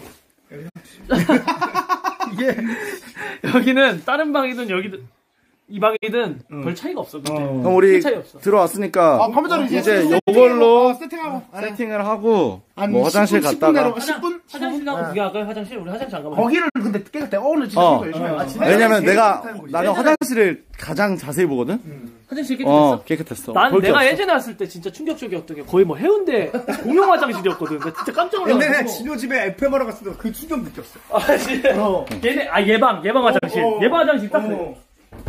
[SPEAKER 2] 이게.
[SPEAKER 4] 여기는 다른 방이든 여기든 이 방이든 별 차이가 없어. 근데.
[SPEAKER 2] 어.
[SPEAKER 1] 그럼 우리
[SPEAKER 4] 큰 차이 없어.
[SPEAKER 1] 들어왔으니까
[SPEAKER 3] 아, 컴퓨터를 이제,
[SPEAKER 1] 이제
[SPEAKER 3] 세팅하고,
[SPEAKER 1] 요걸로
[SPEAKER 3] 어, 세팅하고. 아,
[SPEAKER 1] 세팅을 하고
[SPEAKER 3] 한
[SPEAKER 1] 뭐 화장실
[SPEAKER 3] 십 분, 십 분
[SPEAKER 1] 갔다가
[SPEAKER 3] 내로- 십 분?
[SPEAKER 4] 화장실 가고 구경할까요? 화장실? 우리 화장실 안 가봐요.
[SPEAKER 3] 거기를 근데 깨끗해. 어, 오늘 진짜
[SPEAKER 1] 어.
[SPEAKER 3] 이거 열심히
[SPEAKER 4] 어.
[SPEAKER 3] 해.
[SPEAKER 4] 아, 진짜?
[SPEAKER 1] 왜냐면
[SPEAKER 3] 제일
[SPEAKER 1] 내가
[SPEAKER 3] 깨끗한 곳이야.
[SPEAKER 1] 나는 화장실을 가장 자세히 보거든.
[SPEAKER 4] 화장실 깨끗했어?
[SPEAKER 1] 어 깨끗했어.
[SPEAKER 4] 난
[SPEAKER 1] 볼 게
[SPEAKER 4] 내가
[SPEAKER 1] 없어.
[SPEAKER 4] 예전에 왔을 때 진짜 충격적이었던 게 거의 뭐 해운대 공용 화장실이었거든. 나 진짜 깜짝
[SPEAKER 2] 옛날에
[SPEAKER 4] 놀랐어.
[SPEAKER 2] 진호 집에 에프엠하러 갔을 때 그 충격 느꼈어.
[SPEAKER 4] 아, 진짜.
[SPEAKER 2] 어.
[SPEAKER 4] 얘네, 아, 예방, 예방 화장실.
[SPEAKER 2] 어, 어.
[SPEAKER 4] 예방 화장실 딱 그래.
[SPEAKER 2] 어.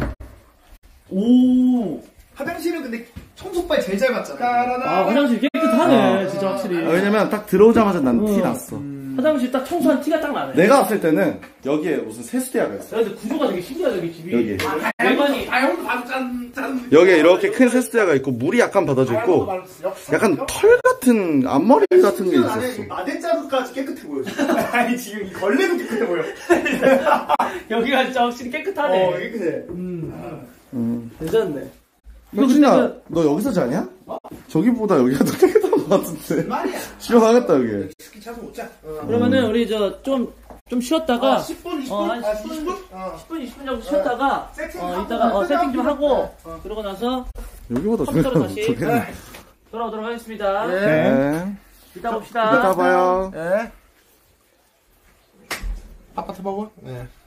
[SPEAKER 4] 오.
[SPEAKER 2] 화장실은 근데 청소빨 제일 잘 맞잖아.
[SPEAKER 4] 아, 화장실 깨끗하네,
[SPEAKER 1] 어.
[SPEAKER 4] 진짜 확실히.
[SPEAKER 1] 아, 왜냐면 딱 들어오자마자 난 티
[SPEAKER 4] 어.
[SPEAKER 1] 났어.
[SPEAKER 4] 화장실 딱 청소한 티가 딱 나네.
[SPEAKER 1] 내가 왔을 때는 여기에 무슨 세수대야가 있어.
[SPEAKER 4] 야, 근데 구조가 되게 신기하다, 여기 집이.
[SPEAKER 1] 여기.
[SPEAKER 4] 외관이.
[SPEAKER 3] 아, 형도 봐도 짠, 짠.
[SPEAKER 1] 여기에 이렇게 큰 세수대야가 있고 물이 약간 받아져 있고 약간 털 같은 앞머리 같은 게 있었어.
[SPEAKER 2] 마대 자루까지 깨끗해 보여. 아니 지금 이 걸레도 깨끗해 보여.
[SPEAKER 4] 여기가 진짜 확실히 깨끗하네.
[SPEAKER 2] 어 깨끗해.
[SPEAKER 4] 음,
[SPEAKER 1] 음.
[SPEAKER 4] 괜찮네. 이거
[SPEAKER 1] 혁진아,
[SPEAKER 4] 근데
[SPEAKER 1] 너 여기서 자냐? 저기보다 여기가 더 깨끗한 것 같은데.
[SPEAKER 3] 말이야.
[SPEAKER 1] 시원하겠다 여기.
[SPEAKER 3] 스키 차서 오자.
[SPEAKER 4] 그, 그러면은 우리 저 좀, 좀 쉬었다가.
[SPEAKER 3] 아, 십 분, 이십 분?
[SPEAKER 4] 어, 한
[SPEAKER 3] 아,
[SPEAKER 4] 십 분?
[SPEAKER 3] 이십 분? 어.
[SPEAKER 4] 십 분, 이십 분 정도 쉬었다가.
[SPEAKER 3] 세팅하고,
[SPEAKER 4] 어, 이따가 어, 세팅 좀 하고.
[SPEAKER 3] 어.
[SPEAKER 4] 그러고 나서
[SPEAKER 1] 여기보다
[SPEAKER 4] 컴퓨터로
[SPEAKER 1] 조금
[SPEAKER 4] 다시.
[SPEAKER 1] 좋겠네.
[SPEAKER 4] 돌아오도록 하겠습니다.
[SPEAKER 1] 네.
[SPEAKER 4] 이따 봅시다.
[SPEAKER 1] 이따 봐요.
[SPEAKER 3] 예. 아파트 보고? 예.